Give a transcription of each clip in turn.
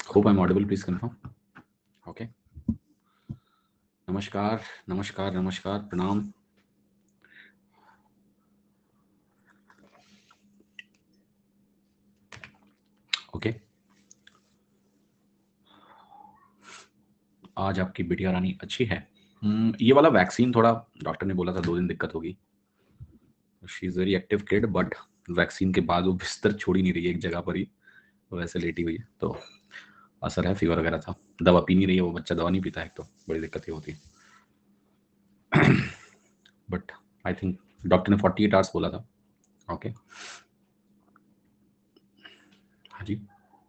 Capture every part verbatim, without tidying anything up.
Hope I'm audible. Please confirm. Okay. नमस्कार नमस्कार नमस्कार प्रणाम. ओके. आज आपकी बिटिया रानी अच्छी है. ये वाला वैक्सीन थोड़ा डॉक्टर ने बोला था दो दिन दिक्कत होगी. She is very active kid but vaccine के बाद वो बिस्तर छोड़ ही नहीं रही है एक जगह पर ही, वैसे लेटी हुई है. तो असर है, फीवर वगैरह था. दवा पी नहीं रही है वो, बच्चा दवा नहीं पीता है तो बड़ी दिक्कत ही होती है. बट आई थिंक डॉक्टर ने फोर्टी एट आवर्स बोला था. ओके. हाँ जी.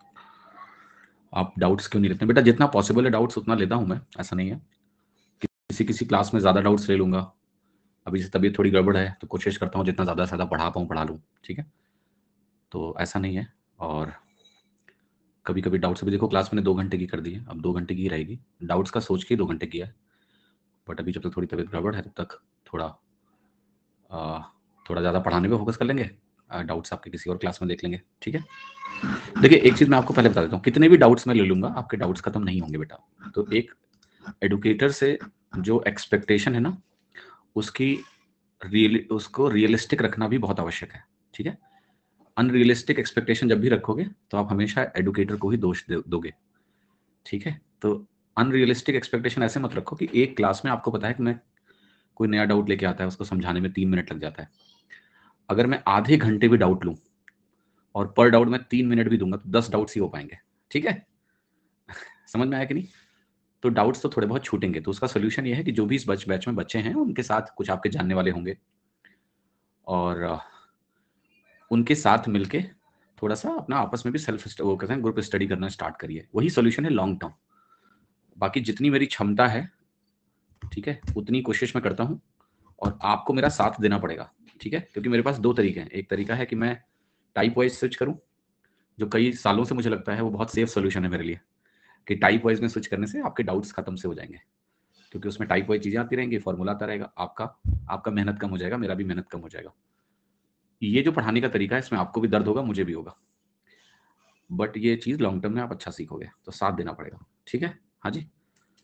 आप डाउट्स क्यों नहीं लेते बेटा? जितना पॉसिबल है डाउट्स उतना लेता हूँ मैं, ऐसा नहीं है. किसी किसी क्लास में ज़्यादा डाउट्स ले लूँगा. अभी से तबीयत थोड़ी गड़बड़ है तो कोशिश करता हूँ जितना ज़्यादा से ज़्यादा पढ़ा पाऊँ पढ़ा लूँ. ठीक है, तो ऐसा नहीं है. और कभी कभी डाउट्स भी देखो, क्लास मैंने दो घंटे की कर दी है, अब दो घंटे की ही रहेगी. डाउट्स का सोच के दो घंटे किया है. बट अभी जब तक थोड़ी तबीयत गड़बड़ है तब तक थोड़ा आ, थोड़ा ज़्यादा पढ़ाने पे फोकस कर लेंगे. डाउट्स आपके किसी और क्लास में देख लेंगे. ठीक है. देखिए एक चीज़ मैं आपको पहले बता देता हूँ, कितने भी डाउट्स मैं ले लूँगा आपके डाउट्स खत्म नहीं होंगे बेटा. तो एक एडुकेटर से जो एक्सपेक्टेशन है ना, उसकी रियल उसको रियलिस्टिक रखना भी बहुत आवश्यक है. ठीक है. अनरियलिस्टिक एक्सपेक्टेशन जब भी रखोगे तो आप हमेशा एडुकेटर को ही दोष दोगे. ठीक है. तो अनरियलिस्टिक एक्सपेक्टेशन ऐसे मत रखो कि एक क्लास में आपको पता है कि मैं कोई नया डाउट लेके आता है, उसको समझाने में तीन मिनट लग जाता है. अगर मैं आधे घंटे भी डाउट लूं और पर डाउट में तीन मिनट भी दूंगा तो दस डाउट्स ही हो पाएंगे. ठीक है. समझ में आया कि नहीं? तो डाउट्स तो थोड़े बहुत छूटेंगे. तो उसका सोल्यूशन ये है कि जो भी इस बैच बैच में बच्चे हैं उनके साथ कुछ आपके जानने वाले होंगे और उनके साथ मिलके थोड़ा सा अपना आपस में भी सेल्फ वो कहते हैं ग्रुप स्टडी करना स्टार्ट करिए. वही सोल्यूशन है लॉन्ग टर्म. बाकी जितनी मेरी क्षमता है, ठीक है, उतनी कोशिश मैं करता हूँ और आपको मेरा साथ देना पड़ेगा. ठीक है. क्योंकि मेरे पास दो तरीके हैं. एक तरीका है कि मैं टाइप वाइज स्विच करूँ, जो कई सालों से मुझे लगता है वो बहुत सेफ सोल्यूशन है मेरे लिए, कि टाइप वाइज में स्विच करने से आपके डाउट्स खत्म से हो जाएंगे. क्योंकि उसमें टाइप वाइज चीजें आती रहेंगी, फॉर्मूला आता रहेगा, आपका आपका मेहनत कम हो जाएगा, मेरा भी मेहनत कम हो जाएगा. ये जो पढ़ाने का तरीका है इसमें आपको भी दर्द होगा, मुझे भी होगा, बट ये चीज लॉन्ग टर्म में आप अच्छा सीखोगे. तो साथ देना पड़ेगा. ठीक है. हाँ जी,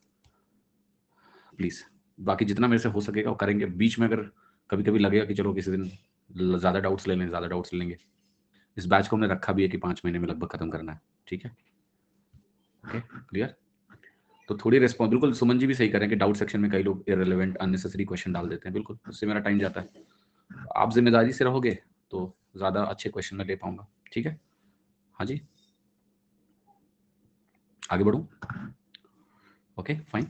प्लीज. बाकी जितना मेरे से हो सकेगा वो करेंगे. बीच में अगर कभी कभी लगेगा कि चलो किसी दिन ज्यादा डाउट्स ले लें, ज्यादा डाउट्स ले लेंगे. इस बैच को हमने रखा भी है कि पांच महीने में लगभग खत्म करना है. ठीक है. Okay, clear. तो थोड़ी रिस्पॉन्स, बिल्कुल सुमन जी भी सही करें कि डाउट सेक्शन में कई लोग इररिलेवेंट अननेसेसरी क्वेश्चन डाल देते हैं. बिल्कुल, उससे मेरा टाइम जाता है. आप जिम्मेदारी से रहोगे तो ज्यादा अच्छे क्वेश्चन में ले पाऊंगा. ठीक है. हाँ जी, आगे बढ़ूं. Okay fine.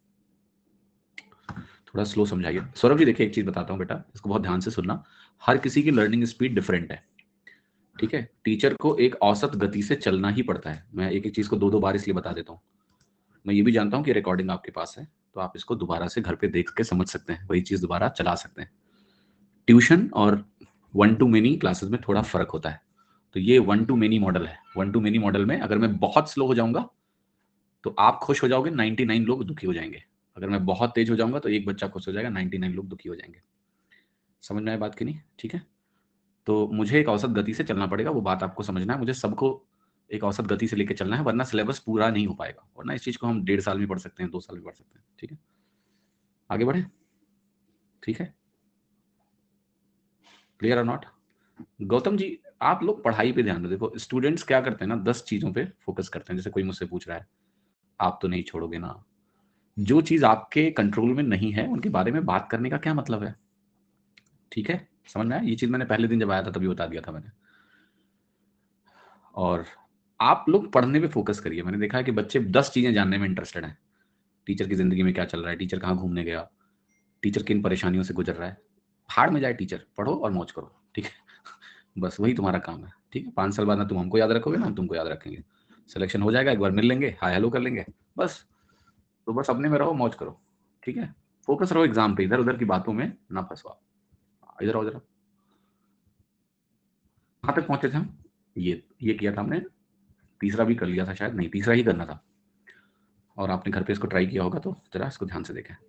थोड़ा स्लो समझाइए. सौरभ जी देखिए एक चीज बताता हूँ बेटा, इसको बहुत ध्यान से सुनना. हर किसी की लर्निंग स्पीड डिफरेंट है. ठीक है. टीचर को एक औसत गति से चलना ही पड़ता है. मैं एक एक चीज को दो दो बार इसलिए बता देता हूँ. मैं ये भी जानता हूँ कि रिकॉर्डिंग आपके पास है तो आप इसको दोबारा से घर पे देख के समझ सकते हैं, वही चीज दोबारा चला सकते हैं. ट्यूशन और वन टू मेनी क्लासेस में थोड़ा फर्क होता है. तो ये वन टू मेनी मॉडल है. वन टू मेनी मॉडल में अगर मैं बहुत स्लो हो जाऊंगा तो आप खुश हो जाओगे, निन्यानवे लोग दुखी हो जाएंगे. अगर मैं बहुत तेज हो जाऊंगा तो एक बच्चा खुश हो जाएगा, निन्यानवे लोग दुखी हो जाएंगे. समझ में आया बात की नहीं? ठीक है. तो मुझे एक औसत गति से चलना पड़ेगा, वो बात आपको समझना है. मुझे सबको एक औसत गति से लेकर चलना है, वरना सिलेबस पूरा नहीं हो पाएगा. वरना इस चीज को हम डेढ़ साल में पढ़ सकते हैं, दो साल में पढ़ सकते हैं. ठीक है. आगे बढ़े. ठीक है. क्लियर और नॉट? गौतम जी आप लोग पढ़ाई पे ध्यान दो. देखो स्टूडेंट्स क्या करते हैं ना, दस चीजों पे फोकस करते हैं. जैसे कोई मुझसे पूछ रहा है आप तो नहीं छोड़ोगे ना. जो चीज आपके कंट्रोल में नहीं है उनके बारे में बात करने का क्या मतलब है? ठीक है. समझ में आया? ये चीज मैंने पहले दिन जब आया था तभी बता दिया था मैंने. और आप लोग पढ़ने पे फोकस करिए. मैंने देखा है कि बच्चे दस चीजें जानने में इंटरेस्टेड हैं. टीचर की जिंदगी में क्या चल रहा है, टीचर कहाँ घूमने गया, टीचर किन परेशानियों से गुजर रहा है. फाड़ में जाए टीचर, पढ़ो और मौज करो. ठीक है. बस वही तुम्हारा काम है. ठीक है. पांच साल बाद ना तुम हमको याद रखोगे ना हम तुमको याद रखेंगे. सिलेक्शन हो जाएगा, एक बार मिल लेंगे, हाय हेलो कर लेंगे, बस. तो बस अपने में रहो, मौज करो. ठीक है. फोकस रहो एग्जाम पे, इधर उधर की बातों में ना फंसवाओ. इधर आओ जरा. कहाँ तक पहुंचे थे हम? ये ये किया था हमने. तीसरा भी कर लिया था शायद, नहीं तीसरा ही करना था. और आपने घर पे इसको ट्राई किया होगा तो जरा इसको ध्यान से देखें.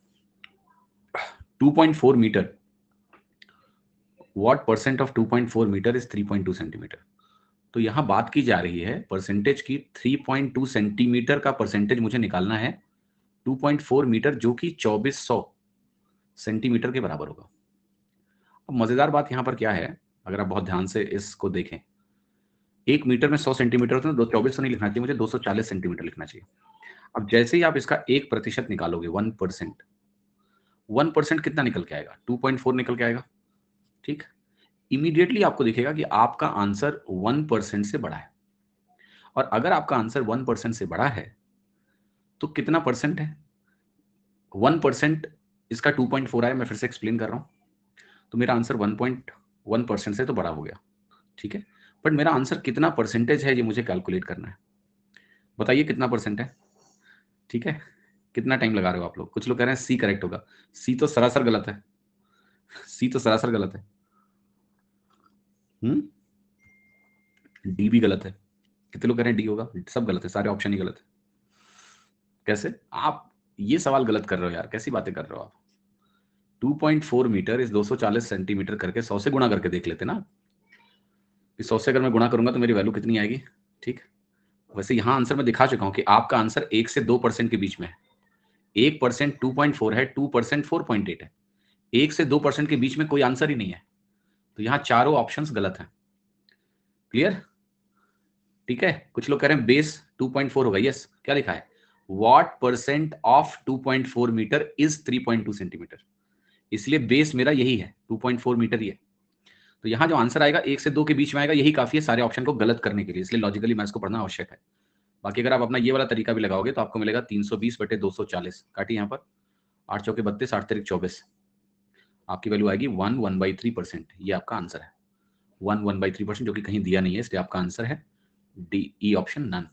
Two point four metre, what percent of two point four meter is three point two centimeter? तो यहाँ बात की जा रही है परसेंटेज की, थ्री पॉइंट टू सेंटीमीटर का परसेंटेज मुझे निकालना है, टू पॉइंट फोर मीटर जो कि चौबीस सौ सेंटीमीटर के बराबर होगा। अब मजेदार बात यहाँ पर क्या है, अगर आप बहुत ध्यान से इसको देखें, एक मीटर में सौ सेंटीमीटर होते हैं, दो चौबीस सौ नहीं लिखना चाहिए मुझे, दो सौ चालीस सेंटीमीटर लिखना चाहिए। अब जैसे ही आप इसका एक प्रतिशत निकालोगे, वन परसेंट, वन परसेंट कितना निकल के आएगा, टू पॉइंट फोर निकल के आएगा। ठीक, इमीडिएटली आपको दिखेगा कि आपका आंसर वन परसेंट से बड़ा है। और अगर आपका आंसर वन परसेंट से बड़ा है तो कितना परसेंट है, वन परसेंट इसका टू पॉइंट फोर आया, मैं फिर से एक्सप्लेन कर रहा हूं, तो मेरा answer one point one percent से तो बड़ा हो गया। ठीक है, बट मेरा आंसर कितना परसेंटेज है ये मुझे कैलकुलेट करना है। बताइए कितना परसेंट है। ठीक है, कितना टाइम लगा रहे हो आप लोग। कुछ लोग कह रहे हैं सी करेक्ट होगा, सी तो सरासर गलत है, सी तो सरासर गलत है। हम्म, डी भी गलत है। कितने लोग कह रहे हैं डी होगा, सब गलत है, सारे ऑप्शन ही गलत है। कैसे आप ये सवाल गलत कर रहे हो यार, कैसी बातें कर रहे हो आप। टू पॉइंट फोर मीटर इस दो सौ चालीस सेंटीमीटर करके सौ से गुणा करके देख लेते ना, इस सौ से अगर मैं गुणा करूंगा तो मेरी वैल्यू कितनी आएगी। ठीक, वैसे यहां आंसर मैं दिखा चुका हूं कि आपका आंसर एक से दो परसेंट के बीच में है। एक परसेंट टू पॉइंट फोर है, two percent four point eight है, एक से दो परसेंट के बीच में कोई आंसर ही नहीं है। तो यहाँ चारों ऑप्शंस गलत हैं। क्लियर, ठीक है। कुछ लोग कह रहे हैं बेस टू पॉइंट फोर होगा, यस, क्या लिखा है, what percent of two point four metre is three point two centimetre, इसलिए बेस मेरा यही है, टू पॉइंट फोर मीटर ही है। तो यहाँ जो आंसर आएगा एक से दो के बीच में आएगा, यही काफी है सारे ऑप्शन को गलत करने के लिए, इसलिए लॉजिकली मैथ्स को पढ़ना आवश्यक है। बाकी अगर आप अपना ये वाला तरीका भी लगाओगे तो आपको मिलेगा तीन सौ बीस बटे दो सौ चालीस, काटिए यहाँ पर, आठ चौके बत्तीस, आठ तरीक चौबीस, आपकी वैल्यू आएगी one one by three percent. ये आपका आंसर है, one one by three percent, जो कि कहीं दिया नहीं है, इसलिए आपका आंसर है D, E option, none,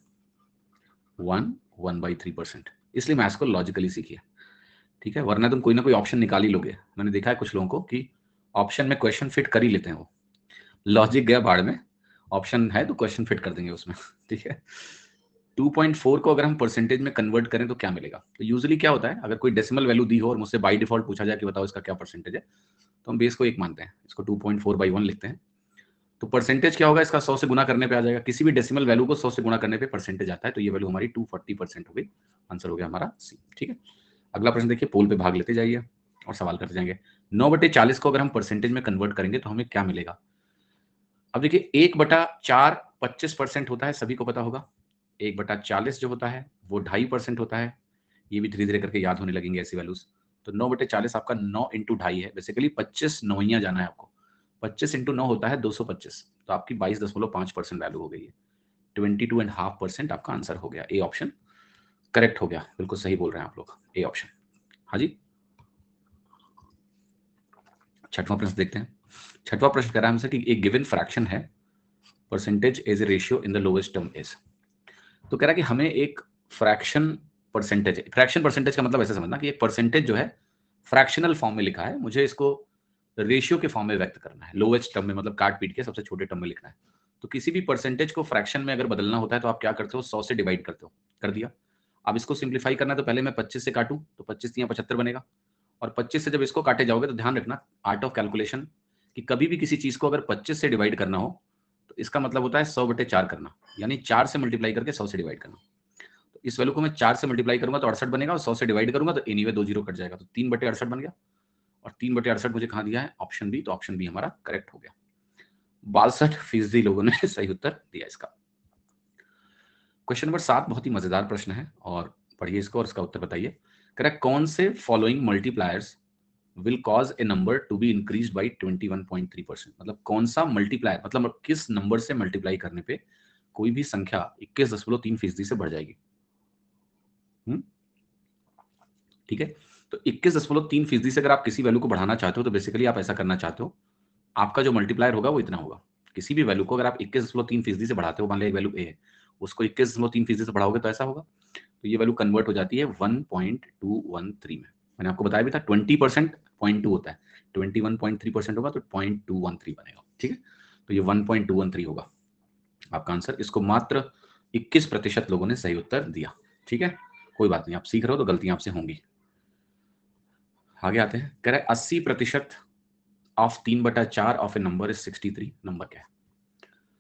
one one by three percent. इसलिए मैथ्स को लॉजिकली सीखिए। ठीक है, वरना तुम कोई ना कोई ऑप्शन निकाल ही लोगे। मैंने देखा है कुछ लोगों को कि ऑप्शन में क्वेश्चन फिट कर ही लेते हैं, वो लॉजिक गया भाड़ में, ऑप्शन है तो क्वेश्चन फिट कर देंगे उसमें। ठीक है, टू पॉइंट फोर को अगर हम परसेंटेज में कन्वर्ट करें तो क्या मिलेगा। तो यूजुअली क्या होता है, अगर कोई डेसिमल वैल्यू दी हो और मुझसे बाय डिफॉल्ट पूछा जाए कि बताओ इसका क्या परसेंटेज है, तो हम बेस को एक मानते हैं, इसको two point four by one लिखते हैं। तो परसेंटेज क्या होगा, इसका सौ से गुना करने पे आ जाएगा, किसी भी डेसिमल वैल्यू को सौ से गुना करने पे परसेंटेज आता है, तो ये वैल्यू हमारी टू फोर्टी परसेंट हो गई। आंसर हो गया हमारा सी। ठीक है, अगला प्रश्न देखिए, पोल पे भाग लेते जाइए और सवाल करते जाएंगे। नौ बटे चालीस को अगर हम परसेंटेज में कन्वर्ट करेंगे तो हमें क्या मिलेगा। अब देखिए, एक बटा चार पच्चीस परसेंट होता है, सभी को पता होगा। एक बटा चालीस जो होता है वो ढाई परसेंट होता है, ये भी धीरे धीरे करके याद होने लगेंगे ऐसी वैल्यूज। तो नौ बटे चालीस आपका नौ इंटू ढाई है, बेसिकली पच्चीस नौइया जाना है आपको, पच्चीस इंटू नौ होता है दो सौ पच्चीस, तो आपकी बाईस दशमलव पांच परसेंट वैल्यू हो गई है, twenty two and half percent आपका आंसर हो गया। ए ऑप्शन करेक्ट हो गया, बिल्कुल सही बोल रहे हैं आप लोग, ए ऑप्शन। हाँ जी, छठवां प्रश्न देखते हैं। छठवां प्रश्न कह रहा है हमसे कि एक गिवन फ्रैक्शन है, percentage as a ratio in the lowest term is. तो कह रहा है कि हमें एक फ्रैक्शन परसेंटेज, फ्रैक्शन परसेंटेज का मतलब ऐसे समझना कि एक परसेंटेज जो है फ्रैक्शनल फॉर्म में लिखा है, मुझे इसको रेशियो के फॉर्म में व्यक्त करना है, लोएस्ट टर्म में, मतलब काट पीट के सबसे छोटे टर्म में लिखना है। तो किसी भी परसेंटेज को फ्रैक्शन में अगर बदलना होता है तो आप क्या करते हो, सौ से डिवाइड करते हो, कर दिया। अब इसको सिंप्लीफाई करना है तो पहले मैं पच्चीस से काटूं तो पच्चीस तियां पचहत्तर बनेगा, और पच्चीस से जब इसको काटे जाओगे तो ध्यान रखना आर्ट ऑफ कैलकुलेशन कि कभी भी किसी चीज को अगर पच्चीस से डिवाइड करना हो तो इसका मतलब होता है सौ बटे चार करना, यानी चार से मल्टीप्लाई करके सौ से डिवाइड करना। तो इस वैल्यू को मैं चार से मल्टीप्लाई करूंगा तो अड़सठ बनेगा, और सौ से डिवाइड करूंगा तो एनीवे दो जीरो कट जाएगा, तो तीन बटे अड़सठ बन गया। और तीन बटे अड़सठ मुझे कहाँ दिया है, ऑप्शन बी, तो ऑप्शन बी हमारा करेक्ट हो गया। बासठ फीसदी लोगों ने सही उत्तर दिया इसका। क्वेश्चन नंबर सात बहुत ही मजेदार प्रश्न है, और पढ़िए इसको और इसका उत्तर बताइए। करेक्ट, कौन से following multipliers will cause a number to be increase by twenty one point three percent, मतलब कौन सा मल्टीप्लायर, मतलब किस नंबर से मल्टीप्लाई करने पे कोई भी संख्या इक्कीस दशमलव तीन फीसदी से बढ़ जाएगी। हम्म, ठीक है, तो इक्कीस दशमलव तीन फीसदी से अगर आप किसी वैल्यू को बढ़ाना चाहते हो तो बेसिकली आप ऐसा करना चाहते हो, आपका जो मल्टीप्लायर होगा वो इतना होगा। किसी भी वैल्यू को अगर आप इक्कीस दशमलव तीन फीसदी से बढ़ाते हो, मान लिया वैल्यू ए है, उसको इक्कीस दशमलव तीन फीसदी से बढ़ाओगे तो ऐसा होगा, तो ये वैल्यू कन्वर्ट हो जाती है one point two one three में। मैंने आपको बताया भी था ट्वेंटी परसेंट पॉइंट टू होता है, twenty one point three percent होगा तो पॉइंट टू वन थ्री बनेगा। ठीक है, तो ये one point two one three होगा आपका आंसर। इसको मात्र इक्कीस प्रतिशत लोगों ने सही उत्तर दिया। ठीक है, कोई बात नहीं, आप सीख रहे हो तो गलतियां आपसे होंगी। आगे आते हैं, कह रहे अस्सी प्रतिशत ऑफ तीन बटा चार of a number is sixty three, number क्या है।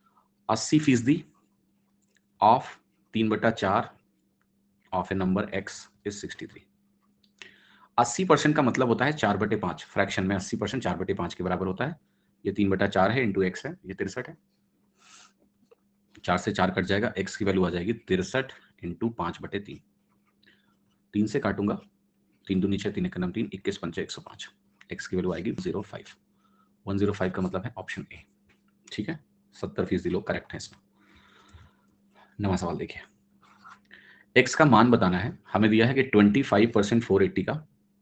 अस्सी फीसदी ऑफ तीन बटा चार of a number x is sixty three. अस्सी परसेंट का मतलब होता है चार बटे पांच, फ्रैक्शन में अस्सी परसेंट चार बटे पांच के बराबर होता है। ये तीन बटा चार है इंटू एक्स है, ये तिरसठ है। चार से चार कट जाएगा, एक्स की वैल्यू आ जाएगी तिरसठ इंटू पांच बटे तीन। तीन से काटूंगा, तीन दो नीचे, तीन एक नम तीन, इक्कीस पंचे एक सौ पांच। एक्स की वैल्यू आएगी zero five. One zero five का मतलब है ऑप्शन ए। ठीक है, सत्तर फीसदी लोग करेक्ट है इसमें। नवा सवाल देखिए, एक्स का मान बताना है। हमें दिया है कि twenty five percent four eighty का,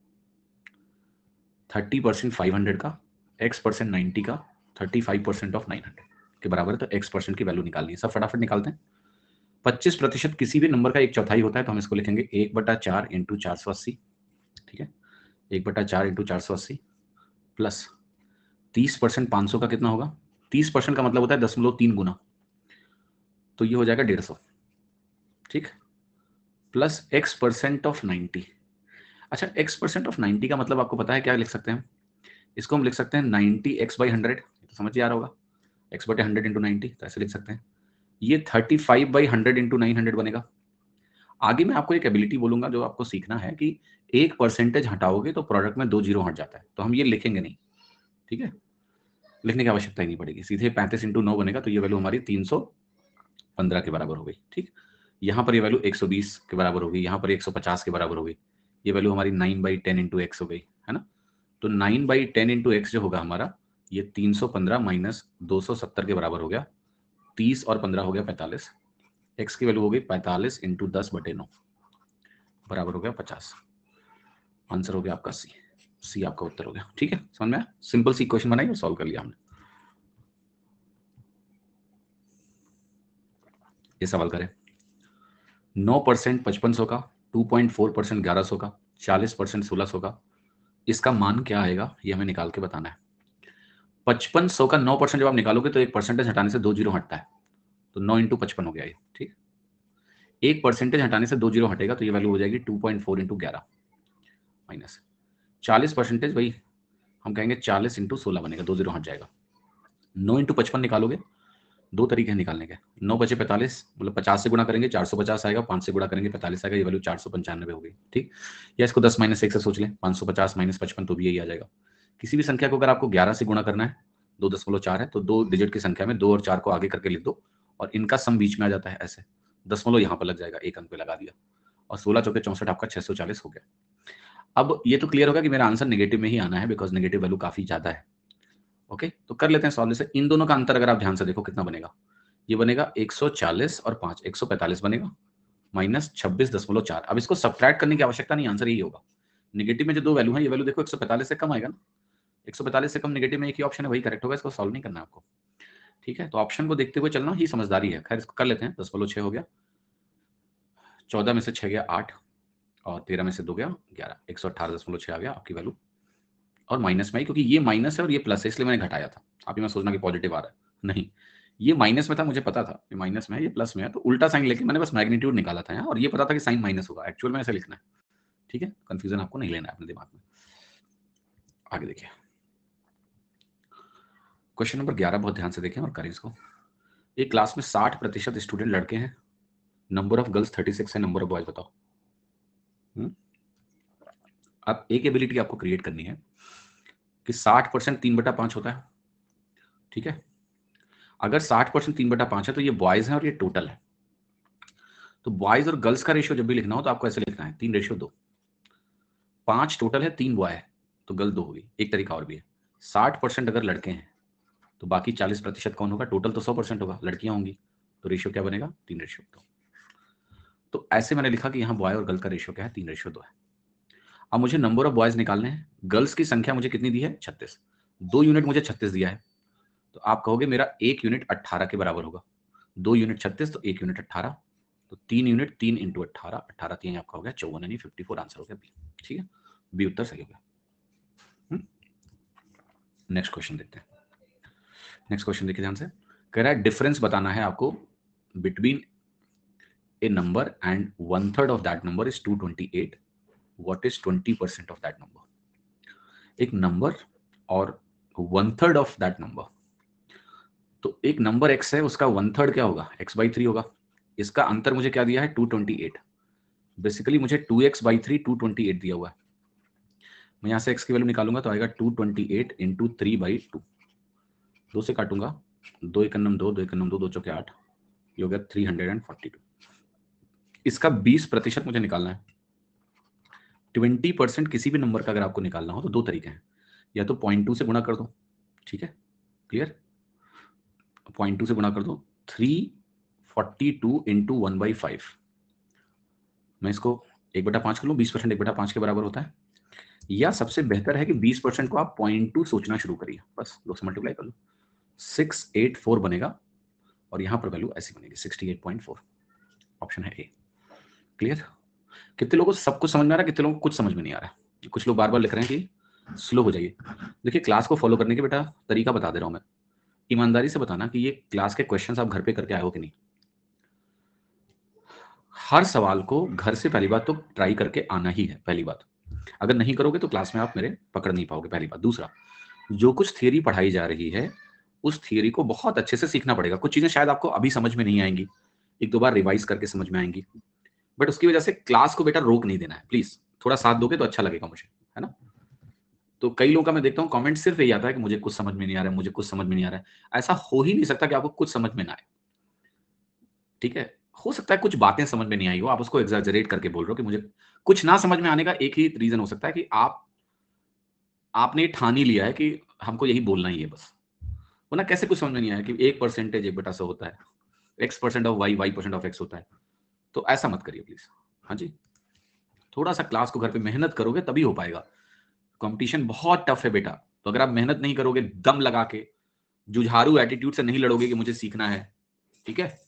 थर्टी परसेंट फाइव हंड्रेड का, एक्स परसेंट नाइन्टी का, thirty five percent of nine hundred के बराबर है। तो एक्स परसेंट की वैल्यू निकालनी है। सब फटाफट निकालते हैं। पच्चीस प्रतिशत किसी भी नंबर का एक चौथाई होता है, तो हम इसको लिखेंगे एक बटा चार इंटू चार सौ अस्सी। ठीक है, एक बटा चार इंटू चार सौ अस्सी प्लस तीस परसेंट पाँच सौ का कितना होगा? तीस परसेंट का मतलब होता है दशमलव तीन गुना, तो ये हो जाएगा डेढ़ सौ। ठीक, plus x percent of ninety. अच्छा, एक्स परसेंट ऑफ नाइन्टी का मतलब आपको पता है क्या लिख सकते हैं? इसको हम लिख सकते हैं नाइन्टी एक्स बाई हंड्रेड, तो समझ आ रहा होगा, एक्स बटे हंड्रेड इंटू नाइन्टी, तो ऐसे लिख सकते हैं। ये thirty five by hundred into nine hundred बनेगा। आगे मैं आपको एक एबिलिटी बोलूंगा जो आपको सीखना है कि एक परसेंटेज हटाओगे तो प्रोडक्ट में दो जीरो हट जाता है, तो हम ये लिखेंगे नहीं। ठीक है, लिखने की आवश्यकता ही नहीं पड़ेगी, सीधे पैंतीस इंटू नौ बनेगा, तो ये वैल्यू हमारी तीन सौ पंद्रह के बराबर हो गई। ठीक, यहाँ पर ये वैल्यू एक सौ बीस के बराबर होगी, यहाँ पर एक सौ पचास के बराबर होगी। ये वैल्यू हमारी nine by ten into x हो गई, है ना। तो nine by ten into x जो होगा हमारा, ये तीन सौ पंद्रह माइनस दो सौ सत्तर के बराबर हो गया। तीस और पंद्रह हो गया पैंतालीस। एक्स की वैल्यू हो गई पैंतालीस इंटू दस बटे नौ, बराबर हो गया पचास। आंसर हो गया आपका सी। सी आपका उत्तर हो गया। ठीक है, समझ में आया? सिंपल सी इक्वेशन बनाई और सॉल्व कर लिया हमने। ये सवाल करें, नौ परसेंट पचपन सौ का, टू पॉइंट फोर परसेंट ग्यारह सौ का, चालीस परसेंट सोलह सौ का, इसका मान क्या आएगा ये हमें निकाल के बताना है। पचपन सौ का नौ परसेंट जब आप निकालोगे तो एक परसेंटेज हटाने से दो जीरो हटता है, तो नौ इंटू पचपन हो गया ये। ठीक, एक परसेंटेज हटाने से दो जीरो हटेगा, तो ये वैल्यू हो जाएगी टू पॉइंट फोर इंटू ग्यारह माइनस चालीस परसेंटेज, वही हम कहेंगे चालीस इंटू सोलह बनेगा, दो जीरो हट जाएगा। नौ इंटू पचपन निकालोगे, दो तरीके हैं निकालने के। नौ बचे पैंतालीस, मतलब पचास से गुणा करेंगे चार सौ पचास आएगा, पाँच से गुणा करेंगे पैंतालीस आएगा, ये वैल्यू चार सौ पंचानवे हो गई। ठीक, या इसको दस माइनस एक से सोच लें, पाँच सौ पचास माइनस पचपन, तो भी यही आ जाएगा। किसी भी संख्या को अगर आपको ग्यारह से गुणा करना है, दो दशमलव चार है, तो दो डिजिट की संख्या में दो और चार को आगे करके लिख दो, और इनका सम बीच में आ जाता है ऐसे, दशमलव यहाँ पर लग जाएगा, एक अंक पे लगा दिया, और सोलह चौके चौसठ आपका छह सौ चालीस हो गया। अब ये तो क्लियर होगा कि मेरा आंसर नेगेटिव में ही आना है, बिकॉज नेगेटिव वैल्यू काफी ज्यादा है। ओके, तो कर लेते हैं सॉल्व से। इन दोनों का अंतर अगर आप ध्यान से देखो कितना बनेगा, ये बनेगा एक सौ चालीस और पाँच, एक सौ पैंतालीस बनेगा, माइनस छब्बीस दशमलव चार। अब इसको सब्ट्रैक्ट करने की आवश्यकता नहीं, आंसर यही होगा। नेगेटिव में जो दो वैल्यू है, ये वैल्यू देखो एक सौ पैंतालीस से कम आएगा ना, एक सौ पैंतालीस से कम नेगेटिव में एक ही ऑप्शन है, वही करेक्ट होगा, इसको सॉल्व नहीं करना है आपको। ठीक है, तो ऑप्शन को देखते हुए चलना ही समझदारी है। खैर इसको कर लेते हैं, दशमलव छह हो गया, चौदह में से छह गया आठ, और तेरह में से दो गया ग्यारह, एक सौ अट्ठारह दशमलव छह आ गया आपकी वैल्यू। और माइनस में, क्योंकि ये माइनस है और ये प्लस है, इसलिए मैंने घटाया था। आप ही मैं सोचना कि पॉजिटिव आ रहा है, नहीं, ये माइनस में था, मुझे पता था ये माइनस में है, ये प्लस में है, तो उल्टा साइन लेके मैंने बस मैग्नीट्यूड निकाला था यहाँ, और ये पता था कि साइन माइनस होगा, एक्चुअल में ऐसे लिखना है। ठीक है, कंफ्यूजन आपको नहीं लेना है अपने दिमाग में। आगे देखिए, क्वेश्चन नंबर ग्यारह बहुत ध्यान से देखें और करें इसको। एक क्लास में साठ प्रतिशत स्टूडेंट लड़के हैं, number of girls thirty six है, नंबर ऑफ बॉयज बताओ। हुँ? अब एक एबिलिटी आपको क्रिएट करनी है कि साठ परसेंट तीन बटा पांच होता है। ठीक है, अगर साठ परसेंट तीन बटा पांच है तो ये बॉयज है और ये टोटल है। तो बॉयज और गर्ल्स का रेशियो जब भी लिखना हो तो आपको ऐसे लिखना है, तीन रेशियो दो। पांच टोटल है, तीन बॉय है, तो गर्ल दो होगी। एक तरीका और भी है, साठ परसेंट अगर लड़के हैं तो बाकी चालीस प्रतिशत कौन होगा? टोटल तो सौ परसेंट होगा, लड़कियां होंगी, तो रेशियो क्या बनेगा? तीन रेशियो दो। तो ऐसे मैंने लिखा कि यहाँ बॉय और गर्ल का रेशियो क्या है? तीन रेशियो दो है। अब मुझे नंबर ऑफ बॉयज निकालने हैं। गर्ल्स की संख्या मुझे कितनी दी है? छत्तीस। दो यूनिट मुझे छत्तीस दिया है, तो आप कहोगे मेरा एक यूनिट अट्ठारह के बराबर होगा। दो यूनिट छत्तीस तो एक यूनिट अट्ठारह, तो तीन यूनिट तीन इंटू अट्ठारह, अट्ठारह तीन आपका हो गया चौवन, यानी फिफ्टी फोर आंसर हो गया बी। ठीक है, बी उत्तर सही हो गया। नेक्स्ट क्वेश्चन देखते हैं। नेक्स्ट क्वेश्चन देखिए ध्यान से, कह रहा है डिफरेंस बताना है आपको between a number and one third of that number is two twenty eight, what is twenty percent of that number. एक नंबर और one third of that number, तो एक नंबर x है, उसका वन थर्ड क्या होगा, x बाई थ्री होगा। इसका अंतर मुझे क्या दिया है, टू ट्वेंटी एट। बेसिकली मुझे two x by three two twenty eight दिया हुआ है। मैं यहाँ से x की वैल्यू निकालूंगा तो आएगा two twenty eight into three by two. दो से काटूंगा, दो एकन्नम दो, दो एकन्नम दो, दो चौके आठ, ये हो गया three hundred and forty two. इसका बीस प्रतिशत मुझे निकालना है। ट्वेंटी परसेंट किसी भी नंबर का अगर आपको निकालना हो तो दो तरीके हैं, या तो पॉइंट टू से गुणा कर दो, ठीक है, क्लियर, पॉइंट टू से गुणा कर दो, three forty two into one by five. मैं इसको एक बटा पांच कर लूँ, बीस परसेंट एक बटा पांच के बराबर होता है। या सबसे बेहतर है कि बीस परसेंट को आप पॉइंट टू सोचना शुरू करिए, बस दो से मल्टीप्लाई कर लो, सिक्स एट फोर बनेगा और यहां पर वैल्यू ऐसी बनेगी sixty eight point four. Option है ए। क्लियर? कितने लोगों को सब कुछ समझ में आ रहा है, कितने लोगों को कुछ समझ में नहीं आ रहा है? कुछ लोग बार बार लिख रहे हैं कि स्लो हो जाइए। देखिए, क्लास को फॉलो करने के बेटा तरीका बता दे रहा हूं मैं। ईमानदारी से बताना कि ये क्लास के क्वेश्चंस आप घर पे करके आए हो कि नहीं। हर सवाल को घर से पहली बात तो ट्राई करके आना ही है, पहली बात। अगर नहीं करोगे तो क्लास में आप मेरे पकड़ नहीं पाओगे, पहली बात। दूसरा, जो कुछ थियरी पढ़ाई जा रही है उस थियरी को बहुत अच्छे से सीखना पड़ेगा। कुछ चीजें शायद आपको अभी समझ में नहीं आएंगी, एक दो बार रिवाइज करके समझ में आएंगी, बट उसकी वजह से क्लास को बेटा रोक नहीं देना है। प्लीज थोड़ा साथ दोगे तो अच्छा लगेगा मुझे, है ना। तो कई लोगों का मैं देखता हूँ कमेंट सिर्फ यही आता है कि मुझे कुछ समझ में नहीं आ रहा है, मुझे कुछ समझ में नहीं आ रहा है। ऐसा हो ही नहीं सकता कि आपको कुछ समझ में ना आए, ठीक है। हो सकता है कुछ बातें समझ में नहीं आई हो, आप उसको एग्जैजरेट करके बोल रहे हो कि मुझे कुछ ना समझ में आने का एक ही रीजन हो सकता है कि आप आपने ठान ही लिया है कि हमको यही बोलना ही है बस। वरना कैसे कुछ समझ में नहीं आया कि एक परसेंटेज एक बटा सौ होता है, x percent of y y percent of x होता है। तो ऐसा मत करिए प्लीज। हाँ जी, थोड़ा सा क्लास को घर पे मेहनत करोगे तभी हो पाएगा। कंपटीशन बहुत टफ है बेटा, तो अगर आप मेहनत नहीं करोगे, दम लगा के, जुझारू एटीट्यूड से नहीं लड़ोगे कि मुझे सीखना है, ठीक है,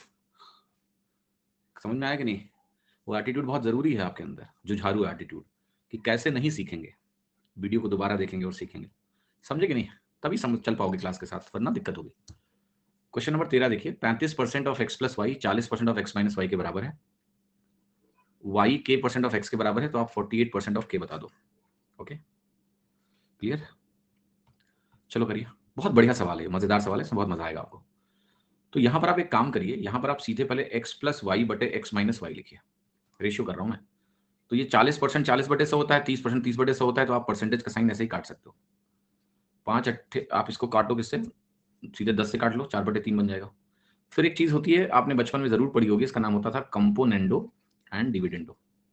समझ में आया कि नहीं। वो एटीट्यूड बहुत जरूरी है आपके अंदर, जुझारू एटीट्यूड, कि कैसे नहीं सीखेंगे, वीडियो को दोबारा देखेंगे और सीखेंगे, समझे कि नहीं, तभी समझ चल पाओगे क्लास के साथ, वरना दिक्कत होगी। क्वेश्चन नंबर तेरह देखिए, पैंतीस percent of x plus y चालीस percent of x minus y के बराबर है। वाई के परसेंट ऑफ एक्स के बराबर है, तो आप फोर्टी एट परसेंट ऑफ के बता दो। Okay, clear? चलो करिए, बहुत बढ़िया सवाल है, मजेदार सवाल है, इसमें बहुत मजा आएगा आपको। तो यहां पर आप एक काम करिए, यहां पर आप सीधे पहले एक्स प्लस वाई बटे एक्स माइनस वाई लिखिए, रेशियो कर रहा हूं मैं। तो ये चालीस परसेंट चालीस बटे सौ होता है, तीस परसेंट तीस बटे सौ होता है, तो आप परसेंटेज का साइन ऐसे ही काट सकते हो। पांच अट्ठे, आप इसको काटो किससे, सीधे दस से काट लो, चार बटे तीन बन जाएगा। फिर एक चीज होती है, आपने बचपन में जरूर पढ़ी होगी, इसका नाम होता था componendo and dividendo.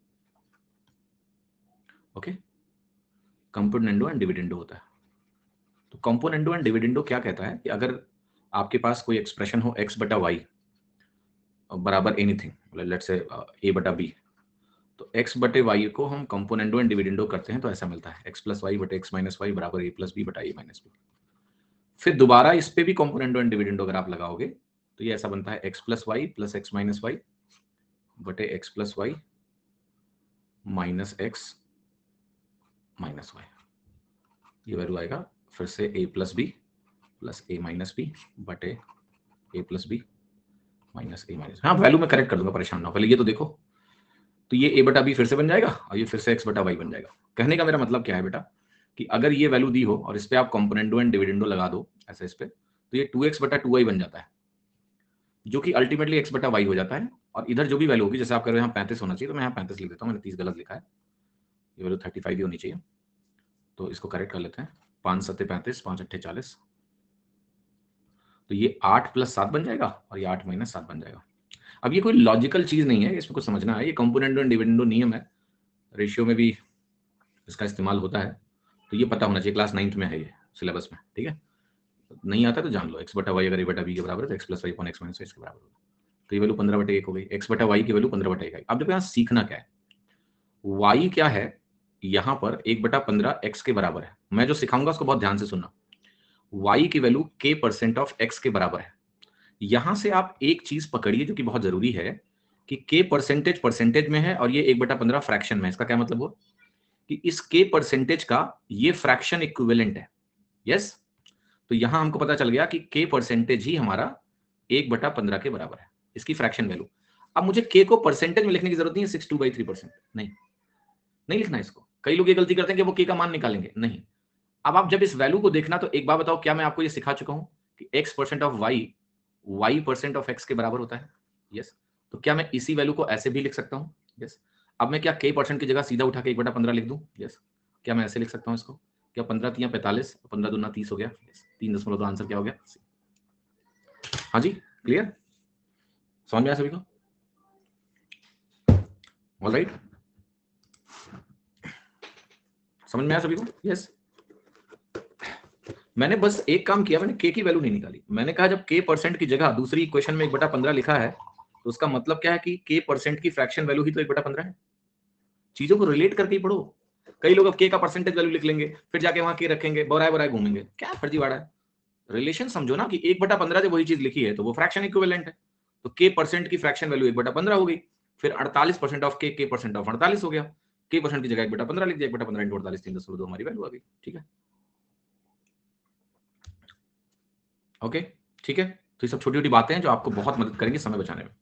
Okay, componendo and dividendo होता है। तो कंपोनेंडो एंड डिविडेंडो क्या कहता है कि अगर आपके पास कोई एक्सप्रेशन हो एक्स बटा वाई बराबर एनीथिंग, लेट्स से ए बटा बी, तो एक्स बटे वाई को हम कंपोनेंडो एंड डिविडेंडो करते हैं तो ऐसा मिलता है एक्स प्लस वाई बटे एक्स माइनस वाई बराबर ए प्लस बी बटा ए माइनस बी। फिर दोबारा इस पे भी कंपोनेंडो एंड डिविडेंडो अगर आप लगाओगे तो ये ऐसा बनता है x plus y plus x minus y बटे x plus y minus x minus y. ये वैल्यू आएगा फिर से a plus B plus a minus b बटे a plus b minus a minus. हाँ, वैल्यू मैं करेक्ट कर दूंगा, परेशान ना हो, पहले ये तो देखो। तो ये ए बटा बी फिर से बन जाएगा और ये फिर से एक्स बटा वाई बन जाएगा। कहने का मेरा मतलब क्या है बेटा, कि अगर ये वैल्यू दी हो और इस पे आप कंपोनेंडो एंड डिविडेंडो लगा दो ऐसे इस पे, तो ये टू एक्स बटा टू वाई बन जाता है, जो कि अल्टीमेटली एक्स बटा वाई हो जाता है। और इधर जो भी वैल्यू होगी, जैसे आप कह रहे हो यहाँ पैंतीस होना चाहिए, तो मैं यहाँ पैंतीस लिख देता हूँ, मैंने तीस गलत लिखा है, ये वैल्यू थर्टी फाइव ही होनी चाहिए। तो इसको करेक्ट कर लेते हैं, पाँच सत्ते पैंतीस, पाँच अट्ठे चालीस, तो ये आठ प्लस सात बन जाएगा और ये आठ माइनस सात बन जाएगा। अब ये कोई लॉजिकल चीज नहीं है, इसमें कुछ समझना है, ये कंपोनेंडो एंड डिविडेंडो नियम है, रेशियो में भी इसका इस्तेमाल होता है, तो ये पता होना चाहिए, क्लास नाइन्थ में है ये सिलेबस में, ठीक है। नहीं आता तो जान लो, एक्स बटा वाई अगर ए बटा बी के बराबर है तो x plus y upon x minus y इसके बराबर होगा। तो ये वैल्यू पंद्रह बटे एक हो गई, एक्स बटा वाई की वैल्यू पंद्रह बटे एक आई। अब देखो यहाँ सीखना क्या है, वाई क्या है, यहाँ पर एक बटा पंद्रह एक्स के बराबर है। मैं जो सिखाऊंगा उसको बहुत ध्यान से सुनना। वाई की वैल्यू के परसेंट ऑफ एक्स के बराबर है। यहां से आप एक चीज पकड़िए जो कि बहुत जरूरी है, कि के परसेंटेज परसेंटेज में है और ये एक बटा पंद्रह फ्रैक्शन में। इसका क्या मतलब हुआ कि इस के परसेंटेज का ये फ्रैक्शन इक्विवेलेंट है। यस, तो यहां हमको पता चल गया कि के परसेंटेज ही हमारा एक बटा पंद्रह के बराबर है, इसकी फ्रैक्शन वैल्यू। अब मुझे के को परसेंटेज में लिखने की जरूरत नहीं है, six two by three percent नहीं नहीं लिखना इसको। कई लोग ये गलती करते हैं कि वो के का मान निकालेंगे, नहीं। अब आप जब इस वैल्यू को देखना, तो एक बार बताओ, क्या मैं आपको ये सिखा चुका हूं कि x percent of y y percent of x के बराबर होता है। यस, तो क्या मैं इसी वैल्यू को ऐसे भी लिख सकता हूँ? यस, अब मैं क्या k परसेंट की जगह सीधा उठा के एक बटा पंद्रह लिख दूं? यस, क्या मैं ऐसे लिख सकता हूँ इसको? क्या पंद्रह तिया पैंतालीस, पंद्रह दूना तीस हो गया। तीन दशमलव दो आंसर क्या हो गया? हाँ जी, क्लियर, समझ में आया सभी को? ऑल राइट, समझ में आया सभी को? यस, मैंने बस एक काम किया, मैंने k की वैल्यू नहीं निकाली। मैंने कहा जब k परसेंट की जगह दूसरी इक्वेशन में एक बटा पंद्रह लिखा है तो उसका मतलब क्या है कि k परसेंट की फ्रैक्शन वैल्यू ही तो एक बटा पंद्रह है। चीजों को रिलेट करके ही पढ़ो। कई लोग अब k का परसेंटेज वैल्यू लिख लेंगे, फिर जाके वहां k रखेंगे, बोराए बोराए घूमेंगे, क्या फर्जीवाड़ा है। रिलेशन समझो ना कि एक बटा पंद्रह जब वही चीज लिखी है तो वो फ्रैक्शन इक्विवेलेंट है। तो k परसेंट की फ्रैक्शन वैल्यू एक बटा पंद्रह हो गई, फिर अड़तालीस percent of k, k percent of अड़तालीस हो गया। k परसेंट की जगह एक बटा पंद्रह लिख दिया, एक बटा पंद्रह इंटू अड़तालीस, तीन दशमलव दो हमारी वैल्यू आ गई। ठीक है, ओके, ठीक है। तो ये सब छोटी छोटी बातें हैं जो आपको बहुत मदद करेंगी समय बचाने में।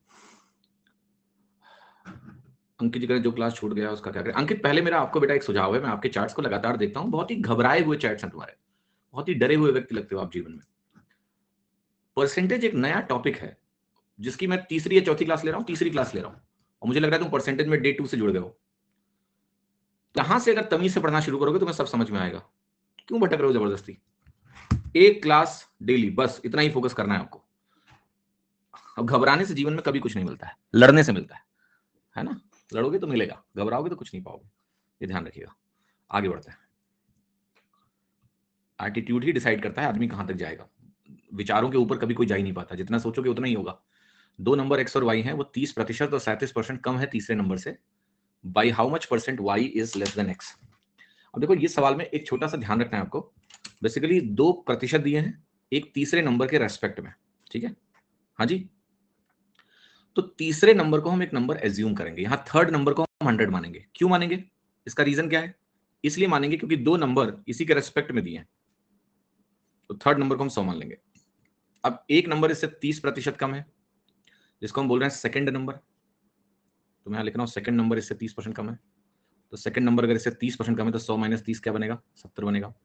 अंकित जी का जो क्लास छूट गया उसका क्या करें? अंकित, पहले मेरा आपको बेटा एक सुझाव है, मैं आपके चार्ट्स को लगातार देखता हूं, बहुत ही घबराए हुए चार्ट्स हैं तुम्हारे, बहुत ही डरे हुए व्यक्ति लगते हो आप जीवन में। परसेंटेज एक नया टॉपिक है जिसकी मैं तीसरी या चौथी क्लास ले रहा हूं, तीसरी क्लास ले रहा हूं, और मुझे लग रहा है तुम परसेंटेज में डे टू से जुड़ गए हो। यहां से अगर तमीज से पढ़ना शुरू करोगे तो मैं सब समझ में आएगा। क्यों भटक रहे हो जबरदस्ती? एक क्लास डेली, बस इतना ही फोकस करना है आपको। अब घबराने से जीवन में कभी कुछ नहीं मिलता है, लड़ने से मिलता है, है ना? लड़ोगे तो मिलेगा, घबराओगे तो कुछ नहीं पाओगे, ये ध्यान रखिएगा। आगे बढ़ते हैं। एटीट्यूड ही डिसाइड करता है आदमी कहां तक जाएगा। विचारों के ऊपर कभी कोई जा ही नहीं पाता, जितना सोचोगे उतना ही होगा। दो नंबर एक्स और वाई हैं, वो तीस प्रतिशत और सैंतीस परसेंट कम है तीसरे नंबर से। By how much percent y is less than x? अब देखो ये सवाल में एक छोटा सा ध्यान रखना है आपको। बेसिकली दो प्रतिशत दिए हैं एक तीसरे नंबर के रेस्पेक्ट में, ठीक है? हाँ जी, तो तीसरे नंबर को हम एक नंबर एज्यूम करेंगे, यहां थर्ड नंबर को हम हंड्रेड मानेंगे। क्यों मानेंगे? इसका रीजन क्या है? इसलिए मानेंगे क्योंकि दो नंबर इसी के रेस्पेक्ट में दिए हैं, तो थर्ड नंबर को हम सौ मान लेंगे। अब एक नंबर इससे तीस प्रतिशत कम है जिसको हम बोल रहे हैं सेकंड नंबर, तो मैं यहां लिख रहा हूं सेकंड नंबर इससे तीस परसेंट कम है। तो सेकंड नंबर अगर इससे तीस परसेंट कम है तो सौ माइनस तीस क्या बनेगा? सत्तर बनेगा।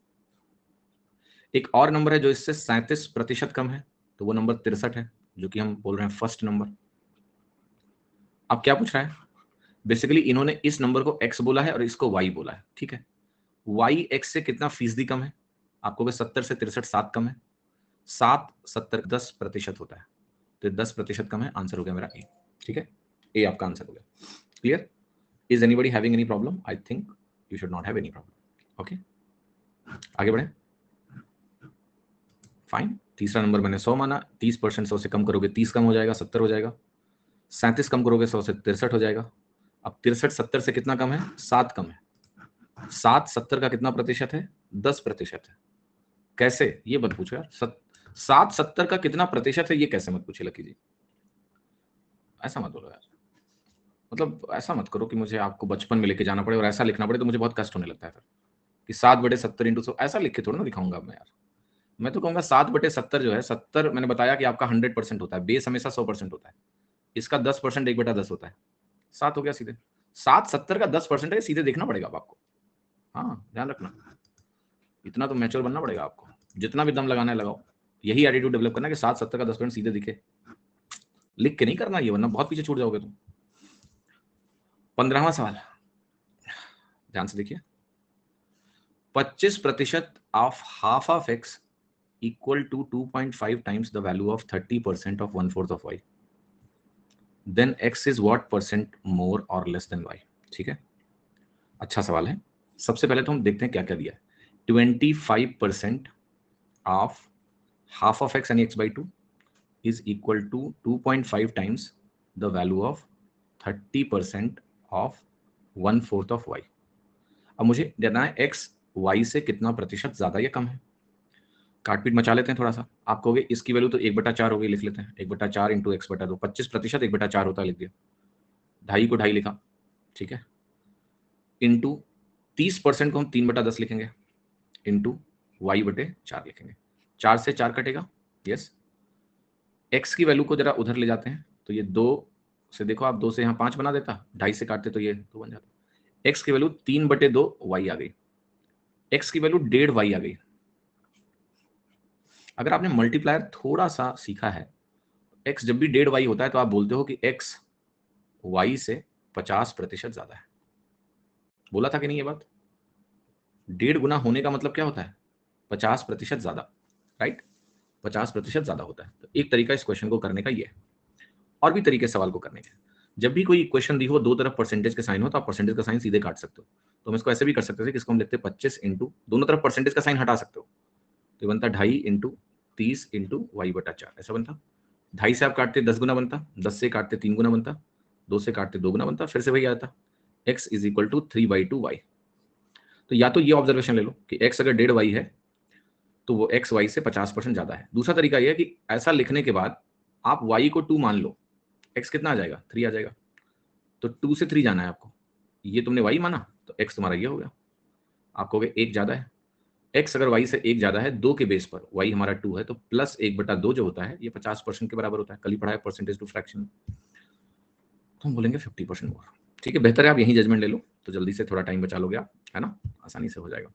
एक और नंबर है जो इससे सैंतीस प्रतिशत कम है, तो वो नंबर तिरसठ है, जो कि हम बोल रहे हैं फर्स्ट नंबर। अब क्या पूछ रहा है? बेसिकली इन्होंने इस नंबर को x बोला है और इसको y बोला है, ठीक है? y x से कितना फीसदी कम है? आपको सत्तर से तिरसठ सात कम है, सात सत्तर दस प्रतिशत होता है, तो दस प्रतिशत कम है। आंसर हो गया मेरा ए, ठीक है? ए आपका आंसर हो गया। Clear? Is anybody having any problem? I think you should not have any problem. Okay, आगे बढ़े। फाइन, तीसरा नंबर मैंने सौ माना, तीस परसेंट सौ से कम करोगे तीस कम हो जाएगा, सत्तर हो जाएगा। सैंतीस कम करोगे सौ से तिरसठ हो जाएगा। अब तिरसठ सत्तर से कितना कम है? सात कम है। सात सत्तर का कितना प्रतिशत है? दस प्रतिशत है। कैसे? ये मत पूछो यार। सत, सात सत्तर का कितना प्रतिशत है ये कैसे मत पूछे लकी जी, ऐसा मत बोलो यार। मतलब ऐसा मत करो कि मुझे आपको बचपन में लेके जाना पड़े और ऐसा लिखना पड़े, तो मुझे बहुत कष्ट होने लगता है फिर कि सात बटे सत्तर इंटू सौ, ऐसा लिख के थोड़ा ना दिखाऊंगा मैं यार। मैं तो कहूंगा सात बटे सत्तर जो है, सत्तर मैंने बताया कि आपका हंड्रेड परसेंट होता है, बेस हमेशा सौ परसेंट होता है, इसका दस परसेंट एक बटा दस होता है, सात हो गया सीधे। सात सत्तर का दस परसेंट है, सीधे देखना पड़ेगा अब आपको। हाँ ध्यान रखना, इतना तो मैच्योर बनना पड़ेगा आपको, जितना भी दम लगाना है लगाओ। यही एटीट्यूड डेवलप करना कि सात सत्तर का दस परसेंट सीधे दिखे, लिख के नहीं करना ये, वरना बहुत पीछे छूट जाओगे तुम। पंद्रहवां सवाल ध्यान से देखिए। पच्चीस प्रतिशत of half of x equal to two point five times the value of thirty percent of one fourth of y, then x is what percent more और लेस देन वाई? ठीक है, अच्छा सवाल है। सबसे पहले तो हम देखते हैं क्या क्या दिया है। Twenty five percent of half of x यानी x by two is equal to two point five times the value of thirty percent of one fourth of y. अब मुझे देना है एक्स वाई से कितना प्रतिशत ज्यादा या कम है। काटपीट मचा लेते हैं थोड़ा सा। आप कहोगे इसकी वैल्यू तो एक बटा चार हो गई, लिख लेते हैं एक बटा चार इंटू एक्स बटा दो। पच्चीस प्रतिशत एक बटा चार होता है, लिख दिया। ढाई को ढाई लिखा, ठीक है, इंटू तीस परसेंट को हम तीन बटा दस लिखेंगे, इंटू वाई बटे चार लिखेंगे। चार से चार कटेगा, यस। एक्स की वैल्यू को जरा उधर ले जाते हैं, तो ये दो से देखो आप, दो से यहाँ पांच बना देता, ढाई से काटते तो ये दो बन जाता। एक्स की वैल्यू तीन बटे दो वाई आ गई, एक्स की वैल्यू डेढ़ वाई आ गई। अगर आपने मल्टीप्लायर थोड़ा सा सीखा है, x जब भी डेढ़ वाई होता है तो आप बोलते हो कि x y से पचास प्रतिशत ज्यादा है। बोला था कि नहीं ये बात? डेढ़ गुना होने का मतलब क्या होता है? पचास प्रतिशत ज्यादा, राइट? पचास प्रतिशत ज्यादा होता है। तो एक तरीका इस क्वेश्चन को करने का ये है, और भी तरीके सवाल को करने के। जब भी कोई इक्वेशन दी हो, दो तरफ परसेंटेज के साइन हो, तो आप परसेंटेज का साइन सीधे काट सकते हो। तो हम इसको ऐसे भी कर सकते थे कि इसको हम लिखते पच्चीस इंटू, दोनों तरफ परसेंटेज का साइन हटा सकते हो, तो बनता ढाई इंटू तीस इंटू वाई बटा चार, ऐसा बनता। ढाई से आप काटते दस गुना बनता, दस से काटते तीन गुना बनता, दो से काटते दो गुना बनता, फिर से वही आता x is equal to three by two y. तो या तो ये ऑब्जर्वेशन ले लो कि x अगर डेढ़ वाई है तो वो x y से पचास परसेंट ज्यादा है। दूसरा तरीका यह है कि ऐसा लिखने के बाद आप y को टू मान लो, x कितना आ जाएगा? थ्री आ जाएगा। तो टू से थ्री जाना है आपको, ये तुमने y माना तो x तुम्हारा ये हो गया। आप कहोगे एक ज्यादा है, x अगर y से एक ज्यादा है दो के बेस पर, y हमारा टू है, तो प्लस एक बटा दो जो होता है ये पचास परसेंट के बराबर होता है। कल ही पढ़ा है परसेंटेज टू फ्रैक्शन, तो हम बोलेंगे फिफ्टी परसेंट मोर। ठीक है, बेहतर है आप यही जजमेंट ले लो, तो जल्दी से थोड़ा टाइम बचा लोगे आप, है ना, आसानी से हो जाएगा।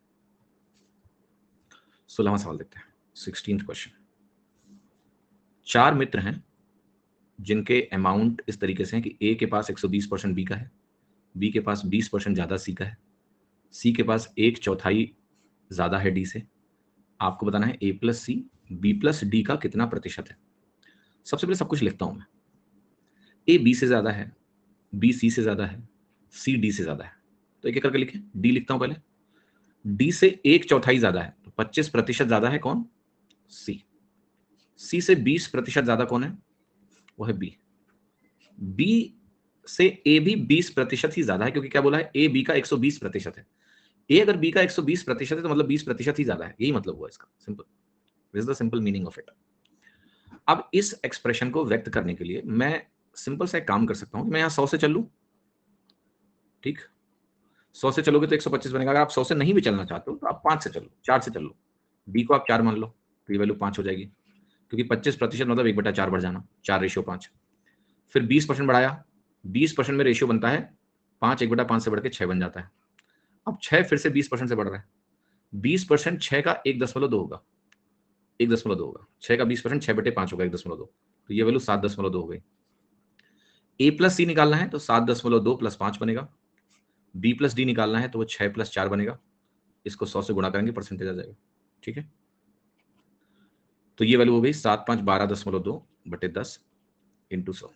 सोलहवां सवाल देखते हैं, सिक्सटीन्थ क्वेश्चन। चार मित्र हैं जिनके अमाउंट इस तरीके से है कि ए के पास एक सौ बीस परसेंट बी का है, बी के पास बीस परसेंट ज्यादा सी का है, सी के पास एक चौथाई ज्यादा है डी से। आपको बताना है a plus c b plus d का कितना प्रतिशत है। सबसे पहले सब कुछ लिखता हूं मैं। ए बी से ज्यादा है, बी सी से ज्यादा है, सी डी से ज्यादा है, तो एक एक करके लिखें। डी लिखता हूं पहले, डी से एक चौथाई ज्यादा है, तो पच्चीस प्रतिशत ज्यादा है कौन? सी। सी से बीस प्रतिशत ज्यादा कौन है? वो है बी। बी से ए भी बीस प्रतिशत ही ज्यादा है, क्योंकि क्या बोला है? ए बी का एक सौ बीस प्रतिशत है। ए अगर बी का एक सौ बीस प्रतिशत है तो मतलब बीस प्रतिशत ही ज्यादा है, यही मतलब हुआ इसका। Simple, this is the simple meaning of it. अब इस एक्सप्रेशन को व्यक्त करने के लिए मैं सिंपल सा एक काम कर सकता हूं कि मैं यहां सौ से चल लूं। ठीक, सौ से चलोगे तो एक सौ पच्चीस बनेगा। अगर आप सौ से नहीं भी चलना चाहते हो तो आप पांच से चलो, चार से चल लो। बी को आप चार मान लो तो ये वैल्यू पांच हो जाएगी, क्योंकि पच्चीस प्रतिशत मतलब एक बटा चार बढ़ जाना, चार रेशियो पांच। फिर बीस परसेंट बढ़ाया, बीस परसेंट में रेशियो बनता है पांच, एक बटा पांच से बढ़ के छह बन जाता है। अब छह फिर से बीस परसेंट से बढ़ रहा है, बीस परसेंट छह का एक दशमलव दो होगा, एक दशमलव दो होगा। छह का बीस परसेंट छह बटे पांच होगा, एक दशमलव दो, तो ये वैल्यू सात दशमलव दो हो गई। ए प्लस सी निकालना है तो सात दशमलव दो प्लस पांच बनेगा। बी प्लस डी निकालना है तो वो छह प्लस चार बनेगा। इसको सौ से गुणा करेंगे, परसेंटेज आ जाएगा। ठीक है, तो ये वैल्यू हो गई सात पांच बारह दशमलव दो बटे दस इंटू सौ,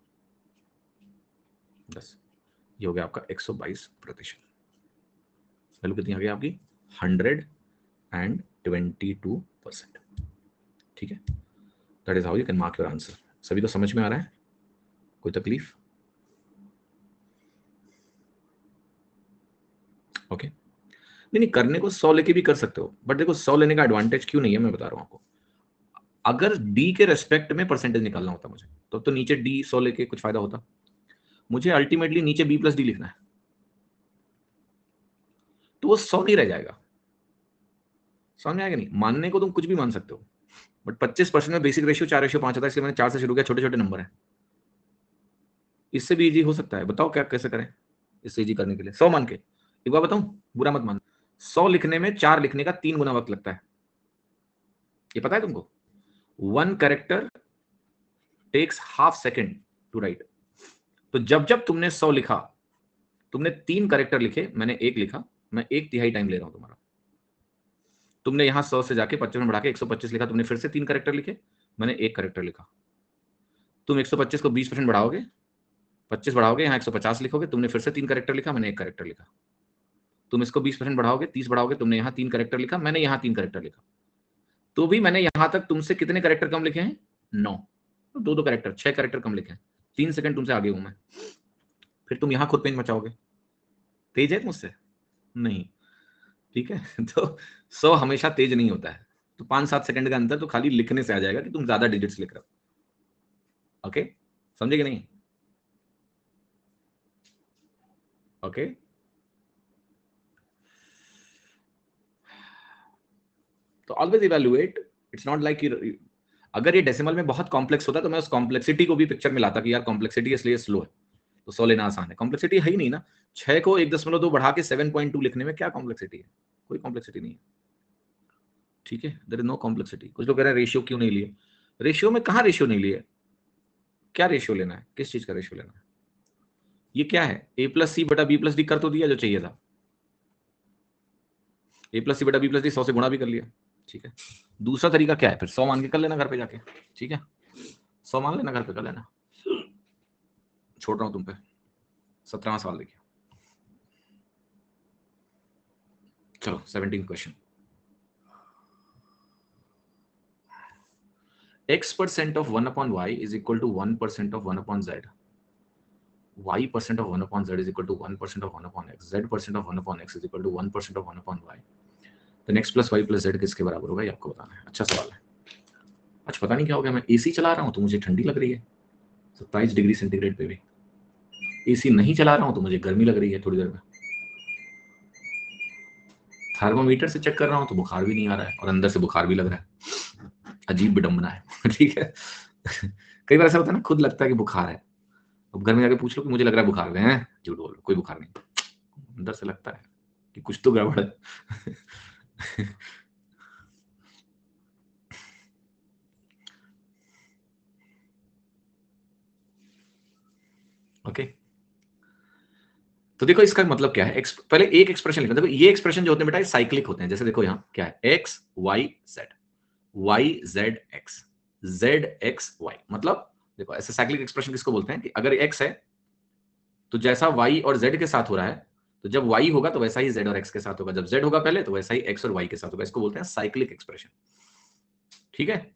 दस। ये हो गया आपका एक सौ बाईस प्रतिशत। वैल्यू कितनी आ गई आपकी? Hundred and twenty two percent. ठीक है, that is how you can mark your answer. सभी तो समझ में आ रहा है? कोई तकलीफ? Okay okay. नहीं नहीं, करने को सौ लेके भी कर सकते हो, बट देखो सौ लेने का एडवांटेज क्यों नहीं है मैं बता रहा हूं आपको। अगर डी के रेस्पेक्ट में परसेंटेज निकालना होता मुझे तो, तो नीचे डी सौ लेके कुछ फायदा होता? मुझे अल्टीमेटली नीचे बी प्लस डी लिखना है, तो वो सौ नहीं रह जाएगा। समझ में आएगा? नहीं मानने को तुम कुछ भी मान सकते हो, बट पच्चीस परसेंट में बेसिक रेशियो चार रेशियो पांच होता है, इसलिए मैंने चार से शुरू किया। छोटे छोटे नंबर है, इससे भी इजी हो सकता है। बताओ क्या कैसे करें इससे इजी करने के लिए? सौ मान के, एक बार बताऊं, बुरा मत मान, सौ लिखने में चार लिखने का तीन गुना वक्त लगता है, ये पता है तुमको? One character takes half second to write. तो जब जब तुमने सौ लिखा, तुमने तीन कैरेक्टर लिखे, मैंने एक लिखा, मैं एक तिहाई टाइम ले रहा हूं तुम्हारा। तुमने यहां सौ से जाके पच्चीस में बढ़ा के एक सौ पच्चीस लिखा, तुमने फिर से तीन कैरेक्टर लिखे, मैंने एक कैरेक्टर लिखा। तुम एक सौ पच्चीस को बीस परसेंट बढ़ाओगे, पच्चीस बढ़ाओगे, यहाँ एक सौ पचास लिखोगे, तुमने फिर से तीन कैरेक्टर लिखा, मैंने एक कैरेक्टर लिखा। तुम इसको बीस परसेंट बढ़ाओगे, तीस बढ़ाओगे, तुमने यहाँ तीन कैरेक्टर लिखा, मैंने यहाँ तीन कैरेक्टर लिखा। तो भी मैंने यहां तक तुमसे कितने कैरेक्टर कम लिखे हैं? नौ। तो दो दो कैरेक्टर, छह कैरेक्टर कम लिखे हैं, तीन सेकंड तुमसे आगे हूं मैं। फिर तुम यहां खुद पेन मचाओगे। तेज है मुझसे? नहीं। ठीक है तो सौ हमेशा तेज नहीं होता है, तो पांच सात सेकंड का अंतर तो खाली लिखने से आ जाएगा कि तुम ज्यादा डिजिट्स लिख रहे हो। ओके, समझे कि नहीं? ओके, तो always evaluate. It's not like, अगर ये डेसिमल में बहुत कॉम्प्लेक्स होता तो मैं उस कॉम्प्लेक्सिटी को भी पिक्चर में लाता कि यार कॉम्प्लेक्सिटी इसलिए स्लो है, तो सौ लेना आसान है। कॉम्प्लेक्सिटी है ही नहीं ना, छह को एक दशमलव दो बढ़ा के सेवन पॉइंट टू लिखने में क्या कॉम्प्लेक्सिटी है? कोई कॉम्प्लेक्सिटी नहीं है। ठीक है, देयर इज नो कॉम्प्लेक्सिटी। कुछ लोग कह रहे हैं रेशियो क्यों नहीं लिए, रेशियो में कहाँ रेशियो नहीं लिए, क्या रेशियो लेना है, किस चीज का रेशियो लेना है, ये क्या है, ए प्लस सी बटा बी प्लस डी कर तो दिया जो चाहिए था, ए प्लस सी बटा बी प्लस डी सौ से गुणा भी कर लिया, ठीक है। दूसरा तरीका क्या है, फिर सौ मान के कर लेना घर पे जाके, ठीक है, सौ मान लेना घर पे कर लेना, छोड़ रहा हूं तुम पे, सत्रहवां सवाल देखिए। चलो seventeen question, x percent of one upon y is equal to one percent of one upon z, y percent of one upon z is equal to one percent of one upon x, z percent of one upon x is equal to one percent of one upon y, then x plus y plus z किसके बराबर होगा ये आपको बताना है। अच्छा सवाल है। अच्छा पता नहीं क्या हो गया, मैं एसी चला रहा हूं तो मुझे ठंडी लग रही है सत्ताईस डिग्री सेंटीग्रेड पे भी, एसी नहीं चला रहा हूं तो मुझे गर्मी लग रही है थोड़ी देर में, थर्मोमीटर से चेक कर रहा हूं तो बुखार भी नहीं आ रहा है और अंदर से बुखार भी लग रहा है, अजीब विडंबना है ठीक है कई बार ऐसा होता है ना, खुद लगता है कि बुखार है, अब घर में जाके पूछ लो कि मुझे लग रहा है बुखार है, झूठ बोलो कोई बुखार नहीं, अंदर से लगता है कि कुछ तो गड़बड़ है ओके okay. तो देखो इसका मतलब क्या है, पहले एक एक्सप्रेशन लिखो, देखो ये एक्सप्रेशन जो होते हैं बेटा साइक्लिक होते हैं, जैसे देखो यहाँ क्या है, x y z, y z x, z x y, मतलब देखो ऐसे साइक्लिक एक्सप्रेशन किसको बोलते हैं कि अगर एक्स है तो जैसा वाई और जेड के साथ हो रहा है, तो जब वाई होगा तो वैसा ही जेड और एक्स के साथ होगा, जब जेड होगा पहले तो वैसा ही एक्स और वाई के साथ होगा, इसको बोलते हैं साइक्लिक एक्सप्रेशन, ठीक है।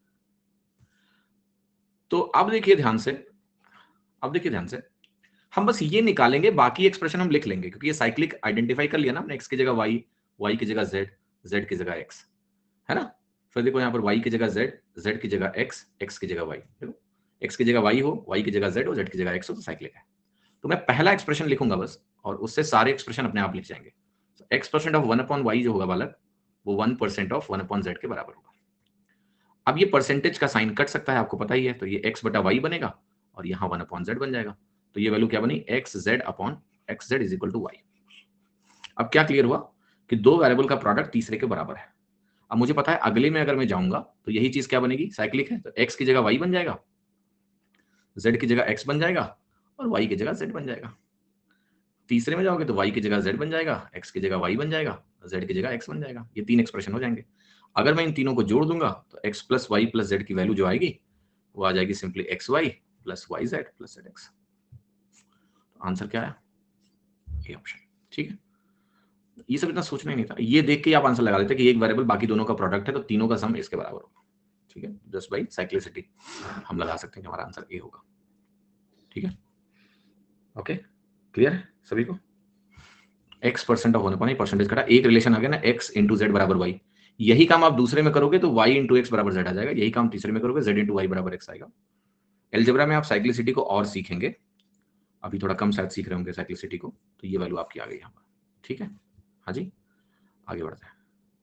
तो अब देखिए ध्यान से, अब देखिए ध्यान से, हम बस ये निकालेंगे, बाकी एक्सप्रेशन हम लिख लेंगे क्योंकि ये साइक्लिक आइडेंटिफाई कर लिया ना हमने, एक्स की जगह वाई, वाई की जगह जेड, जेड की जगह एक्स, है ना। फिर देखो यहाँ पर वाई की जगह जेड, जेड की जगह एक्स, एक्स की जगह वाई, देखो एक्स की जगह वाई हो, वाई की जगह जेड हो, जेड की जगह एक्स हो, तो साइक्लिक है। तो मैं पहला एक्सप्रेशन लिखूंगा बस और उससे सारे एक्सप्रेशन अपने आप लिख जाएंगे। X percent of one upon y जो होगा बालक, वो one percent of one upon z के बराबर होगा। अब ये परसेंटेज का साइन कट सकता है, आपको पता ही है, तो ये एक्स बटा वाई बनेगा और यहाँ वन अपॉन जेड बन जाएगा, तो ये वैल्यू क्या बनी, x z upon x z is equal to y. अब क्या क्लियर हुआ कि दो वेरिएबल का प्रोडक्ट तीसरे के बराबर है। अब मुझे पता है अगले में अगर मैं जाऊंगा तो यही चीज क्या बनेगी, साइक्लिक है, तो एक्स की जगह वाई बन जाएगा, जेड की जगह एक्स बन जाएगा और वाई की जगह जेड बन जाएगा। तीसरे में जाओगे तो वाई की जगह जेड बन जाएगा, एक्स की जगह वाई बन जाएगा, जेड की जगह एक्स बन जाएगा, ये तीन एक्सप्रेशन हो जाएंगे। अगर मैं इन तीनों को जोड़ दूंगा तो x plus y plus z की वैल्यू जो आएगी वो आ जाएगी simply x y plus y z plus z x. Answer क्या है, ये ऑप्शन, ठीक है। ये सब इतना सोचना ही नहीं था, ये देख के आप आंसर लगा देते कि एक वेरिएबल बाकी दोनों का प्रोडक्ट है तो तीनों का सम इसके बराबर होगा, ठीक है। जस्ट बाई साइक्लिसिटी हम लगा सकते हैं कि हमारा आंसर ए होगा, ठीक है। ओके क्लियर है सभी को। एक्स परसेंट ऑफ होने पानी परसेंटेज कटा, एक रिलेशन आ गया ना, एक्स इंटू जेड बराबर वाई, यही काम आप दूसरे में करोगे तो वाई इंटू एक्स बराबर जेड आ जाएगा, यही काम तीसरे में करोगे जेड इंटू वाई बराबर एक्स आएगा। एलजेब्रा में आप साइक्लिसिटी को और सीखेंगे, अभी थोड़ा कम शायद सीख रहे होंगे साइक्लिसिटी को, तो ये वैल्यू आपकी आ गई यहाँ पर, ठीक है। हाँ जी आगे बढ़ते हैं,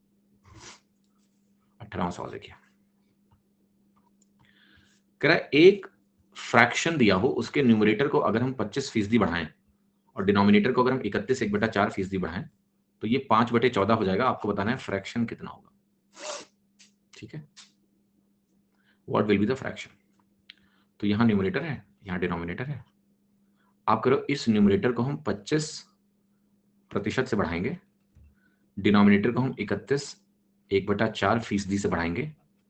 अठारहवां सवाल देखिए, कह रहा है एक फ्रैक्शन दिया हो, उसके न्यूमरेटर को अगर हम पच्चीस फीसदी बढ़ाएं और डिनोमिनेटर को अगर हम इकतीस एक बटा चार फीसदी बढ़ाएं तो ये पांच बटे चौदह हो जाएगा। आपको बताना है फ्रैक्शन कितना होगा, ठीक है। What will be the fraction, तो यहां न्यूमरेटर है, यहां डिनोमिनेटर है, आप करो इस न्यूमरेटर को हम पच्चीस प्रतिशत से बढ़ाएंगे, डिनोमिनेटर को हम इकतीस एक बटा चार फीसदी से बढ़ाएंगे,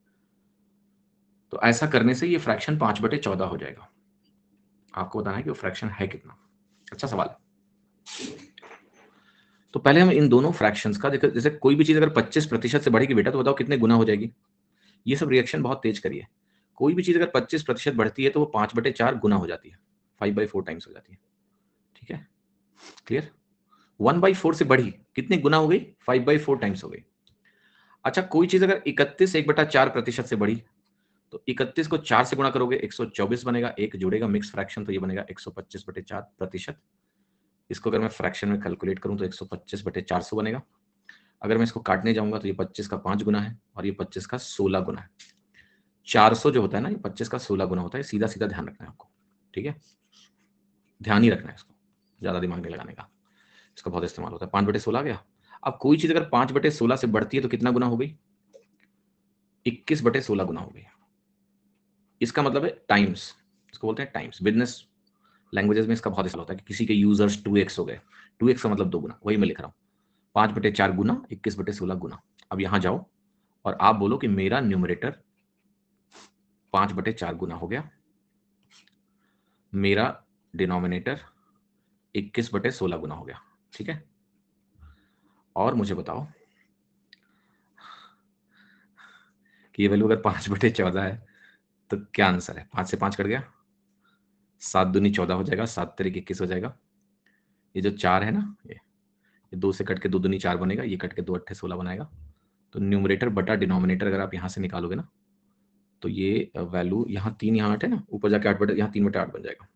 तो ऐसा करने से ये फ्रैक्शन पांच बटे चौदह हो जाएगा। आपको बताना है कि वो फ्रैक्शन है कितना। अच्छा सवाल है। तो पहले हम इन दोनों फ्रैक्शंस का देखो, जैसे कोई भी चीज अगर पच्चीस प्रतिशत से बढ़ेगी बेटा तो बताओ कितने गुना हो जाएगी, ये सब रिएक्शन बहुत तेज करिए। कोई भी चीज अगर पच्चीस प्रतिशत बढ़ती है तो वो पांच बटे चार गुना हो जाती है, फाइव बाई फोर टाइम्स हो जाती है, ठीक है क्लियर। वन बाई फोर से बढ़ी कितने गुना हो गई, फाइव बाई फोर टाइम्स हो गई। अच्छा कोई चीज अगर इकतीस एक बटा चार प्रतिशत से बढ़ी तो इकतीस को चार से गुणा करोगे एक सौ चौबीस बनेगा, एक जुड़ेगा मिक्स फ्रैक्शन तो ये बनेगा एक सौ पच्चीस बटे चार प्रतिशत। इसको अगर मैं फ्रैक्शन में कैलकुलेट करूं तो एक सौ पच्चीस बटे चार सौ बनेगा। अगर मैं इसको काटने जाऊंगा तो ये पच्चीस का पांच गुना है और ये पच्चीस का सोलह गुना है। चार सौ जो होता है ना ये पच्चीस का सोलह गुना होता है, सीधा सीधा ध्यान रखना है आपको, ठीक है, ध्यान ही रखना है इसको, ज्यादा दिमाग नहीं लगाने का, इसका बहुत इस्तेमाल होता है। पांच बटे सोलह गया। अब कोई चीज अगर पांच बटे सोलह से बढ़ती है तो कितना गुना हो गई, इक्कीस बटे सोलह गुना हो गई। इसका मतलब है टाइम्स, इसको बोलते हैं टाइम्स। बिजनेस लैंग्वेजेस में इसका बहुत इस्तेमाल होता है कि किसी के यूजर्स टू एक्स हो गए, टू एक्स का मतलब दो गुना, वही मैं लिख रहा हूँ। पांच बटे चार गुना इक्कीस बटे सोलह गुना। अब यहां जाओ और आप बोलो कि मेरा न्यूमरेटर पांच बटे चार गुना हो गया, मेरा डिनोमिनेटर इक्कीस बटे सोलह गुना हो गया। ठीक है, और मुझे बताओ कि ये वैल्यू अगर पांच बटे चौदह है तो क्या आंसर है? पांच से पांच कट गया, सात दूनी चौदह हो जाएगा, सात तरीके इक्कीस हो जाएगा। ये जो चार है ना, ये ये दो से कट के दो दूनी चार बनेगा, ये कट के दो अट्ठे सोलह बनाएगा। तो न्यूमरेटर बटा डिनोमिनेटर अगर आप यहां से निकालोगे ना, तो ये वैल्यू यहाँ तीन यहाँ आठ है ना, ऊपर जाके आठ बटे यहाँ तीन बटे आठ बन जाएगा।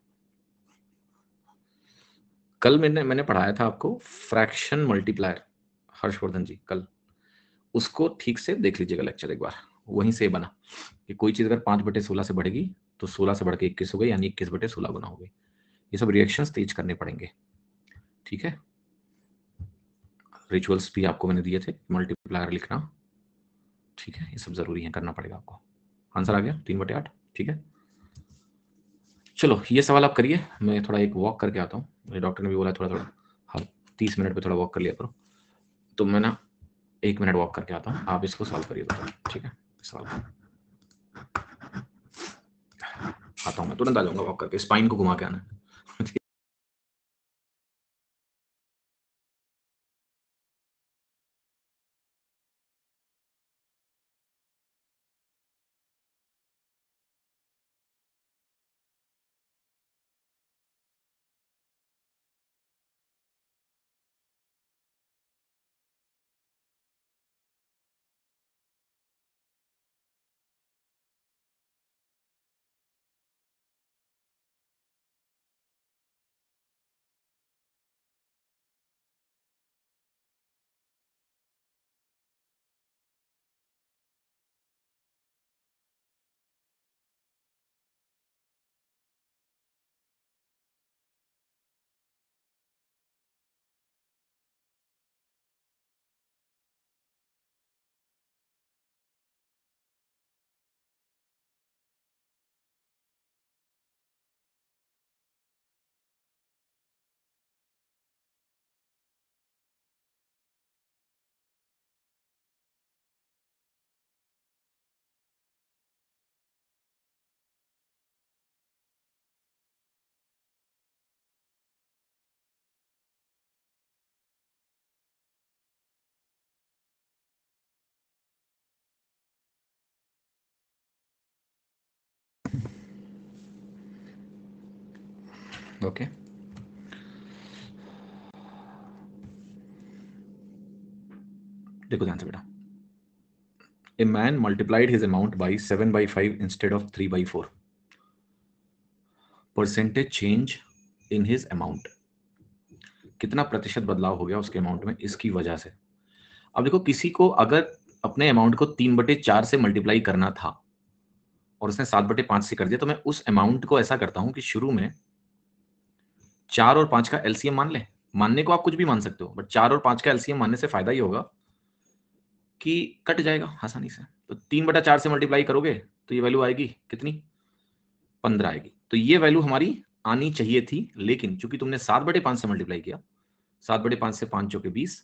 कल मैंने मैंने पढ़ाया था आपको फ्रैक्शन मल्टीप्लायर, हर्षवर्धन जी, कल उसको ठीक से देख लीजिएगा लेक्चर एक बार, वहीं से बना कि कोई चीज अगर पांच बटे सोलह से बढ़ेगी तो सोलह से बढ़ के इक्कीस हो गई, यानी इक्कीस बटे सोलह गुना हो गई। ये सब रिएक्शंस तेज करने पड़ेंगे। ठीक है, रिचुअल्स भी आपको मैंने दिए थे, मल्टीप्लायर लिखना। ठीक है, ये सब जरूरी है, करना पड़ेगा आपको। आंसर आ गया तीन बटे आठ। ठीक है, चलो ये सवाल आप करिए, मैं थोड़ा एक वॉक करके आता हूँ। मेरे डॉक्टर ने भी बोला थोड़ा थोड़ा हाँ तीस मिनट पे थोड़ा वॉक कर लिया करो, तो मैं ना एक मिनट वॉक करके आता हूँ, आप इसको सॉल्व करिए तो। ठीक है, सॉल्व आता हूँ मैं, तुरंत आ जाऊंगा वॉक करके, स्पाइन को घुमा के आना। ओके, देखो ध्यान से बेटा। A man multiplied his amount by seven by five instead of three by four. Percentage change in his amount. कितना प्रतिशत बदलाव हो गया उसके अमाउंट में इसकी वजह से। अब देखो, किसी को अगर अपने अमाउंट को तीन बटे चार से मल्टीप्लाई करना था और उसने सात बटे पांच से कर दिया, तो मैं उस अमाउंट को ऐसा करता हूं कि शुरू में चार और पांच का एलसीएम मान ले। मानने को आप कुछ भी मान सकते हो, बट चार और पांच का एलसीएम मानने से फायदा ये होगा कि कट जाएगा आसानी से। तो तीन बटा चार से मल्टीप्लाई करोगे तो ये वैल्यू आएगी कितनी? पंद्रह आएगी। तो ये वैल्यू हमारी आनी चाहिए थी, लेकिन चूंकि तुमने सात बटे पांच से मल्टीप्लाई किया, सात बटे पांच से पांच चौके बीस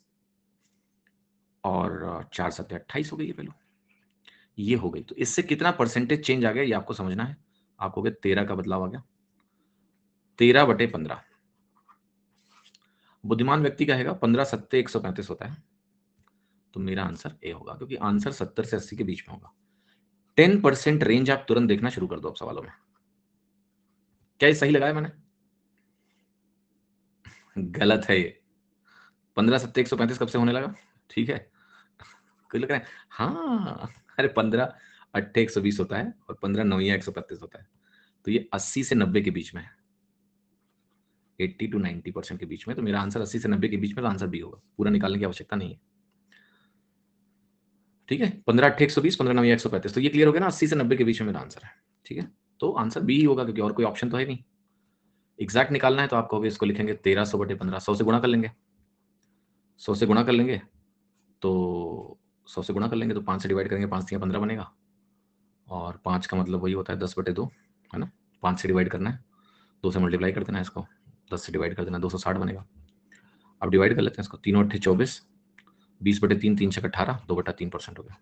और चार सत्ते अट्ठाईस हो गई ये वैल्यू, ये हो गई। तो इससे कितना परसेंटेज चेंज आ गया ये आपको समझना है। आपको क्या तेरह का बदलाव आ गया, तेरह बटे पंद्रह। बुद्धिमान व्यक्ति कहेगा पंद्रह सत्ते एक सौ पैंतीस होता है, तो मेरा आंसर ए होगा, क्योंकि आंसर सत्तर से अस्सी के बीच में होगा। टेन परसेंट रेंज आप तुरंत देखना शुरू कर दो अब सवालों में। क्या ये सही लगाया मैंने? गलत है ये। पंद्रह सत्ते एक सौ पैंतीस कब से होने लगा? ठीक है, कोई लग रहा है हाँ, अरे पंद्रह अट्ठे एक सौ बीस होता है और पंद्रह नौया एक सौ पैंतीस होता है, तो ये अस्सी से नब्बे के बीच में है, अस्सी टू नब्बे परसेंट के बीच में। तो मेरा आंसर अस्सी से नब्बे के बीच में, तो आंसर बी होगा, पूरा निकालने की आवश्यकता नहीं है। ठीक है, पंद्रह अट्ठे एक सौ बीस, पंद्रह नौया एक सौ पैंतीस, तो ये क्लियर हो गया ना, अस्सी से नब्बे के बीच में मेरा आंसर है। ठीक है, तो आंसर बी ही होगा, क्योंकि और कोई ऑप्शन तो है नहीं। एग्जैक्ट निकालना है तो आप कहोगे इसको लिखेंगे तेरह सौ बटे पंद्रह, सौ से गुणा कर लेंगे, सौ से गुणा कर लेंगे तो सौ से गुणा कर लेंगे तो पाँच से डिवाइड करेंगे, पाँच से पंद्रह बनेगा, और पाँच का मतलब वही होता है दस बटे दो, है ना। पाँच से डिवाइड करना है, दो से मल्टीप्लाई कर देना है इसको, दस से डिवाइड कर देना, दो सौ साठ बनेगा। अब डिवाइड कर लेते हैं इसको, तीनों अट्ठे चौबीस, बीस बटे तीन, तीन छः अठारह, दो बटा तीन परसेंट हो गया।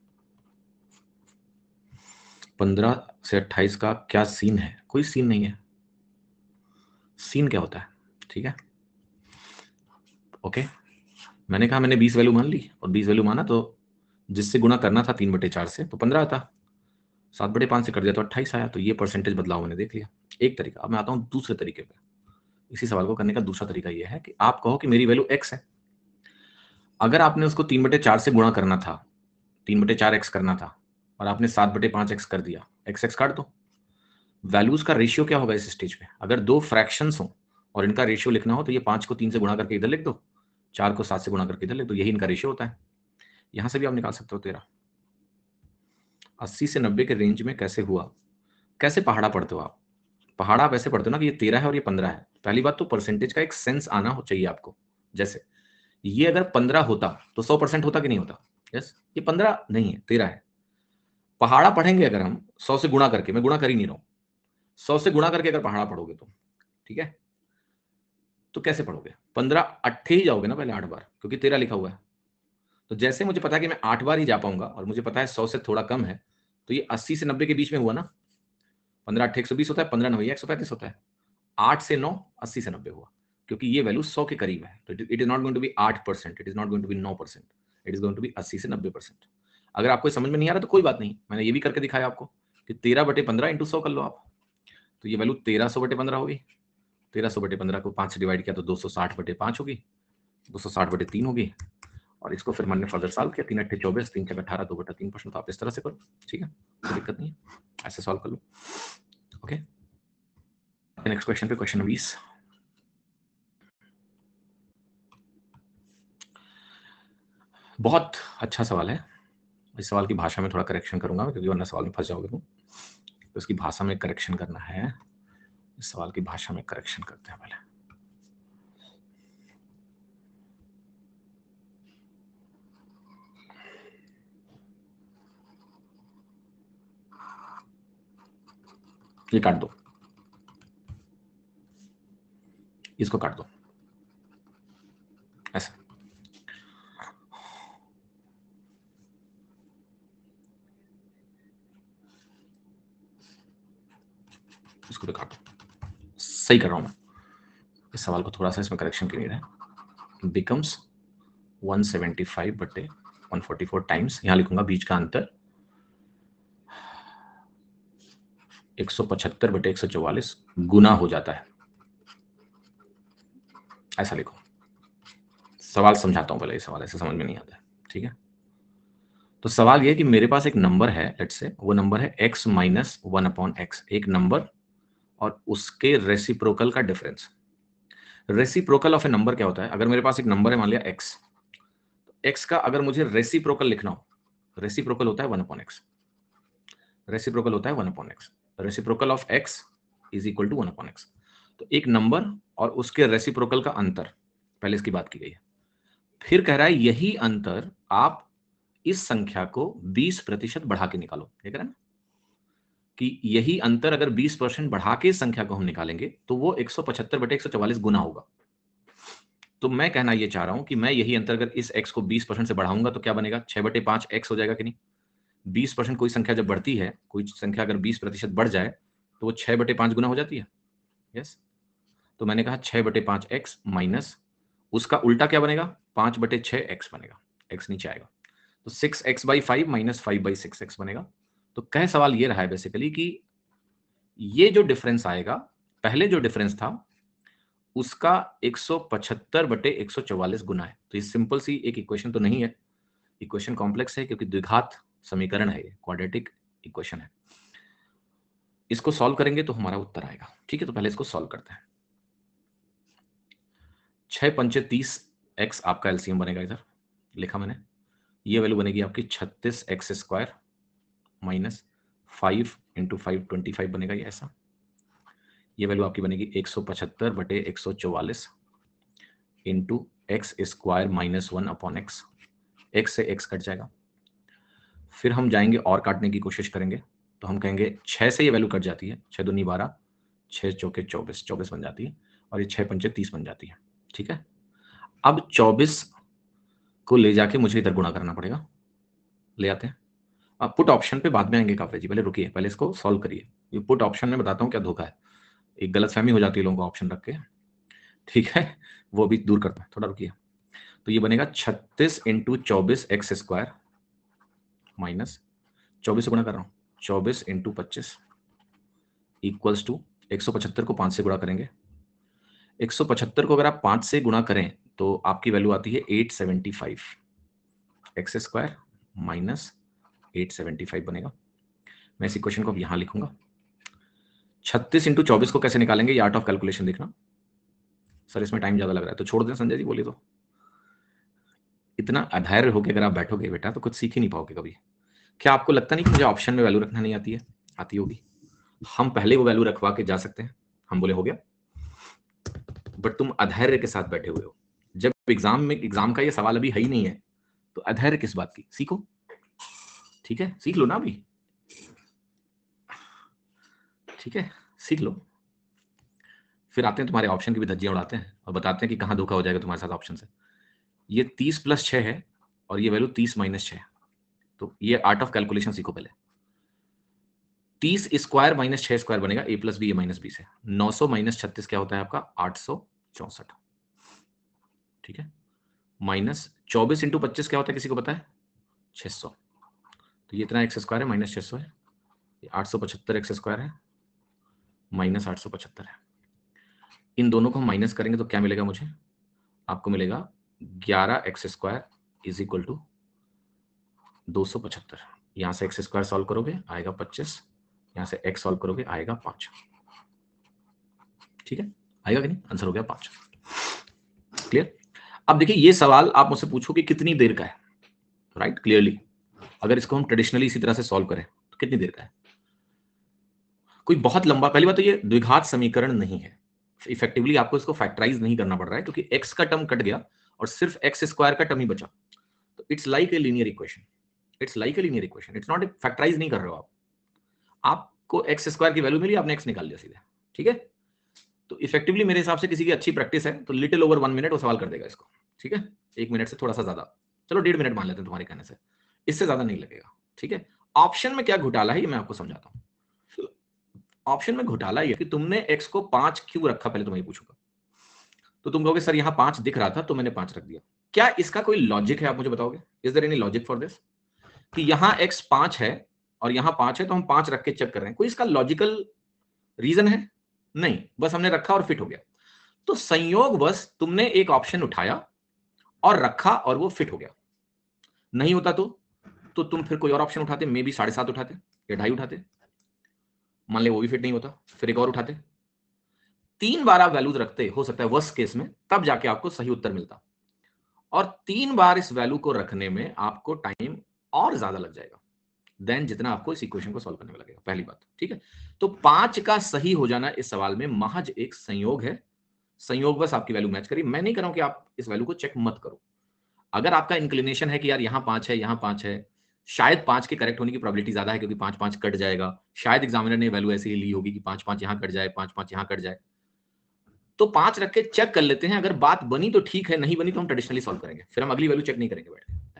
पंद्रह से अट्ठाईस का क्या सीन है? कोई सीन नहीं है। सीन क्या होता है? ठीक है, ओके। मैंने कहा मैंने बीस वैल्यू मान ली, और बीस वैल्यू माना तो जिससे गुणा करना था तीन बटे चार से तो पंद्रह आता, सात बटे पाँच से कर दिया तो अट्ठाईस आया। तो ये परसेंटेज बदलाव मैंने देख लिया, एक तरीका। अब मैं आता हूँ दूसरे तरीके पे। इसी सवाल को करने का दूसरा तरीका ये है कि आप कहो कि मेरी वैल्यू एक्स है, अगर आपने उसको तीन बटे चार से गुणा करना था, तीन बटे चार एक्स करना था, और आपने सात बटे पाँच एक्स कर दिया, एक्स एक्स काट दो। वैल्यूज का रेशियो क्या होगा इस स्टेज पे? अगर दो फ्रैक्शंस हो और इनका रेशियो लिखना हो तो ये पांच को तीन से गुणा करके इधर लिख दो, चार को सात से गुणा करके इधर लिख दो, यही इनका रेशियो होता है। यहां से भी आप निकाल सकते हो तेरह। अस्सी से नब्बे के रेंज में कैसे हुआ? कैसे पहाड़ा पढ़ते हो आप? पहाड़ा आप ऐसे पढ़ते हो ना कि ये तेरह है और ये पंद्रह है। पहली बात तो परसेंटेज का एक सेंस आना हो चाहिए आपको। जैसे ये अगर पंद्रह होता तो सौ परसेंट होता कि नहीं होता? यस, ये पंद्रह नहीं है, तेरह है। पहाड़ा पढ़ेंगे अगर हम सौ से गुणा करके, मैं गुणा कर ही नहीं रहा हूं, सौ से गुणा करके अगर पहाड़ा पढ़ोगे तो ठीक है, तो कैसे पढ़ोगे? पंद्रह अट्ठे ही जाओगे ना पहले आठ बार, क्योंकि तेरह लिखा हुआ है। तो जैसे मुझे पता है कि मैं आठ बार ही जा पाऊंगा और मुझे पता है सौ से थोड़ा कम है, तो ये अस्सी से नब्बे के बीच में हुआ ना। पंद्रह अट्ठे एक सौ बीस होता है, पंद्रह नौ एक सौ पैंतीस होता है। आठ से नौ अस्सी से नब्बे हुआ, क्योंकि ये वैल्यू सौ के करीब है। तो it is not going to be आठ percent, it is not going to be नौ percent, it is going to be अस्सी से नब्बे परसेंट। अगर आपको समझ में नहीं आ रहा तो कोई बात नहीं, मैंने ये भी करके दिखाया आपको कि तेरह बटे पंद्रह इंटू सौ कर लो आप, तो ये वैल्यू तेरह सौ बटे पंद्रह होगी। तेरह सौ बटे पंद्रह को पांच से डिवाइड किया तो दो सौ साठ बटे पांच होगी, दो सौ साठ बटे तीन होगी, और इसको फिर मैंने फर्दर सॉल्व किया, तीन अट्ठे चौबीस, तीन छः अठारह, दो बटा तीन परसेंट। तो आप इस तरह से करो, ठीक है, कोई दिक्कत नहीं है, ऐसे सॉल्व कर लो। ओके, नेक्स्ट क्वेश्चन पे, क्वेश्चन बीस। बहुत अच्छा सवाल है। इस सवाल की भाषा में थोड़ा करेक्शन करूंगा क्योंकि वरना सवाल में फंस जाओगे तुम, तो इसकी भाषा में करेक्शन करना है। इस सवाल की भाषा में करेक्शन करते हैं पहले। ये काट दो, इसको काट दो, ऐसा। इसको भी काट दो, सही कर रहा हूं मैं। इस सवाल को थोड़ा सा इसमें करेक्शन की नीड है। बिकम्स वन सेवेंटी फाइव बटे वन फोर्टी फोर टाइम्स, यहां लिखूंगा बीच का अंतर एक सौ पचहत्तर बटे एक सौ चौवालीस गुना हो जाता है, ऐसा लिखो। सवाल समझाता हूं पहले, इस सवाल ऐसे समझ में नहीं आता है, ठीक है। तो सवाल यह कि मेरे पास एक नंबर है, लेट्स से वो नंबर है x minus one upon x, एक नंबर और उसके रेसिप्रोकल का डिफरेंस। रेसिप्रोकल ऑफ ए नंबर क्या होता है? अगर मेरे पास एक नंबर है, मान लिया x, तो x का अगर मुझे रेसिप्रोकल लिखना हो, रेसिप्रोकल होता है वन अपॉन एक्स, रेसिप्रोकल होता है one upon x, reciprocal of x is equal to one upon x. तो एक नंबर और उसके रेसिप्रोकल का अंतर, पहले इसकी बात की गई है। फिर कह रहा है यही अंतर आप इस संख्या को बीस प्रतिशत बढ़ा के निकालो। देख रहे हैं ना कि यही अंतर अगर बीस परसेंट बढ़ा के इस संख्या को हम निकालेंगे तो वो एक सौ पचहत्तर बटे एक सौ चौवालीस गुना होगा। तो मैं कहना ये चाह रहा हूं कि मैं यही अंतर अगर इस x को बीस परसेंट से बढ़ाऊंगा तो क्या बनेगा? छह बटे पांच एक्स हो जाएगा कि नहीं? बीस परसेंट कोई संख्या जब बढ़ती है, कोई संख्या अगर बीस प्रतिशत बढ़ जाए तो वो छह बटे पांच गुना हो जाती है। यस, तो मैंने कहा छह बटे पांच एक्स माइनस उसका उल्टा क्या बनेगा? पांच बटे छह एक्स बनेगा, एक्स नीचे आएगा, तो six x by five minus five by six x बनेगा। तो कह सवाल ये रहा है बेसिकली कि ये जो डिफरेंस आएगा, पहले जो डिफरेंस था उसका एक सौ पचहत्तर बटे एक सौ चौवालीस गुना है। तो ये सिंपल सी एक इक्वेशन तो नहीं है, इक्वेशन कॉम्प्लेक्स है क्योंकि द्विघात समीकरण है, ये क्वाड्रेटिक इक्वेशन है। इसको सॉल्व करेंगे तो हमारा उत्तर आएगा, ठीक है। तो पहले इसको सॉल्व करते हैं। छह पंचे तीस एक्स आपका एलसीएम बनेगा, इधर लिखा मैंने। ये वैल्यू बनेगी आपकी छत्तीस x square minus five into five twenty five बनेगा ये ऐसा। ये वैल्यू आपकी बनेगी एक सौ पचहत्तर बटे एक सौ चौवालीस into x square minus one upon x, x से एक्स कट जाएगा, फिर हम जाएंगे और काटने की कोशिश करेंगे, तो हम कहेंगे छः से ये वैल्यू कट जाती है, छः दूनी बारह, छः चौके चौबीस, चौबीस बन जाती है, और ये छः पंचे तीस बन जाती है। ठीक है, अब चौबीस को ले जाके मुझे इधर गुणा करना पड़ेगा, ले आते हैं। अब पुट ऑप्शन पे बाद में आएंगे काफी जी, पहले रुकिए, पहले इसको सॉल्व करिए। ये पुट ऑप्शन में बताता हूँ क्या धोखा है, एक गलतफहमी हो जाती है लोगों को ऑप्शन रख के, ठीक है, वो भी दूर करता है, थोड़ा रुकिए। तो ये बनेगा छत्तीस इंटू चौबीस एक्स स्क्वायर माइनस चौबीस से गुणा कर रहा हूँ, चौबीस इंटू पच्चीस इक्वल्स टू एक सौ पचहत्तर को पाँच से गुणा करेंगे। एक सौ पचहत्तर को अगर आप पाँच से गुणा करें तो आपकी वैल्यू आती है आठ सौ पचहत्तर, एक्स स्क्वायर माइनस आठ सौ पचहत्तर बनेगा। मैं इस इक्वेशन को अब यहां लिखूंगा। छत्तीस इंटू चौबीस को कैसे निकालेंगे, ये आर्ट ऑफ कैलकुलेशन देखना। सर इसमें टाइम ज्यादा लग रहा है, तो छोड़ दें संजय जी, बोलिए। तो इतना अधैर्य होकर अगर आप बैठोगे बेटा तो कुछ सीख ही नहीं पाओगे कभी। क्या आपको लगता नहीं कि मुझे ऑप्शन में वैल्यू रखना नहीं आती है? आती होगी। हम पहले वो वैल्यू रखवा के जा सकते हैं, हम बोले हो गया, बट तुम अधैर्य के साथ बैठे हुए हो। जब एग्जाम में, एग्जाम का ये सवाल अभी है ही नहीं है, तो अधैर्य किस बात की? सीखो, ठीक है, सीख लो ना अभी, ठीक है, सीख लो। फिर आते हैं तुम्हारे ऑप्शन की भी धज्जियां उड़ाते हैं और बताते हैं कि कहां धोखा हो जाएगा तुम्हारे साथ ऑप्शन से। ये तीस प्लस छह है और ये वैल्यू तीस माइनस छह, तो ये आर्ट ऑफ कैलकुलेशन सीखो पहले। तीस स्क्वायर माइनस छह स्क्वायर बनेगा a plus b, a minus b से। नौ सौ माइनस छत्तीस क्या होता है आपका? आठ सौ चौसठ, ठीक है, माइनस चौबीस इंटू पच्चीस क्या होता है, किसी को पता है? छह सौ। तो ये इतना एक्स स्क्वायर है माइनस छह सौ है, ये आठ सौ पचहत्तर एक्स स्क्वायर है माइनस आठ सौ पचहत्तर है। इन दोनों को हम माइनस करेंगे तो क्या मिलेगा मुझे? आपको मिलेगा ग्यारह x square is equal to दो सौ पचहत्तर। यहां से एक्स स्क्वायर सॉल्व करोगे आएगा पच्चीस, यहां से एक्स सॉल्व करोगे आएगा पांच। ठीक है, आएगा कि नहीं? आंसर हो गया पांच। क्लियर? अब देखिए ये सवाल आप मुझसे पूछो कि कितनी देर का है, राइट? क्लियरली अगर इसको हम ट्रेडिशनली इसी तरह से सॉल्व करें तो कितनी देर का है? कोई बहुत लंबा, पहली बात तो ये द्विघात समीकरण नहीं है, इफेक्टिवली आपको इसको फैक्टराइज नहीं करना पड़ रहा है क्योंकि एक्स का टर्म कट गया और सिर्फ एक्स स्क्वायर का टर्म ही बचा। तो it's like a linear equation, it's like a linear equation, it's not, factorize नहीं कर रहे हो आप। आपको एक्स स्क्वायर की वैल्यू मिली, आपने एक्स निकाल दिया सीधे, ठीक है। तो इफेक्टिवली मेरे हिसाब से किसी की अच्छी प्रैक्टिस है तो लिटिल ओवर वन मिनट वो सवाल कर देगा इसको, ठीक है, एक मिनट से थोड़ा सा ज्यादा, चलो डेढ़ मिनट मान लेते हैं तुम्हारे कहने से, इससे ज्यादा नहीं लगेगा, ठीक है। ऑप्शन में क्या घोटाला है ये मैं आपको समझाता हूं। ऑप्शन में घोटाला ये कि तुमने एक्स को पांच क्यों रखा, पहले तुम्हें पूछूंगा। तो तुम कहोगे सर यहां पांच दिख रहा था तो मैंने पांच रख दिया। क्या इसका कोई लॉजिक है, आप मुझे बताओगे? Is there any logic for this कि यहां एक्स पांच है और यहां पांच है तो हम पांच रख के चेक कर रहे हैं? कोई इसका लॉजिकल रीजन है? नहीं, बस हमने रखा और फिट हो गया। तो संयोग बस तुमने एक ऑप्शन उठाया और रखा और वो फिट हो गया। नहीं होता तो तो तुम फिर कोई और ऑप्शन उठाते, मे बी साढ़े सात उठाते या ढाई उठाते, मान ले वो भी फिट नहीं होता, फिर एक और उठाते। तीन बार आप वैल्यूज रखते, हो सकता है वर्स्ट केस में, तब जाके आपको सही उत्तर मिलता। और तीन बार इस वैल्यू को रखने में आपको टाइम और ज्यादा लग जाएगा देन जितना आपको इस इक्वेशन को सॉल्व करने में लगेगा, पहली बात, ठीक है। तो पांच का सही हो जाना इस सवाल में महज एक संयोग है, संयोग बस आपकी वैल्यू मैच करी। मैं नहीं कर रहा हूं कि आप इस वैल्यू को चेक मत करो। अगर आपका इंक्लिनेशन है कि यार यहां पांच है, यहां पांच है, शायद पांच के करेक्ट होने की प्रोबेबिलिटी ज्यादा है क्योंकि पांच पांच कट जाएगा, शायद एग्जामिनर ने वैल्यू ऐसे ही ली होगी कि पांच पांच यहां कट जाए, पांच पांच यहां कट जाए, तो पांच रख के चेक कर लेते हैं। अगर बात बनी तो ठीक है, नहीं बनी तो हम ट्रेडिशनली सॉल्व करेंगे, फिर हम अगली वैल्यू चेक नहीं करेंगे बैठ के।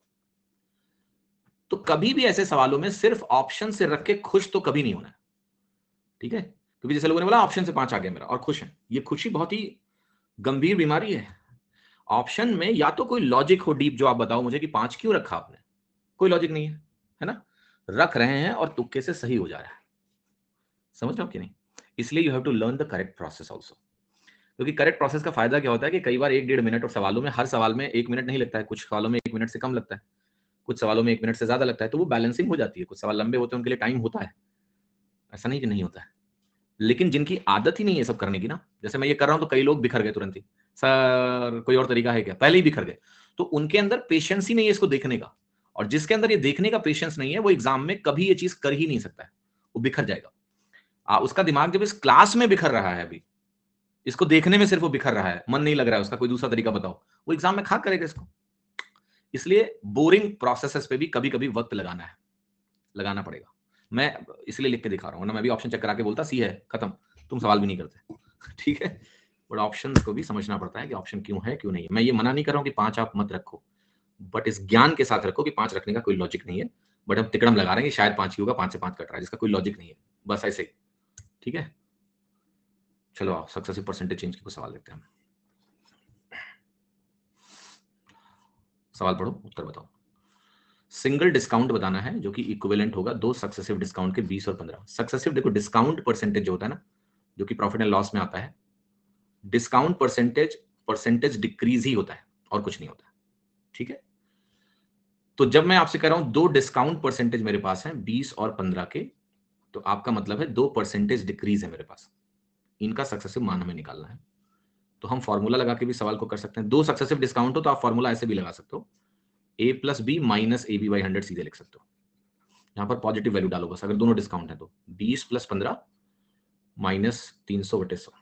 तो कभी भी ऐसे सवालों में सिर्फ ऑप्शन से रख के खुश तो कभी नहीं होना है, ठीक है। क्योंकि जैसे लोगों ने बोला ऑप्शन से पांच आ गया मेरा और खुश है, ये खुशी बहुत ही गंभीर बीमारी है। ऑप्शन में या तो कोई लॉजिक हो डीप, जो आप बताओ मुझे कि पांच क्यों रखा आपने, कोई लॉजिक नहीं है, है ना, रख रहे हैं और तुक्के से सही हो जा रहा है, समझ रहे हो कि नहीं? इसलिए you have to learn the correct process also. क्योंकि करेक्ट प्रोसेस का फायदा क्या होता है कि कई बार एक डेढ़ मिनट, और सवालों में हर सवाल में एक मिनट नहीं लगता है, कुछ सवालों में एक मिनट से कम लगता है, कुछ सवालों में एक मिनट से ज्यादा लगता है, तो वो बैलेंसिंग हो जाती है। कुछ सवाल लंबे होते हैं उनके लिए टाइम होता है, ऐसा नहीं कि नहीं होता है, लेकिन जिनकी आदत ही नहीं है सब करने की ना, जैसे मैं ये कर रहा हूं तो कई लोग बिखर गए तुरंत ही, सर कोई और तरीका है क्या, पहले ही बिखर गए। तो उनके अंदर पेशेंस ही नहीं है इसको देखने का, और जिसके अंदर ये देखने का पेशेंस नहीं है वो एग्जाम में कभी ये चीज कर ही नहीं सकता है, वो बिखर जाएगा। आ, उसका दिमाग जब इस क्लास में बिखर रहा है, अभी इसको देखने में सिर्फ वो बिखर रहा है, मन नहीं लग रहा है उसका, कोई दूसरा तरीका बताओ, वो एग्जाम में खा करेगा इसको। इसलिए बोरिंग प्रोसेसेस पे भी कभी कभी वक्त लगाना है, लगाना पड़ेगा। मैं इसलिए लिख के दिखा रहा हूँ ना, मैं भी ऑप्शन चेक करा के बोलता सी है खत्म, तुम सवाल भी नहीं करते। ठीक है, बट ऑप्शन को भी समझना पड़ता है कि ऑप्शन क्यों है क्यों नहीं है। मैं ये मना नहीं कर रहा हूँ कि पांच आप मत रखो, बट इस ज्ञान के साथ रखो कि पांच रखने का कोई लॉजिक नहीं है। बट हम तिकड़म लगा रहे हैं कि शायद पांच ही होगा, पांच से पांच कट रहा है जिसका कोई लॉजिक नहीं है, बस ऐसे ही। ठीक है, चलो आओ सक्सेसिव परसेंटेज चेंज के सवाल देखते हैं। सवाल पढ़ो, उत्तर बताओ। सिंगल डिस्काउंट बताना है जो कि इक्विवेलेंट होगा दो सक्सेसिव डिस्काउंट के बीस और पंद्रह। सक्सेसिव देखो डिस्काउंट परसेंटेज जो होता है ना, जो कि प्रॉफिट एंड लॉस में आता है, डिस्काउंट परसेंटेज परसेंटेज डिक्रीज ही होता है और कुछ नहीं होता। ठीक है, तो जब मैं आपसे कह रहा हूं दो डिस्काउंट परसेंटेज मेरे पास है बीस और पंद्रह के, तो आपका मतलब है दो परसेंटेज डिक्रीज है मेरे पास, इनका सक्सेसिव मान हमें निकालना है। तो हम फॉर्मूला लगा के भी सवाल को कर सकते हैं। दो सक्सेसिव डिस्काउंट हो तो आप फॉर्मूला ऐसे भी लगा सकते हो, a plus b minus a B by hundred सीधे लिख सकते हो। यहां पर पॉजिटिव वैल्यू डालो बस, अगर दोनों डिस्काउंट है तो बीस प्लस पंद्रह माइनस तीन सौ बटे सौ,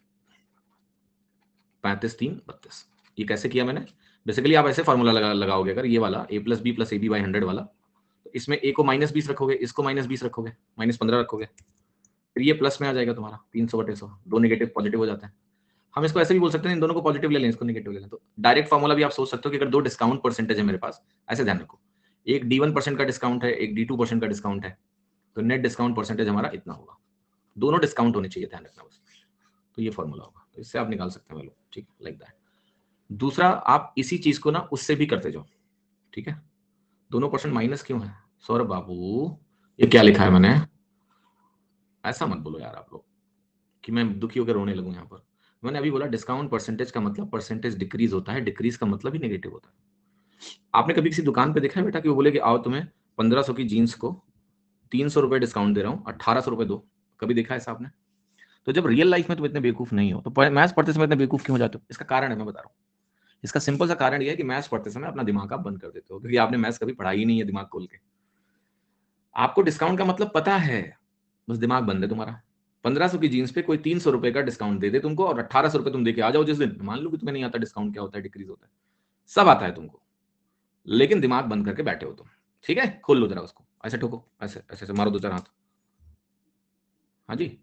पैंतीस तीन बत्तीस। ये कैसे किया मैंने? बेसिकली आप ऐसे फॉर्मूला लगा लगाओगे, अगर ये वाला a plus B plus A B by hundred वाला, तो इसमें ए को माइनस बीस रखोगे, इसको माइनस बीस रखोगे, माइनस पंद्रह रखोगे, फिर ये प्लस में आ जाएगा तुम्हारा तीन सौ बटे सौ, दो नेगेटिव पॉजिटिव हो जाता है। हम इसको ऐसे भी बोल सकते हैं इन दोनों को पॉजिटिव ले लें, इसको नेगेटिव ले लें। तो डायरेक्ट फॉर्मूला भी आप सोच सकते हो कि अगर दो डिस्काउंट परसेंटेज है मेरे पास, ऐसे ध्यान रखो, एक डी वन परसेंट का डिस्काउंट है, एक डी टू परसेंट का डिस्काउंट है, तो नेट डिस्काउंट परसेंटेज हमारा इतना होगा। दोनों डिस्काउंट होने चाहिए, ध्यान रखना बस। तो ये फॉर्मूला होगा, तो इससे आप निकाल सकते हैं वैल्यू। ठीक, लाइक दैट। दूसरा, आप इसी चीज को ना उससे भी करते जाओ। ठीक है, दोनों परसेंट माइनस क्यों है सौरभ बाबू? ये क्या लिखा है मैंने? ऐसा मत बोलो यार आप लोग कि मैं दुखी होकर रोने लगूं। यहाँ पर मैंने अभी बोला डिस्काउंट परसेंटेज का मतलब परसेंटेज डिक्रीज होता है, डिक्रीज का मतलब ही नेगेटिव होता है। आपने कभी किसी दुकान पे देखा है बेटा कि वो बोले कि आओ तुम्हें पंद्रह सौ की जीन्स को तीन सौ रुपए डिस्काउंट दे रहा हूँ, अट्ठारह सौ रुपए दो? कभी देखा है ऐसा आपने? तो जब रियल लाइफ में तुम इतने बेवकूफ नहीं हो तो मैथ्स पढ़ते समय इतने बेवकूफ क्यों हो जाते हो? इसका कारण है, मैं बता रहा हूँ। इसका सिंपल सा कारण यह है कि मैथ्स पढ़ते समय अपना दिमाग आप बंद कर देते हो, क्योंकि आपने मैथ्स कभी पढ़ाई ही नहीं है दिमाग खोल के। आपको डिस्काउंट का मतलब पता है, बस दिमाग बंद है तुम्हारा। पंद्रह सौ की जीन्स पे कोई तीन सौ रुपए का डिस्काउंट दे दे तुमको और अट्ठारह सौ रुपए तुम देके आ जाओ जिस दिन, मान लो कि तुम्हें नहीं आता डिस्काउंट क्या होता है, डिक्रीज होता है, सब आता है तुमको, लेकिन दिमाग बंद करके बैठे हो तुम। ठीक है, खोल लो जरा उसको, ऐसे ठोको, ऐसे ऐसे ऐसे मारो दो चार हाथ। हाँ जी,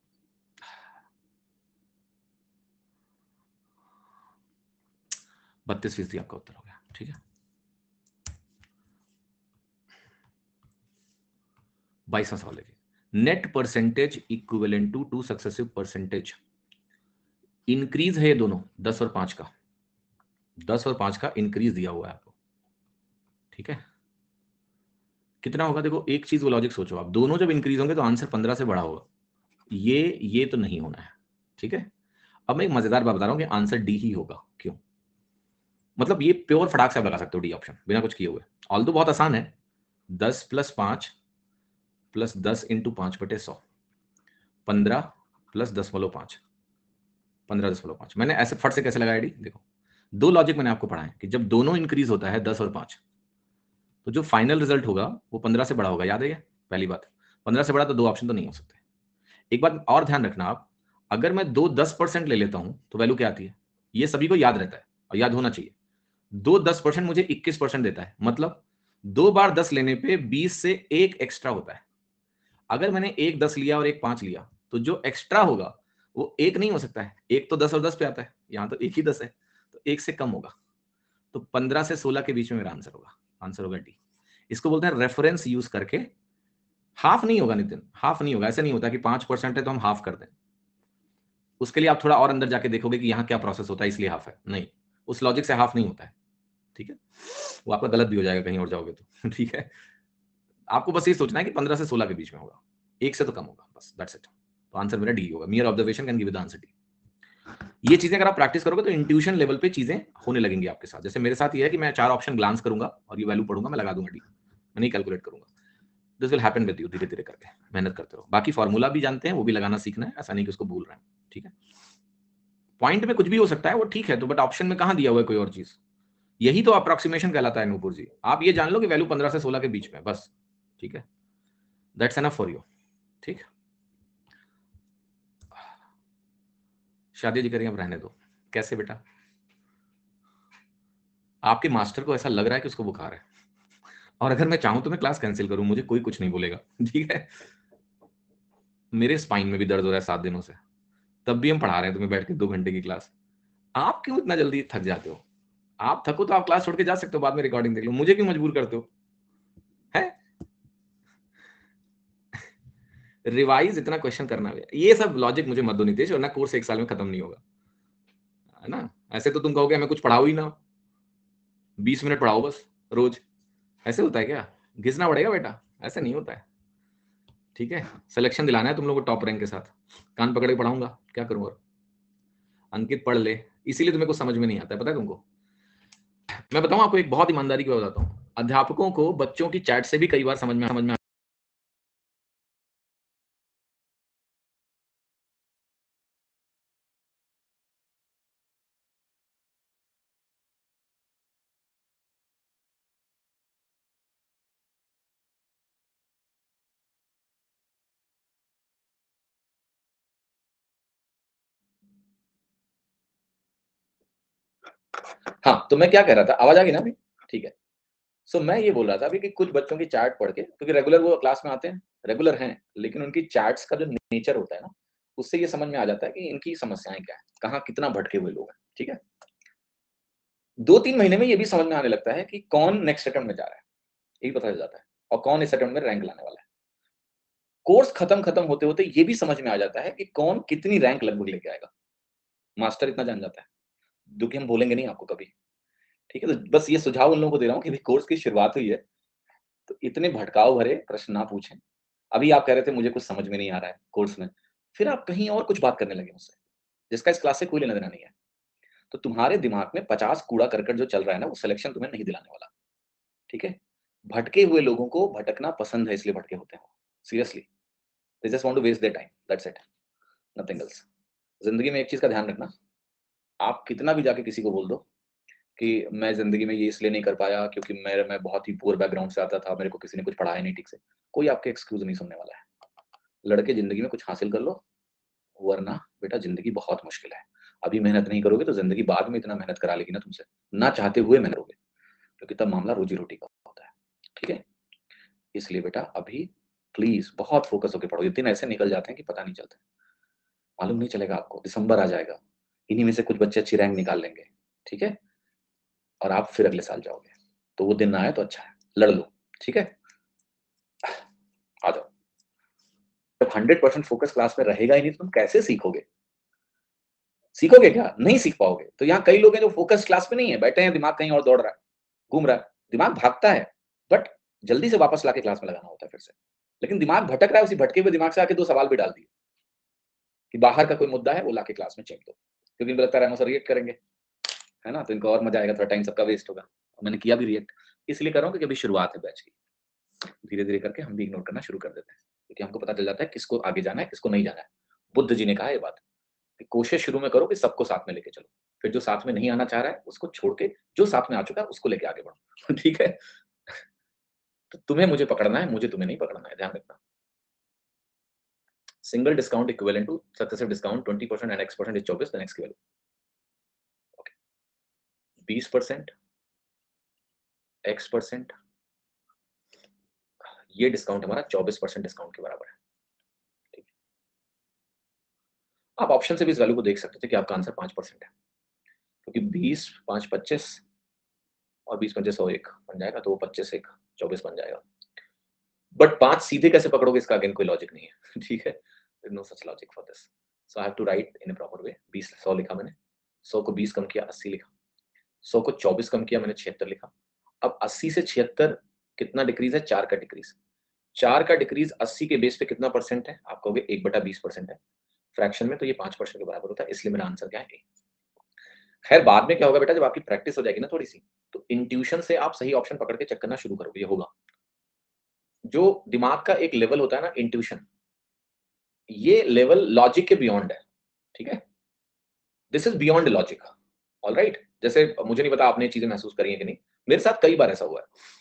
बत्तीस फीसदी आपका उत्तर हो गया। ठीक है, बाईसवां सवाल देखिए, net percentage equivalent to two successive percentage. Increase है ये दोनों, दस और पांच का, दस और पांच का इंक्रीज दिया हुआ है आपको। ठीक है, कितना होगा? देखो एक चीज वो लॉजिक सोचो, आप दोनों जब इंक्रीज होंगे तो आंसर पंद्रह से बड़ा होगा, ये ये तो नहीं होना है। ठीक है, अब मैं एक मजेदार बात बता रहा हूं कि आंसर डी ही होगा। क्यों? मतलब ये प्योर फटाक से आप लगा सकते हो डी ऑप्शन बिना कुछ किए हुए, ऑल तो बहुत आसान है। दस प्लस पांच प्लस दस इंटू पांच बटे सौ, पंद्रह प्लस दशमलव पांच, पंद्रह दशमलव पांच। मैंने ऐसे फट से कैसे लगाया डी? देखो, दो लॉजिक मैंने आपको पढ़ाया कि जब दोनों इंक्रीज होता है दस और पांच, तो जो फाइनल रिजल्ट होगा वो पंद्रह से बड़ा होगा। याद है ये पहली बात? पंद्रह से बड़ा तो दो ऑप्शन तो नहीं हो सकते। एक बात और ध्यान रखना आप, अगर मैं दो दस परसेंट ले लेता हूं तो वैल्यू क्या आती है? ये सभी को याद रहता है और याद होना चाहिए। दो दस परसेंट मुझे इक्कीस परसेंट देता है, मतलब दो बार दस लेने पे बीस से एक एक्स्ट्रा होता है। अगर मैंने एक दस लिया और एक पांच लिया, तो जो एक्स्ट्रा होगा वो एक नहीं हो सकता है, एक तो दस और दस पे आता है, यहां तो एक ही दस है, तो एक से कम होगा। तो पंद्रह से सोलह के बीच में मेरा आंसर होगा, आंसर होगा डी। इसको बोलते हैं रेफरेंस यूज करके। हाफ नहीं होगा नितिन, हाफ नहीं होगा। ऐसा नहीं होता कि पांच परसेंट है तो हम हाफ कर दें, उसके लिए आप थोड़ा और अंदर जाके देखोगे कि यहाँ क्या प्रोसेस होता है इसलिए हाफ है, नहीं, उस लॉजिक से हाफ नहीं होता है। ठीक है, वो आपका गलत भी हो जाएगा कहीं और जाओगे तो। ठीक है, आपको बस ये सोचना है कि पंद्रह से सोलह के बीच में होगा, एक से तो कम होगा, बस दैट्स इट। तो आंसर मेरा डी होगा। Mere observation can give the answer D. ये चीजें अगर आप प्रैक्टिस करोगे तो इंट्यूशन लेवल पे चीजें होने लगेंगी आपके साथ। जैसे मेरे साथ ये है कि मैं चार ऑप्शन ग्लांस करूंगा और ये वैल्यू पढ़ूंगा, मैं लगा दूंगा डी, मैं नहीं कैलकुलेट करूंगा। This will happen with you, धीरे धीरे करके मेहनत करते रहो। बाकी फॉर्मूला भी जानते हैं, वो भी लगाना सीखना है, ऐसा नहीं कि उसको भूल रहे हैं। ठीक है, पॉइंट में कुछ भी हो सकता है वो ठीक है, तो बट ऑप्शन में कहां दिया हुआ है कोई और चीज? यही तो अप्रोक्सीमेशन कहलाता है नूपुर जी। आप ये जान लो कि वैल्यू पंद्रह से सोलह के बीच में, बस। ठीक है, दैट्स एनफ फॉर यू। ठीक, शादी जी करेंगे, अब रहने दो। कैसे बेटा? आपके मास्टर को ऐसा लग रहा है कि उसको बुखार है, और अगर मैं चाहूं तो मैं क्लास कैंसिल करूं, मुझे कोई कुछ नहीं बोलेगा। ठीक है, मेरे स्पाइन में भी दर्द हो रहा है सात दिनों से, तब भी हम पढ़ा रहे हैं तुम्हें बैठ के दो घंटे की क्लास। आप क्यों इतना जल्दी थक जाते हो? आप थको तो आप क्लास छोड़ के जा सकते हो, बाद में रिकॉर्डिंग देख लो, मुझे क्यों मजबूर करते हो? है रिवाइज इतना क्वेश्चन करना है, ये सब लॉजिक मुझे मत दो नितेश, वरना कोर्स एक साल में खत्म नहीं होगा, है ना? ऐसे तो तुम कहोगे मैं कुछ पढ़ाओ ही ना, बीस मिनट पढ़ाओ बस रोज। ऐसे होता है क्या? घिसना पड़ेगा बेटा, ऐसे नहीं होता है। ठीक है, सिलेक्शन दिलाना है तुम लोगों को टॉप रैंक के साथ, कान पकड़ के पढ़ाऊंगा, क्या करूं? और अंकित पढ़ ले, इसीलिए तुम्हें कुछ समझ में नहीं आता है, पता है तुमको? मैं बताऊं आपको, एक बहुत ईमानदारी की बात बताता हूं, अध्यापकों को बच्चों की चैट से भी कई बार समझ में समझ में हाँ, तो मैं क्या कह रहा था, आवाज आ गई ना अभी? ठीक है। सो मैं ये बोल रहा था अभी कि कुछ बच्चों की चैट पढ़ के, क्योंकि रेगुलर वो क्लास में आते हैं, रेगुलर हैं, लेकिन उनकी चैट्स का जो नेचर होता है ना, उससे ये समझ में आ जाता है कि इनकी समस्याएं क्या है, कहाँ कितना भटके हुए लोग हैं। ठीक है, दो तीन महीने में ये भी समझ में आने लगता है कि कौन नेक्स्ट अटेम्प्ट में जा रहा है, यही पता चल जाता है, और कौन इस अटेम्प्ट में रैंक लाने वाला है। कोर्स खत्म खत्म होते होते ये भी समझ में आ जाता है कि कौन कितनी रैंक लगभग लेके आएगा। मास्टर इतना जान जाता है, जो कि हम बोलेंगे नहीं आपको कभी। ठीक है, तो बस ये सुझाव उन लोगों को दे रहा हूँ कि भाई कोर्स की शुरुआत हुई है, तो इतने भटकाव भरे प्रश्न ना पूछें। अभी आप कह रहे थे मुझे कुछ समझ में नहीं आ रहा है कोर्स में, फिर आप कहीं और कुछ बात करने लगे मुझसे, जिसका इस क्लास से कोई लेना देना नहीं है। तो तुम्हारे दिमाग में पचास कूड़ा करकट जो चल रहा है ना, वो सिलेक्शन तुम्हें नहीं दिलाने वाला। ठीक है, भटके हुए लोगों को भटकना पसंद है, इसलिए भटके होते हैं। Seriously, they just want to waste their time, that's it, nothing else. जिंदगी में एक चीज का ध्यान रखना, आप कितना भी जाके किसी को बोल दो कि मैं जिंदगी में ये इसलिए नहीं कर पाया क्योंकि मैं मैं बहुत ही पुअर बैकग्राउंड से आता था, मेरे को किसी ने कुछ पढ़ाया नहीं ठीक से, कोई आपके एक्सक्यूज नहीं सुनने वाला है। लड़के जिंदगी में कुछ हासिल कर लो, वरना बेटा जिंदगी बहुत मुश्किल है। अभी मेहनत नहीं करोगे तो जिंदगी बाद में इतना मेहनत करा लेगी ना तुमसे, ना चाहते हुए मेहनत करोगे, क्योंकि तब मामला रोजी रोटी का होता है। ठीक है, इसलिए बेटा अभी प्लीज बहुत फोकस होकर पढ़ो, ये दिन ऐसे निकल जाते हैं कि पता नहीं चलता, मालूम नहीं चलेगा आपको, दिसंबर आ जाएगा, इन्हीं में से कुछ बच्चे अच्छी रैंक निकाल लेंगे। ठीक है, और आप फिर अगले साल जाओगे, तो वो दिन ना आए तो अच्छा है, लड़ लो। ठीक है, आ जाओ। जब हंड्रेड परसेंट फोकस क्लास में रहेगा ही नहीं तो तुम कैसे सीखोगे? सीखोगे क्या? नहीं सीख पाओगे। तो यहाँ कई लोग हैं जो फोकस क्लास में नहीं है, बैठे हैं, दिमाग कहीं और दौड़ रहा है, घूम रहा है, दिमाग भागता है, बट जल्दी से वापस लाके क्लास में लगाना होता है फिर से। लेकिन दिमाग भटक रहा है, उसी भटके हुए दिमाग से आके दो सवाल भी डाल दिए कि बाहर का कोई मुद्दा है वो लाके क्लास में चेक दो, क्योंकि इनको लगता है सर रिएक्ट करेंगे, है ना, तो इनको और मजा आएगा, थोड़ा टाइम सबका वेस्ट होगा। मैंने किया भी रिएक्ट, इसलिए कर रहा हूँ क्योंकि अभी शुरुआत है बैच की, धीरे धीरे करके हम भी इग्नोर करना शुरू कर देते हैं, क्योंकि हमको पता चल जाता है किसको आगे जाना है किसको नहीं जाना है। बुद्ध जी ने कहा ये बात कि कोशिश शुरू में करो कि सबको साथ में लेके चलो, फिर जो साथ में नहीं आना चाह रहा है उसको छोड़ के जो साथ में आ चुका है उसको लेके आगे बढ़ो। ठीक है, तो तुम्हें मुझे पकड़ना है, मुझे तुम्हें नहीं पकड़ना है, ध्यान रखना। Single discount equivalent to successive discount twenty percent and X percent is चौबीस, द नेक्स्ट की वैल्यू। ओके, बीस परसेंट एक्स परसेंट, ये डिस्काउंट हमारा चौबीस परसेंट डिस्काउंट के बराबर है। ठीक है, आप ऑप्शन से भी इस वैल्यू को देख सकते थे कि आपका आंसर पांच परसेंट है, क्योंकि बीस पांच पच्चीस और बीस पंजे सौ एक बन जाएगा, तो वो पच्चीस एक चौबीस बन जाएगा। बट पांच सीधे कैसे पकड़ोगे इसका अगेन कोई लॉजिक नहीं है। ठीक है, no such logic for this, so I have to write in a proper way. बीस सौ लिखा मैंने, सौ को बीस कम किया अस्सी लिखा, सौ को चौबीस कम किया मैंने छिहत्तर लिखा। अब अस्सी से छिहत्तर कितना डिक्रीज है? चार का डिक्रीज। चार का डिक्रीज अस्सी के बेस पे कितना परसेंट है? आप कहोगे एक बटा बीस परसेंट है फ्रैक्शन में, तो ये पांच परसेंट के बराबर होता है, इसलिए मेरा आंसर क्या है? ए। खैर बाद में क्या होगा बेटा, जब आपकी प्रैक्टिस हो जाएगी ना थोड़ी सी, तो इंट्यूशन से आप सही ऑप्शन पकड़ के चेक करना शुरू करोगे, ये होगा। जो दिमाग का एक लेवल होता है ना इंट्यूशन, ये लेवल लॉजिक के बियॉन्ड है। ठीक है, this is beyond logic, alright. जैसे मुझे नहीं पता आपने ये चीजें महसूस करी है कि नहीं, मेरे साथ कई बार ऐसा हुआ है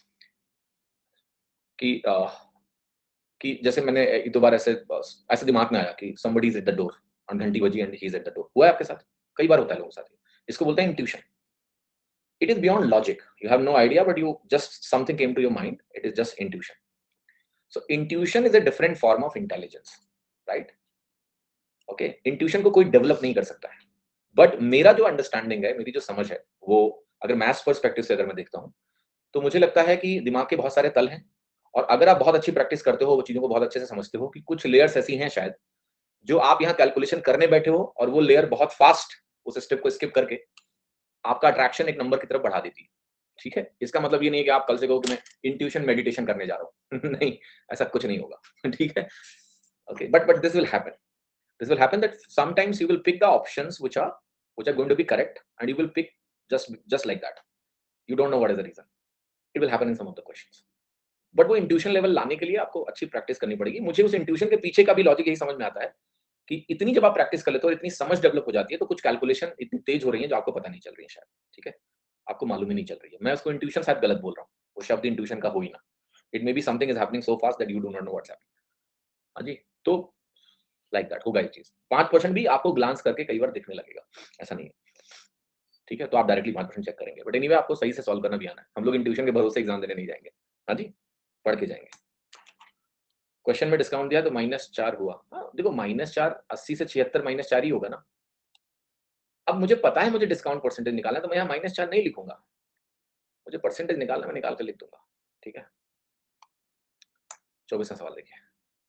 कि आ, कि जैसे मैंने एक दो बार ऐसे ऐसे दिमाग में आया कि somebody is at the door, और घंटी बजी and he is at the door. हुआ है आपके साथ? कई बार होता है लोगों के साथ, इसको बोलते हैं intuition. It is beyond logic. You have no idea, but you just something came to your mind. It is just intuition. So intuition is a different form of intelligence, right? Okay, intuition को कोई develop नहीं कर सकता है. But मेरा जो understanding है, मेरी जो समझ है, वो अगर maths perspective से अगर मैं देखता हूँ, तो मुझे लगता है कि दिमाग के बहुत सारे तल हैं, और अगर आप बहुत अच्छी प्रैक्टिस करते हो, वो चीजों को बहुत अच्छे से समझते हो कि कुछ लेयर्स ऐसी हैं शायद जो आप यहाँ कैलकुलेशन करने बैठे हो और वो लेयर बहुत फास्ट उस स्टेप को स्किप करके आपका अट्रैक्शन एक नंबर की तरफ बढ़ा देती है. ठीक है, इसका मतलब ये नहीं है कि आप कल से कहो कि मैं इंट्यूशन मेडिटेशन करने जा रहा हूँ. नहीं, ऐसा कुछ नहीं होगा. ठीक है, okay, but but this will happen. This will happen that sometimes you will pick the options which are which are going to be correct, and you will pick just just like that. You don't know what is the reason. It will happen in some of the questions. But वो intuition level लाने के लिए आपको अच्छी practice करनी पड़ेगी. मुझे उस intuition के पीछे का भी logic यही समझ में आता है कि इतनी जब आप practice कर लेते हो, इतनी समझ develop हो जाती है, तो कुछ calculation इतनी तेज हो रही है जो आपको पता नहीं चल रही है शायद. ठीक है, आपको मालूम ही नहीं चल रही है. मैं उसको intuition शायद गलत बोल रहा हूँ. वो शब्द intuition का हो ही ना. It may be something is happening so fast that you do not know what's happening. हाँ जी, तो लाइक दैट होगा ये चीज. पांच परसेंट भी आपको ग्लांस करके कई बार दिखने लगेगा, ऐसा नहीं है. ठीक है, तो आप डायरेक्टली पांच परसेंट चेक करेंगे, बट एनीवे आपको सही से सॉल्व करना भी आना है. हम लोग इंट्यूशन के भरोसे एग्जाम देने नहीं जाएंगे. हाँ जी, पढ़ के जाएंगे. क्वेश्चन में डिस्काउंट दिया तो माइनस चार हुआ. हाँ देखो, माइनस चार अस्सी से छिहत्तर माइनस चार ही होगा ना. अब मुझे पता है मुझे डिस्काउंट परसेंटेज निकालना है, तो मैं यहाँ माइनस चार नहीं लिखूंगा. मुझे परसेंटेज निकालना, मैं निकाल कर लिख दूंगा. ठीक है, चौबीसवां सवाल देखिए.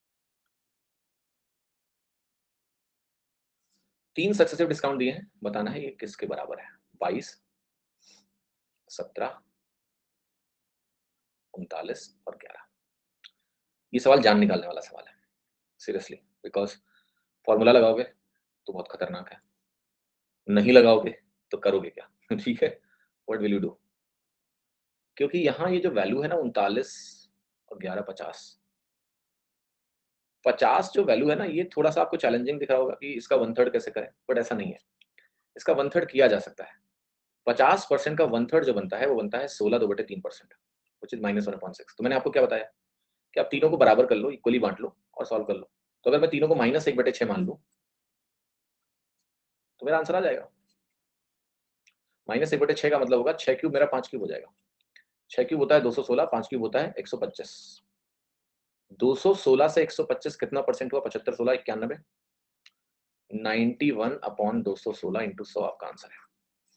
तीन सक्सेसिव डिस्काउंट दिए हैं, बताना है ये किसके बराबर है. बाईस, सत्रह, उनतालीस और ग्यारह. ये सवाल जान निकालने वाला सवाल है, सीरियसली, बिकॉज फॉर्मूला लगाओगे तो बहुत खतरनाक है, नहीं लगाओगे तो करोगे क्या. ठीक है, व्हाट विल यू डू. क्योंकि यहाँ ये जो वैल्यू है ना उनतालीस और ग्यारह पचास, पचास जो वैल्यू है ना, ये थोड़ा सा आपको चैलेंजिंग दिख रहा होगा कि इसका वन थर्ड कैसे करें, बट ऐसा नहीं है. इसका वन थर्ड किया जा सकता है. पचास परसेंट का वन थर्ड जो बनता है वो बनता है सोलह दो बटे तीन percent, which is minus one point six. तो मैंने आपको क्या बताया कि आप तीनों को बराबर कर लो, इक्वली बांट लो और सॉल्व कर लो. तो अगर मैं तीनों को माइनस एक बटे छह मान लूं तो मेरा आंसर आ जाएगा. माइनस एक बटे छह का मतलब होगा छह क्यूब मेरा पांच क्यूब हो जाएगा. छह क्यूब होता है दो सौ सोलह, पांच क्यूब होता है एक सौ पच्चीस. दो सौ सोलह से एक सौ पच्चीस कितना परसेंट हुआ? पचहत्तर, सोलह, इक्यानबे. नाइन्टी वन अपॉन दो सौ सोलह इंटू सौ आपका आंसर है.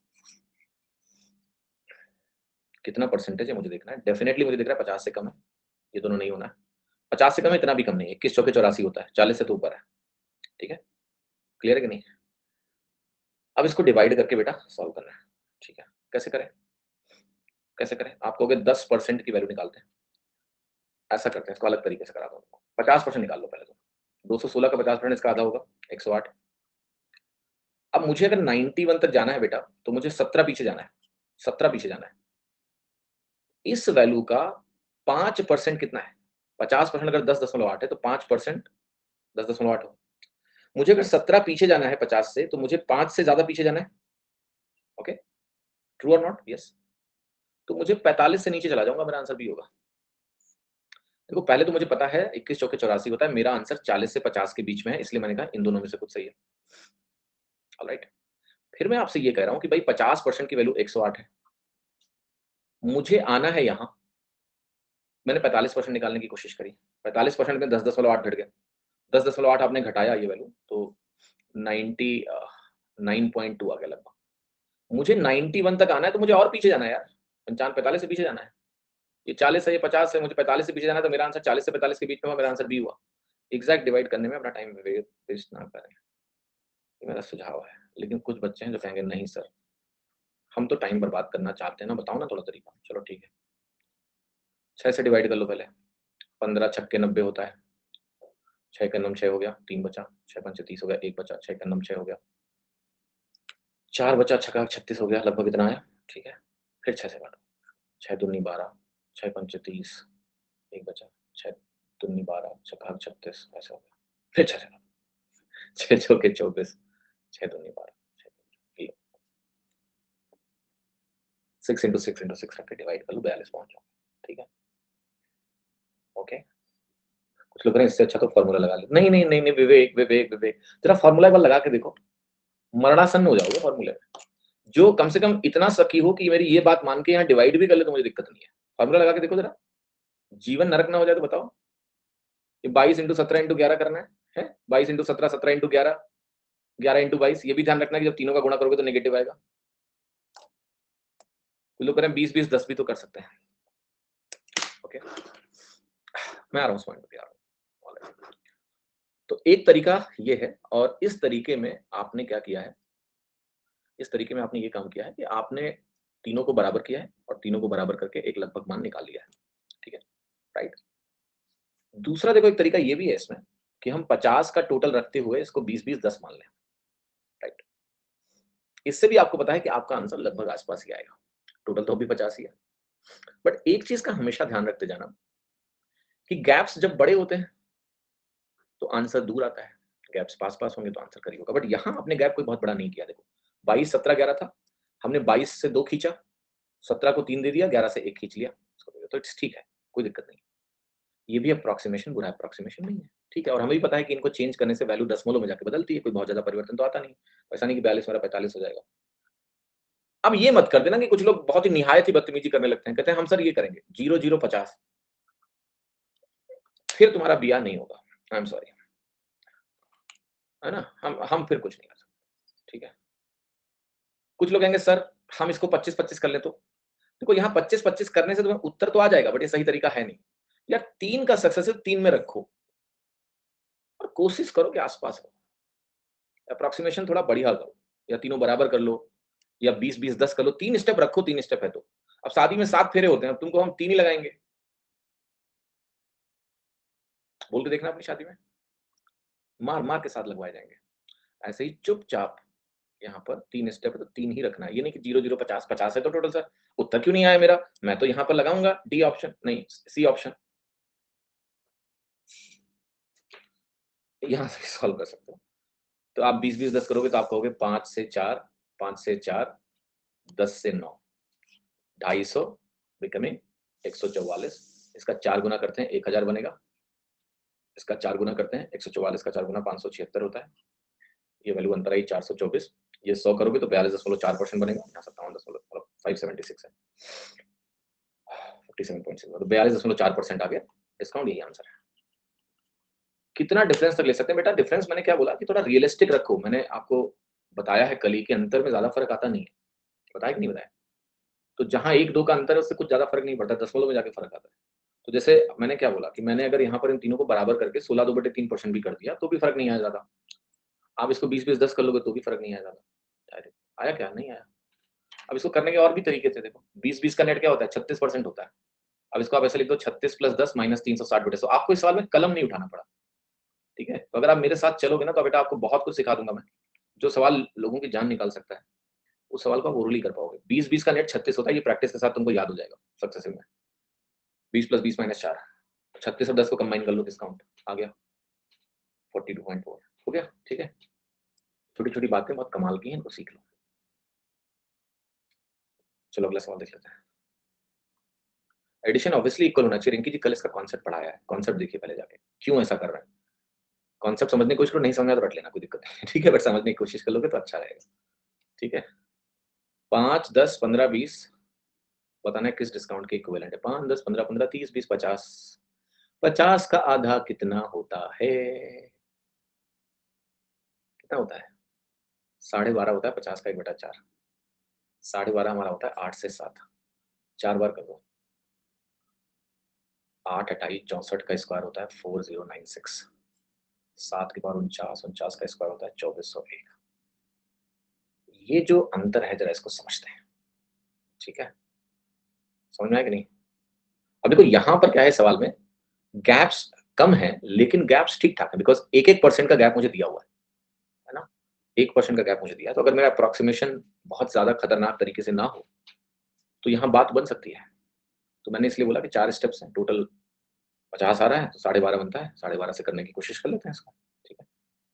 कितना परसेंटेज है मुझे देखना है. डेफिनेटली मुझे दिख रहा है पचास से कम है, ये दोनों नहीं होना है. पचास से कम है, इतना भी कम नहीं है. इक्कीस चौके चौरासी होता है, चालीस से तो ऊपर है. ठीक है, क्लियर है कि नहीं. अब इसको डिवाइड करके बेटा सॉल्व करना है. ठीक है, कैसे करें कैसे करें आप कहोगे दस परसेंट की वैल्यू निकालते हैं. ऐसा करते हैं, इसको अलग तरीके से कराता हूँ. पचास परसेंट निकाल लो पहले. तो दो सौ सोलह का पचास परसेंट इसका आधा होगा, एक सौ आठ. अब मुझे अगर इक्यानवे तक जाना है बेटा, तो मुझे सत्रह पीछे जाना है. सत्रह पीछे जाना है. इस वैल्यू का पांच परसेंट कितना है? पचास परसेंट अगर दस दशमलव आठ है तो पांच परसेंट दस दशमलव आठ हो. मुझे अगर सत्रह पीछे जाना है पचास से, तो मुझे पांच से ज्यादा पीछे जाना है. ओके, ट्रू और नॉट? यस. तो मुझे पैंतालीस से नीचे चला जाऊंगा, मेरा आंसर भी होगा. देखो, पहले तो मुझे पता है इक्कीस चौके चौरासी होता है. मेरा आंसर चालीस से पचास के बीच में है, इसलिए मैंने कहा इन दोनों में से कुछ सही है. ऑलराइट, फिर मैं आपसे ये कह रहा हूं कि भाई पचास परसेंट की वैल्यू एक सौ आठ है. मुझे आना है यहां. मैंने पैंतालीस परसेंट निकालने की कोशिश करी. पैंतालीस परसेंट में दस दशमलव आठ घट गया. दस दशमलव आठ आपने घटाया ये वैल्यू, तो नाइन्टी नाइन पॉइंट टू आ गया लगभग. मुझे इक्यानवे तक आना है, तो मुझे और पीछे जाना है यार. पंचानवे पैंतालीस से पीछे जाना है. ये चालीस है, ये पचास है, मुझे पैंतालीस से पीछे जाना है, तो मेरा आंसर चालीस से पैंतालीस के बीच में हुआ. मेरा आंसर बी हुआ. एग्जैक्ट डिवाइड करने में अपना टाइम वेस्ट ना करें, ये मेरा सुझाव है. लेकिन कुछ बच्चे हैं जो कहेंगे नहीं सर, हम तो टाइम बर्बाद करना चाहते हैं ना, बताओ ना थोड़ा तरीका. चलो ठीक है, छह से डिवाइड कर लो पहले. पंद्रह छक्के नब्बे होता है. छह का नम छह हो गया, तीन बचा. छह पंचे तीस हो गया, एक बचा. छह का नम छह हो गया, चार बचा. छक्का छत्तीस हो गया, लगभग इतना आया. ठीक है, फिर छह से काटो. छह दूनी बारह, छह पंचे तीस, एक बचा. छह दूनी बारह, छक्का छत्तीस, ऐसा हो गया. फिर छह से काटो. छह चौके चौबीस, छह दूनी बारह, six into six into six करके डिवाइड कर लो, बयालीस पहुंच जाओ. ठीक है, ओके. कुछ लोग करें इससे अच्छा तो फॉर्मूला लगा ले. नहीं नहीं नहीं नहीं विवेक विवेक विवेक जरा फॉर्मूला एक बार लगा के देखो, मरणासन हो जाओगे फॉर्मूले में. जो कम से कम इतना सकी हो कि मेरी ये बात मान के यहाँ डिवाइड भी कर ले तो मुझे दिक्कत नहीं है। फॉर्मूला लगा के देखो जरा, जीवन नरक ना हो जाए तो बताओ। ये बाईस इंटू सत्रह इंटू ग्यारह करना है, है? बाईस इंटू सत्रह, सत्रह इंटू ग्यारह, ग्यारह इंटू बाईस। ये भी ध्यान रखना कि जब तीनों का गुणा करोगे तो नेगेटिव आएगा। कुछ लोग करें बीस बीस दस भी तो कर सकते हैं। ओके, मैं आ रहा हूँ पॉइंट पे आ रहा हूँ। तो एक तरीका ये है, और इस तरीके में आपने क्या किया है, इस तरीके में आपने ये काम किया है कि आपने तीनों को बराबर किया है और तीनों को बराबर करके एक लगभग मान निकाल लिया है। ठीक है, राइट। दूसरा देखो, एक तरीका ये भी है इसमें कि हम पचास का टोटल रखते हुए इसको बीस बीस दस मान लें, राइट। इससे भी आपको पता है कि आपका आंसर लगभग आसपास ही आएगा। टोटल तो अभी पचास ही है, बट एक चीज का हमेशा ध्यान रखते जाना कि गैप्स जब बड़े होते हैं तो आंसर दूर आता है, गैप्स पास पास होंगे तो आंसर करीब होगा। बट यहाँ आपने गैप कोई बहुत बड़ा नहीं किया। देखो बाईस सत्रह ग्यारह था, हमने बाईस से दो खींचा, सत्रह को तीन दे दिया, ग्यारह से एक खींच लिया, तो इट्स ठीक है, कोई दिक्कत नहीं। ये भी अप्रोक्सीमेशन, बुरा अप्रोक्सीमेशन नहीं है, ठीक है। और हमें भी पता है कि इनको चेंज करने से वैल्यू दशमलव में जाके बदलती है, कोई बहुत ज्यादा परिवर्तन तो आता नहीं। ऐसा नहीं कि बयालीस मेरा पैंतालीस हो जाएगा। अब ये मत कर देना कि कुछ लोग बहुत ही निहायत ही बदतमीजी करने लगते हैं, कहते हैं हम सर ये करेंगे जीरो जीरो पचास, फिर तुम्हारा बिया नहीं होगा, आई एम सॉरी, है ना। हम हम फिर कुछ नहीं कर सकते, ठीक है। कुछ लोग कहेंगे सर हम इसको पच्चीस पच्चीस कर ले, तो देखो यहाँ पच्चीस पच्चीस करने से तुम्हें उत्तर तो आ जाएगा, बट ये सही तरीका है नहीं। यार तीन का सक्सेसिव तीन में रखो और कोशिश करो कि आसपास हो, अप्रोक्सीमेशन थोड़ा बढ़िया करो, या तीनों बराबर कर लो, या बीस बीस दस कर लो, तीन स्टेप रखो, तीन स्टेप है तो। अब शादी में सात फेरे होते हैं, अब तुमको हम तीन ही लगाएंगे, बोल के देखना अपनी शादी में, मार मार के साथ लगवाए जाएंगे। ऐसे ही चुपचाप यहाँ पर तीन स्टेप है तो तीन ही रखना है। ये नहीं कि जीरो जीरो पचास, पचास है तो टोटल सर उत्तर क्यों नहीं आया मेरा, मैं तो यहाँ पर लगाऊंगा डी ऑप्शन, नहीं सी ऑप्शन, यहाँ से सॉल्व कर सकते हो। तो आप बीस बीस दस करोगे तो आप कहोगे पांच से चार, पांच से चार, दस से नौ, ढाई सौ बिकमिंग एक सौ चौवालीस। इसका चार गुना करते हैं एक हजार बनेगा, इसका चार गुना करते हैं एक सौ चौवालीस का चार गुना पांच सौ छिहत्तर होता है, ये वैल्यू अंतर आई चार सौ चौबीस। ये सौ करोगे तो बयालीस दशमलव चार परसेंट बनेगा, यहाँ सत्तावन दशमलव फाइव सेवेंटी सिक्स है, फिफ्टी सेवन पॉइंट सिक्स, तो बयालीस दशमलव चार परसेंट आ गया डिस्काउंट, यही आंसर है। कितना डिफरेंस तक ले सकते हैं बेटा, डिफरेंस मैंने क्या बोला कि थोड़ा रियलिस्टिक रखो। मैंने आपको बताया है कल ही के अंतर में ज्यादा फर्क आता नहीं है, बताया कि नहीं बताया। तो जहां एक दो का अंतर है उससे कुछ ज्यादा फर्क नहीं पड़ता, दशमलव में जाके फर्क आता है। तो जैसे मैंने क्या बोला कि मैंने अगर यहाँ पर इन तीनों को बराबर करके सोलह दो बटे तीन परसेंट भी कर दिया तो भी फर्क नहीं आया ज्यादा। आप इसको बीस बीस दस कर लोगे तो भी फर्क नहीं आया ज्यादा। आया क्या, नहीं आया। अब इसको करने के और भी तरीके थे, देखो बीस बीस का नेट क्या होता है, छत्तीस परसेंट होता है। अब इसको आप ऐसे लिख दो, छत्तीस प्लस दस माइनस तीन सौ साठ बटे सौ। आपको इस सवाल में कलम नहीं उठाना पड़ा, ठीक है। तो अगर आप मेरे साथ चलोगे ना तो बेटा आपको बहुत कुछ सिखा दूंगा मैं। जो सवाल लोगों की जान निकाल सकता है उस सवाल को आप ओरली कर पाओगे। बीस बीस का नेट छत्तीस होता है, ये प्रैक्टिस के साथ तुमको याद हो जाएगा सक्सेसिव में। बीस प्लस बीस माइनस चार, छत्तीस और दस को कंबाइन कर लो, डिस्काउंट आ गया फोर्टी टू पॉइंट फोर हो गया, ठीक है। छोटी छोटी बातें बहुत कमाल की हैं, इनको सीख लो। चलो अगला सवाल देख लेते हैं। एडिशन ऑब्वियसली इक्वल होना चाहिए। रिंकी जी कल इसका कॉन्सेप्ट पढ़ाया है, कॉन्सेप्ट देखिए पहले जाके क्यों ऐसा कर रहे हैं। कॉन्सेप्ट समझने की कोशिश करो, नहीं समझा तो रट लेना, कोई दिक्कत नहीं, ठीक है। बट समझने की कोशिश कर लोगे तो अच्छा रहेगा, ठीक है। पांच दस पंद्रह बीस बताना है किस डिस्काउंट के इक्विवेलेंट है। पांच दस पंद्रह पंद्रह तीस बीस पचास, पचास का आधा कितना होता है, कितना होता है, साढ़े बारह होता है। पचास का एक बटा चार, साढ़े बारह हमारा होता है आठ से सात, चार बार कर दो, आठ अट्ठाईस चौसठ का स्क्वायर होता है फोर जीरो नाइन सिक्स, सात के बाद उनचास, उनचास का स्क्वायर होता है चौबीस सौ एक। ये जो अंतर है जरा इसको समझते हैं, ठीक है। समझ में आया कि नहीं। अब देखो यहाँ पर क्या है सवाल में, गैप्स कम है लेकिन गैप्स ठीक ठाक है, बिकॉज एक एक परसेंट का गैप मुझे दिया हुआ है, है ना। एक परसेंट का गैप मुझे दिया, तो अगर मेरा अप्रोक्सीमेशन बहुत ज्यादा खतरनाक तरीके से ना हो तो यहाँ बात बन सकती है। तो मैंने इसलिए बोला कि चार स्टेप्स हैं, टोटल पचास आ रहा है तो साढ़े बारह बनता है, साढ़े बारह से करने की कोशिश कर लेते हैं इसको, ठीक है।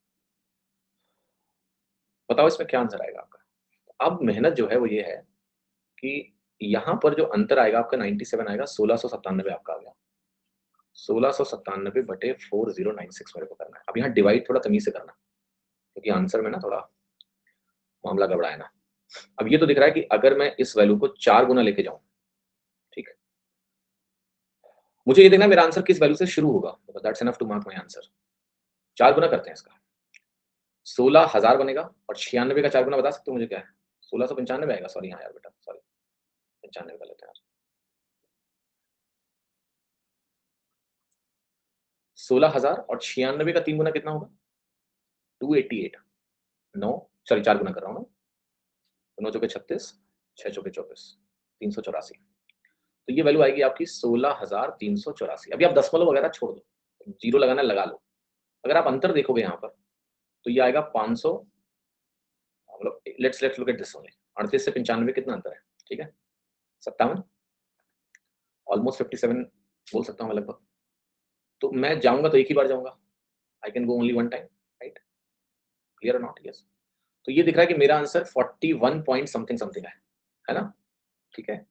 बताओ इसमें क्या आंसर आएगा आपका। अब मेहनत जो है वो ये है कि यहाँ पर जो अंतर आएगा आपका सत्तानवे आएगा, सोलह सौ सत्तानवे आपका आ गया, सोलह सौ सत्तानवे बटे फोर जीरो नाइन सिक्स मेरे को करना है। अब यहाँ डिवाइड थोड़ा तमीज से करना क्योंकि आंसर में ना थोड़ा मामला गड़बड़ा है ना। अब ये तो दिख रहा है कि अगर मैं इस वैल्यू को चार गुना लेके जाऊं, ठीक, मुझे ये देखना मेरा आंसर किस वैल्यू से शुरू होगा, that's enough to mark my answer. चार गुना करते हैं इसका, सोलह हजार बनेगा, और छियानवे का चार गुना बता सकते हो मुझे क्या है? सोलह सौ पंचानवे आएगा। सॉरी, हाँ यार बेटा, सॉरी, पंचानवे का लेते हैं। सोलह हजार और छियानवे का तीन गुना कितना होगा? Two eighty eight. नौ, सॉरी चार गुना कर रहा हूँ मैं, नौ चौके छत्तीस, छह चौके चौबीस, तीन सौ चौरासी। तो ये वैल्यू आएगी आपकी सोलह हजार तीन सौ चौरासी। अभी आप दशमलव वगैरह छोड़ दो, जीरो लगाना लगा लो। अगर आप अंतर देखोगे यहाँ पर तो ये आएगा पाँच सौ, मतलब let's let's look at this only. अड़तीस से पंचानवे कितना अंतर है? ठीक है, सत्तावन, ऑलमोस्ट फिफ्टी सेवन बोल सकता हूँ मैं लगभग। तो मैं जाऊंगा तो एक ही बार जाऊंगा, I can go only one time, right? Clear और नॉट? यस। तो ये दिख रहा है कि मेरा answer forty one point something something है, है ना? ठीक है,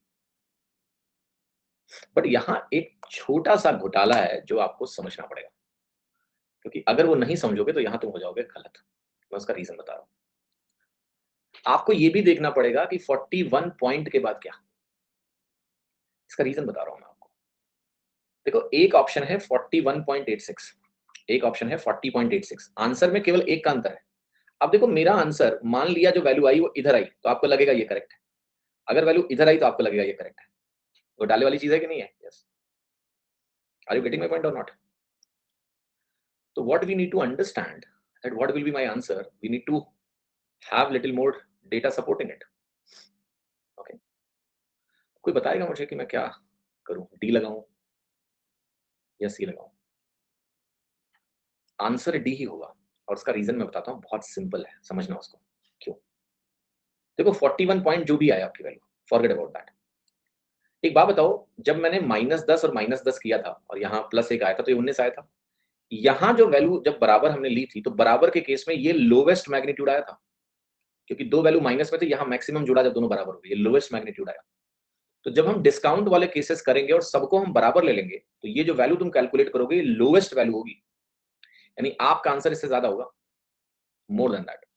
बट यहाँ एक छोटा सा घोटाला है जो आपको समझना पड़ेगा, क्योंकि अगर वो नहीं समझोगे तो यहाँ तुम हो जाओगे गलत। मैं उसका रीजन बता रहा हूँ। आपको ये भी देखना पड़ेगा कि फोर्टी वन पॉइंट के बाद क्या, इसका रीजन बता रहा हूं मैं आपको। देखो, एक ऑप्शन है forty one point eight six, एक ऑप्शन है forty point eight six. Answer में केवल एक का अंतर है। अब देखो, मेरा आंसर मान लिया जो वैल्यू आई वो इधर आई तो आपको लगेगा ये करेक्ट है, अगर वैल्यू इधर आई तो आपको लगेगा ये करेक्ट है। घोटाले वाली चीज है कि नहीं है? Yes. Are you getting my point और नॉट? तो what we need to understand that what will be my answer, we need to have little more data supporting it. Okay, कोई बताएगा मुझे कि मैं क्या करूं? डी लगाऊं या सी लगाऊं? आंसर डी ही होगा, और उसका रीजन मैं बताता हूं, बहुत सिंपल है, समझना उसको क्यों। देखो, फोर्टी वन पॉइंट जो भी आया आपकी वैल्यू, फॉरगेट अबाउट दैट। एक बात बताओ, जब मैंने माइनस दस और माइनस दस किया था और यहाँ प्लस एक आया था तो ये उन्नीस आया था। यहाँ जो वैल्यू जब बराबर हमने ली थी तो बराबर के केस में ये लोवेस्ट मैग्नीट्यूड आया था, क्योंकि दो वैल्यू माइनस में थे, यहाँ मैक्सिमम जुड़ा जब दोनों बराबर हो गए, ये लोवेस्ट मैग्नीट्यूड आया। तो जब हम डिस्काउंट वाले केसेस करेंगे और सबको हम बराबर ले लेंगे तो ये जो वैल्यू तुम कैलकुलेट करोगे ये लोवेस्ट वैल्यू होगी, यानी आपका आंसर इससे ज्यादा होगा, more than that.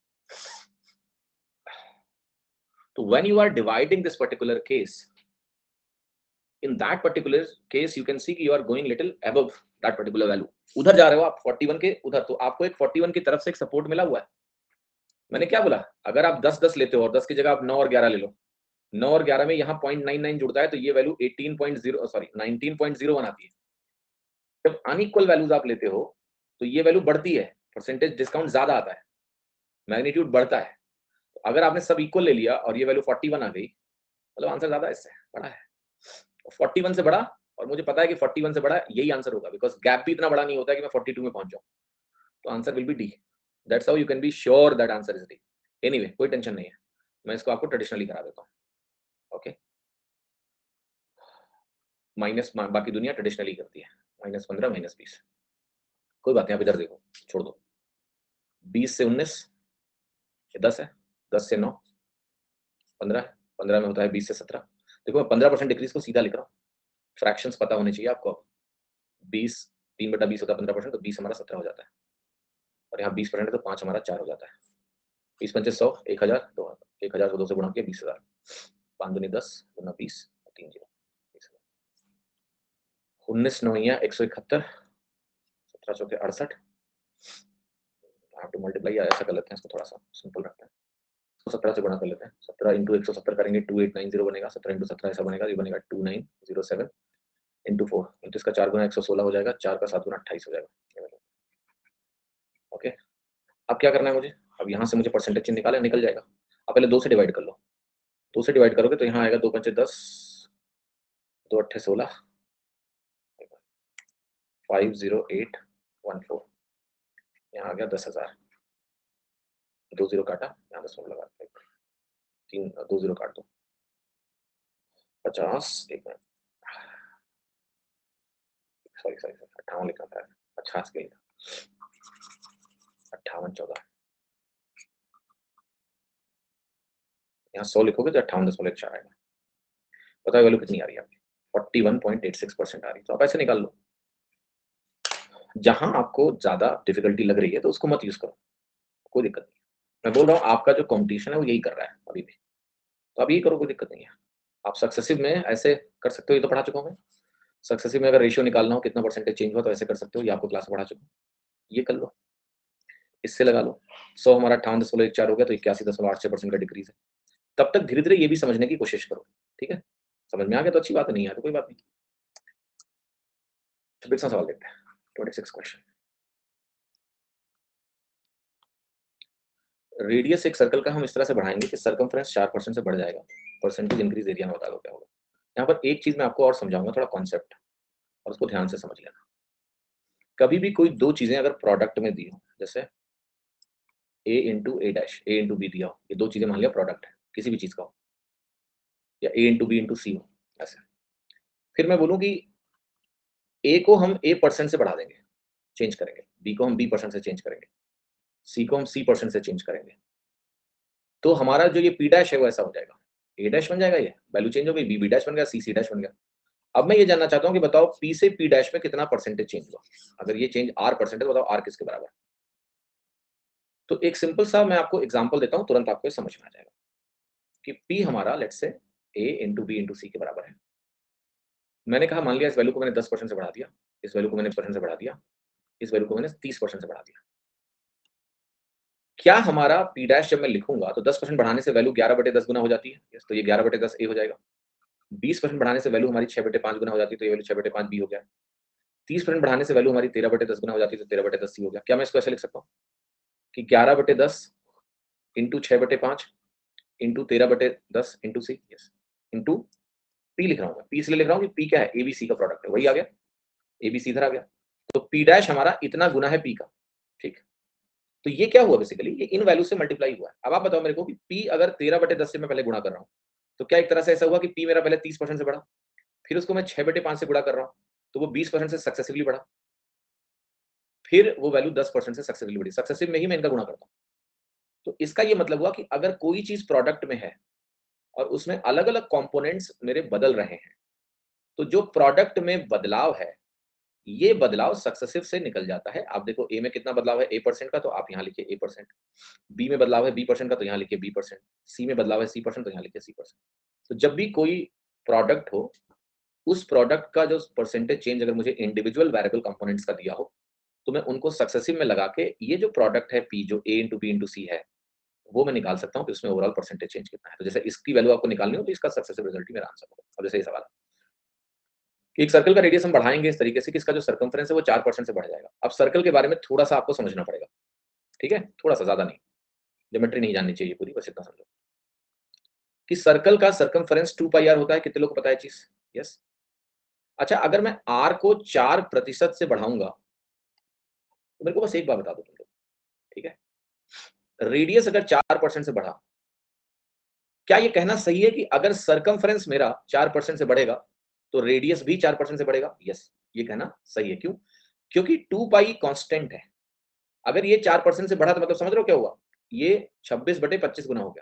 So when you are dividing this particular case, in that particular case you can see कि you are going little above that particular value, उधर जा रहे हो आप फोर्टी वन के उधर, तो आपको एक फोर्टी वन की तरफ से एक सपोर्ट मिला हुआ है। मैंने क्या बोला, अगर आप दस दस लेते हो और दस की जगह आप नौ और ग्यारह ले लो, नौ और ग्यारह में यहाँ पॉइंट नाइन नाइन जुड़ता है तो ये value eighteen point zero sorry nineteen point zero one आती है। जब अनइक्वल वैल्यूज आप लेते हो तो ये वैल्यू बढ़ती है, परसेंटेज डिस्काउंट ज्यादा आता है, मैग्नीट्यूड बढ़ता है। तो अगर आपने सब इक्वल ले लिया और ये वैल्यू फोर्टी वन आ गई, मतलब आंसर ज्यादा इससे बड़ा है, फोर्टी वन से बड़ा, और मुझे पता है कि फोर्टी वन से बड़ा यही आंसर होगा, बिकॉज गैप भी इतना बड़ा नहीं होता है कि मैं फोर्टी टू में पहुंच जाऊं। तो answer will be D. That's how you can be sure that answer is D. Anyway, कोई टेंशन नहीं है, मैं इसको आपको ट्रेडिशनली करा देता हूँ। ओके, माइनस बाकी दुनिया ट्रेडिशनली करती है, माइनस पंद्रह माइनस बीस, कोई बात नहीं, आप इधर देखो, छोड़ दो। बीस से उन्नीस दस है, दस से नौ पंद्रह, पंद्रह में होता है बीस से सत्रह। देखो, मैं पंद्रह परसेंट डिक्रीज को सीधा लिख रहा हूँ, फ्रैक्शंस पता होने चाहिए आपको। बीस, तीन बटा बीस होता है पंद्रह परसेंट, तो बीस हमारा सत्रह हो जाता है, और यहाँ बीस परसेंट है तो पाँच हमारा चार हो जाता है। बीस पंचे सौ, एक हजार, दो हजार, एक हजार को दो से गुणा किया बीस हजार, पाँच दूनी दस, गुना बीस, तीन जीरो, उन्नीस नौया एक सौ इकहत्तर, सत्रह चौके अड़सठ, टू मल्टीप्लाई ऐसा कर लेते हैं, इसको थोड़ा सा सिंपल रखते हैं, इसको सत्रह से गुणा कर लेते हैं, सत्रह इंटू एक सौ सत्तर करेंगे टू एट नाइन जीरो बनेगा, सत्रह इंटू सत्रह ऐसा बनेगा, ये बनेगा two nine zero seven into four, into इसका चार गुना एक सौ सोलह हो जाएगा, चार का सात गुना अट्ठाईस हो जाएगा। ओके, अब क्या करना है मुझे, अब यहाँ से मुझे परसेंटेज चिन्ह निकाले, निकल जाएगा। अब पहले दो से डिवाइड कर लो, दो से डिवाइड करोगे तो यहाँ आएगा दो पंचे दस, दो अट्ठे सोलह, five zero eight one four, यहाँ आ गया दस हजार, दो जीरो काटा, यहाँ दस लगा, तीन दो जीरो काट दो, पचास, एक मिनट, सॉरी सॉरी अट्ठावन लिखा था, पचास के लिए अट्ठावन चौदह, यहाँ सौ लिखोगे तो अट्ठावन दशमलव चार आएगा। पता है वैल्यू कितनी आ रही है आपकी? Forty one point eight six percent आ रही है। तो आप ऐसे निकाल लो, जहां आपको ज्यादा डिफिकल्टी लग रही है तो उसको मत यूज करो, कोई दिक्कत नहीं। मैं बोल रहा हूँ आपका जो कॉम्पिटिशन है वो यही कर रहा है अभी भी, तो आप यही करो, कोई दिक्कत नहीं है। आप सक्सेसिव में ऐसे कर सकते हो, ये तो पढ़ा चुका हूँ मैं। सक्सेसिव में अगर रेशियो निकालना हो कितना परसेंटेज चेंज हुआ तो ऐसे कर सकते हो, ये आपको क्लास में पढ़ा चुका हूँ। ये कर लो, इससे लगा लो। सौ हमारा अट्ठावन दशमलव एक चार हो गया, तो इक्यासी दशमलव आठ छह परसेंट का डिक्रीज है। तब तक धीरे धीरे ये भी समझने की कोशिश करो, ठीक है? समझ में आ गया तो अच्छी बात है, नहीं आया तो कोई बात नहीं। छब्बीसवां सवाल देखते हैं, छब्बीस क्वेश्चन। रेडियस एक सर्कल का हम इस तरह से बढ़ाएंगे कि सर्कमफ्रेंस चार परसेंट से बढ़ जाएगा। परसेंटेज इंक्रीज एरिया में बता दो क्या होगा। यहाँ पर एक चीज मैं आपको और समझाऊंगा, थोड़ा कॉन्सेप्ट, और उसको ध्यान से समझ लेना। कभी भी कोई दो चीजें अगर प्रोडक्ट में दी हो, जैसे A into A dash, A into B दिया हो, ये दो चीजें मान लिया प्रोडक्ट है किसी भी चीज का हो, या A into B into C हो, ऐसे। फिर मैं बोलूँ कि ए को हम ए परसेंट से बढ़ा देंगे, चेंज करेंगे, बी को हम बी परसेंट से चेंज करेंगे, सी को हम सी परसेंट से चेंज करेंगे, तो हमारा जो ये पी डैश है वो ऐसा हो जाएगा, ए डैश बन जाएगा, ये वैल्यू चेंज हो गई, बी बी डैश बन गया, सी सी डैश बन गया। अब मैं ये जानना चाहता हूँ कि बताओ पी से पी डैश में कितना परसेंटेज चेंज हुआ। अगर ये चेंज आर परसेंट है तो बताओ आर किसके बराबर। तो एक सिंपल सा मैं आपको एग्जांपल देता हूँ, तुरंत आपको समझ में आ जाएगा कि पी हमारा लेट्स से A into B into C के बराबर है। मैंने कहा मान लिया इस वैल्यू को मैंने दस परसेंट से बढ़ा दिया, इस वैल्यू को मैंने परसेंट से बढ़ा दिया, इस वैल्यू को मैंने तीस परसेंट से बढ़ा दिया। क्या हमारा पी डैश जब मैं लिखूंगा तो दस परसेंट बढ़ाने से वैल्यू ग्यारह बटे दस गुना हो जाती है, yes, तो ये ग्यारह बटे दस ए हो जाएगा। बीस परसेंट बढ़ाने से वैल्यू हमारी छह बटे पांच गुना हो जाती है, तो ये वैल्यू छह बटे पांच बी हो गया। तीस परसेंट बढ़ाने से वैल्यू हमारी तेरह बटे दस गुना हो जाती है, तो तेरह बटे दस सी हो गया। क्या मैं इसको ऐसे लिख सकता हूँ कि ग्यारह बटे दस इंटू छह बटे पांच इंटू तेरह बटे दस into C, yes, into P लिख रहा हूँ मैं। पी इसलिए लिख रहा हूँ कि पी क्या है, एबीसी का प्रोडक्ट है, वही आ गया, एबीसी इधर आ गया। तो पी डैश हमारा इतना गुना है पी का, ठीक। तो ये क्या हुआ बेसिकली, ये इन वैल्यू से मल्टीप्लाई हुआ है। अब आप बताओ मेरे को कि पी अगर तेरह बटे दस से मैं पहले गुणा कर रहा हूँ, तो क्या एक तरह से ऐसा हुआ कि पी मेरा पहले तीस परसेंट से बढ़ा, फिर उसको मैं छह बटे पांच से गुणा कर रहा हूँ, तो वो बीस परसेंट से सक्सेसिवली बढ़ा, फिर वो वैल्यू दस परसेंट से सक्सेसिवली बढ़ी। सक्सेसिव में ही मैं इनका गुणा करता हूँ। तो इसका ये मतलब हुआ कि अगर कोई चीज प्रोडक्ट में है और उसमें अलग अलग कंपोनेंट्स मेरे बदल रहे हैं, तो जो प्रोडक्ट में बदलाव है ये बदलाव सक्सेसिव से निकल जाता है। आप देखो ए में कितना बदलाव है, ए परसेंट का, तो आप यहाँ लिखिए ए परसेंट। बी में बदलाव है बी परसेंट का, तो यहाँ लिखिए बी परसेंट। सी में बदलाव है सी परसेंट, तो यहाँ लिखिए सी परसेंट। तो जब भी कोई प्रोडक्ट हो, उस प्रोडक्ट का जो परसेंटेज चेंज अगर मुझे इंडिविजुअल वेरिएबल कंपोनेंट्स का दिया हो, तो मैं उनको सक्सेसिव में लगा के ये जो प्रोडक्ट है पी, जो A into B into C है, वो मैं निकाल सकता हूँ कि उसमें ओवरऑल परसेंटेज चेंज कितना है। तो जैसे इसकी वैल्यू आपको निकालनी हो तो इसका सक्सेसिव रिजल्ट ही मेरा आंसर होगा। अब जैसे ये सवाल है कि एक सर्कल का रेडियस हम बढ़ाएंगे इस तरीके से कि इसका जो सर्कमफ्रेंस है वो चार परसेंट से बढ़ जाएगा। अब सर्कल के बारे में थोड़ा सा आपको समझना पड़ेगा, ठीक है, थोड़ा सा, ज्यादा नहीं, ज्योमेट्री नहीं जाननी चाहिए पूरी, बस इतना समझो कि सर्कल का सर्कमफ्रेंस टू पाई आर होता है। कितने लोग को पता है चीज, यस। अच्छा, अगर मैं आर को चार प्रतिशत से बढ़ाऊंगा तो मेरे को बस एक बात बता दो तुम लोग, ठीक है, रेडियस अगर चार परसेंट से बढ़ा, क्या ये कहना सही है कि अगर सर्कमफ्रेंस मेरा चार परसेंट से बढ़ेगा तो रेडियस भी चार परसेंट से बढ़ेगा? यस, ये कहना सही है। क्यों? क्योंकि टू पाई कांस्टेंट है। अगर ये चार परसेंट से बढ़ा तो मतलब समझ रहे हो क्या हुआ, ये छब्बीस बटे पच्चीस गुना हो गया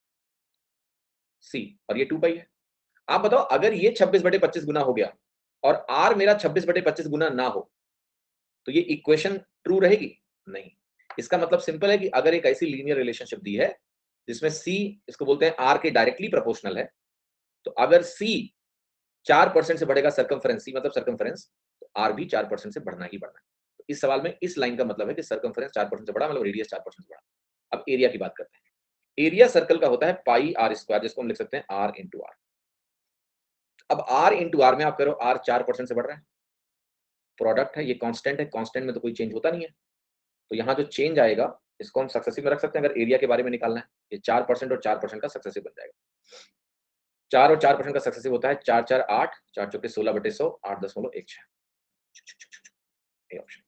सी, और ये टू पाई है। आप बताओ अगर ये छब्बीस बटे पच्चीस गुना हो गया और आर मेरा छब्बीस बटे पच्चीस गुना ना हो, तो ये इक्वेशन ट्रू रहेगी? नहीं। इसका मतलब सिंपल है कि अगर एक ऐसी लीनियर रिलेशनशिप दी है जिसमें सी, इसको बोलते हैं आर के डायरेक्टली प्रोपोर्शनल है, तो अगर सी चार परसेंट से बढ़ेगा सर्कमफ्रेंस, सी मतलब सर्कमफ्रेंस, तो आर भी चार परसेंट से बढ़ना ही बढ़ना है। तो इस सवाल में इस लाइन का मतलब है कि सर्कमफ्रेंस चार परसेंट से बढ़ा मतलब रेडियस चार परसेंट से बढ़ा। अब एरिया की बात करते हैं। एरिया सर्कल का होता है पाई आर स्क्वायर, जिसको हम लिख सकते हैं आर इंटू आर। अब आर इंटू आर में आप करो, आर चार परसेंट से बढ़ रहा है, प्रोडक्ट है, ये कांस्टेंट है, कांस्टेंट में तो कोई चेंज होता नहीं है, तो यहाँ जो चेंज आएगा इसको हम सक्सेसिव में रख सकते हैं। अगर एरिया के बारे में निकालना है, ये चार परसेंट और चार परसेंट का सक्सेसिव बन जाएगा। चार और चार परसेंट का सक्सेसिव होता है चार चार आठ, चार चौके सोलह बटे सौ, आठ दशमलव एक छह, ये ऑप्शन।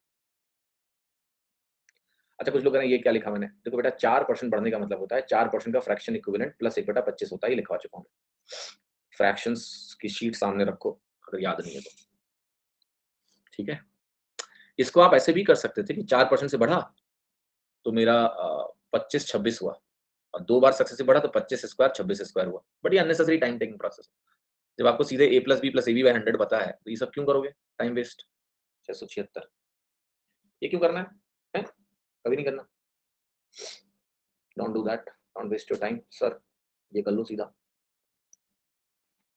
अच्छा, कुछ लोग कह रहे हैं ये क्या लिखा मैंने। देखो बेटा, चार परसेंट बढ़ने का मतलब होता है चार परसेंट का फ्रैक्शन इक्विवेलेंट प्लस एक बटा पच्चीस होता है, ये लिखवा चुका हूँ। फ्रैक्शंस की शीट सामने रखो अगर याद नहीं है तो, ठीक है। इसको आप ऐसे भी कर सकते थे कि चार परसेंट से बढ़ा तो मेरा पच्चीस छब्बीस हुआ, और दो बार सक्सेसिव बढ़ा तो पच्चीस स्क्वायर छब्बीस स्क्वायर हुआ। बट ये अननेसेसरी टाइम टेकिंग प्रोसेस। जब आपको सीधे A plus B plus A B by hundred पता है तो ये सब क्यों करोगे, टाइम वेस्ट। छह सौ छिहत्तर, ये क्यों करना है, है? कभी नहीं करना। Don't do that, don't waste your time sir, ये कर लो सीधा।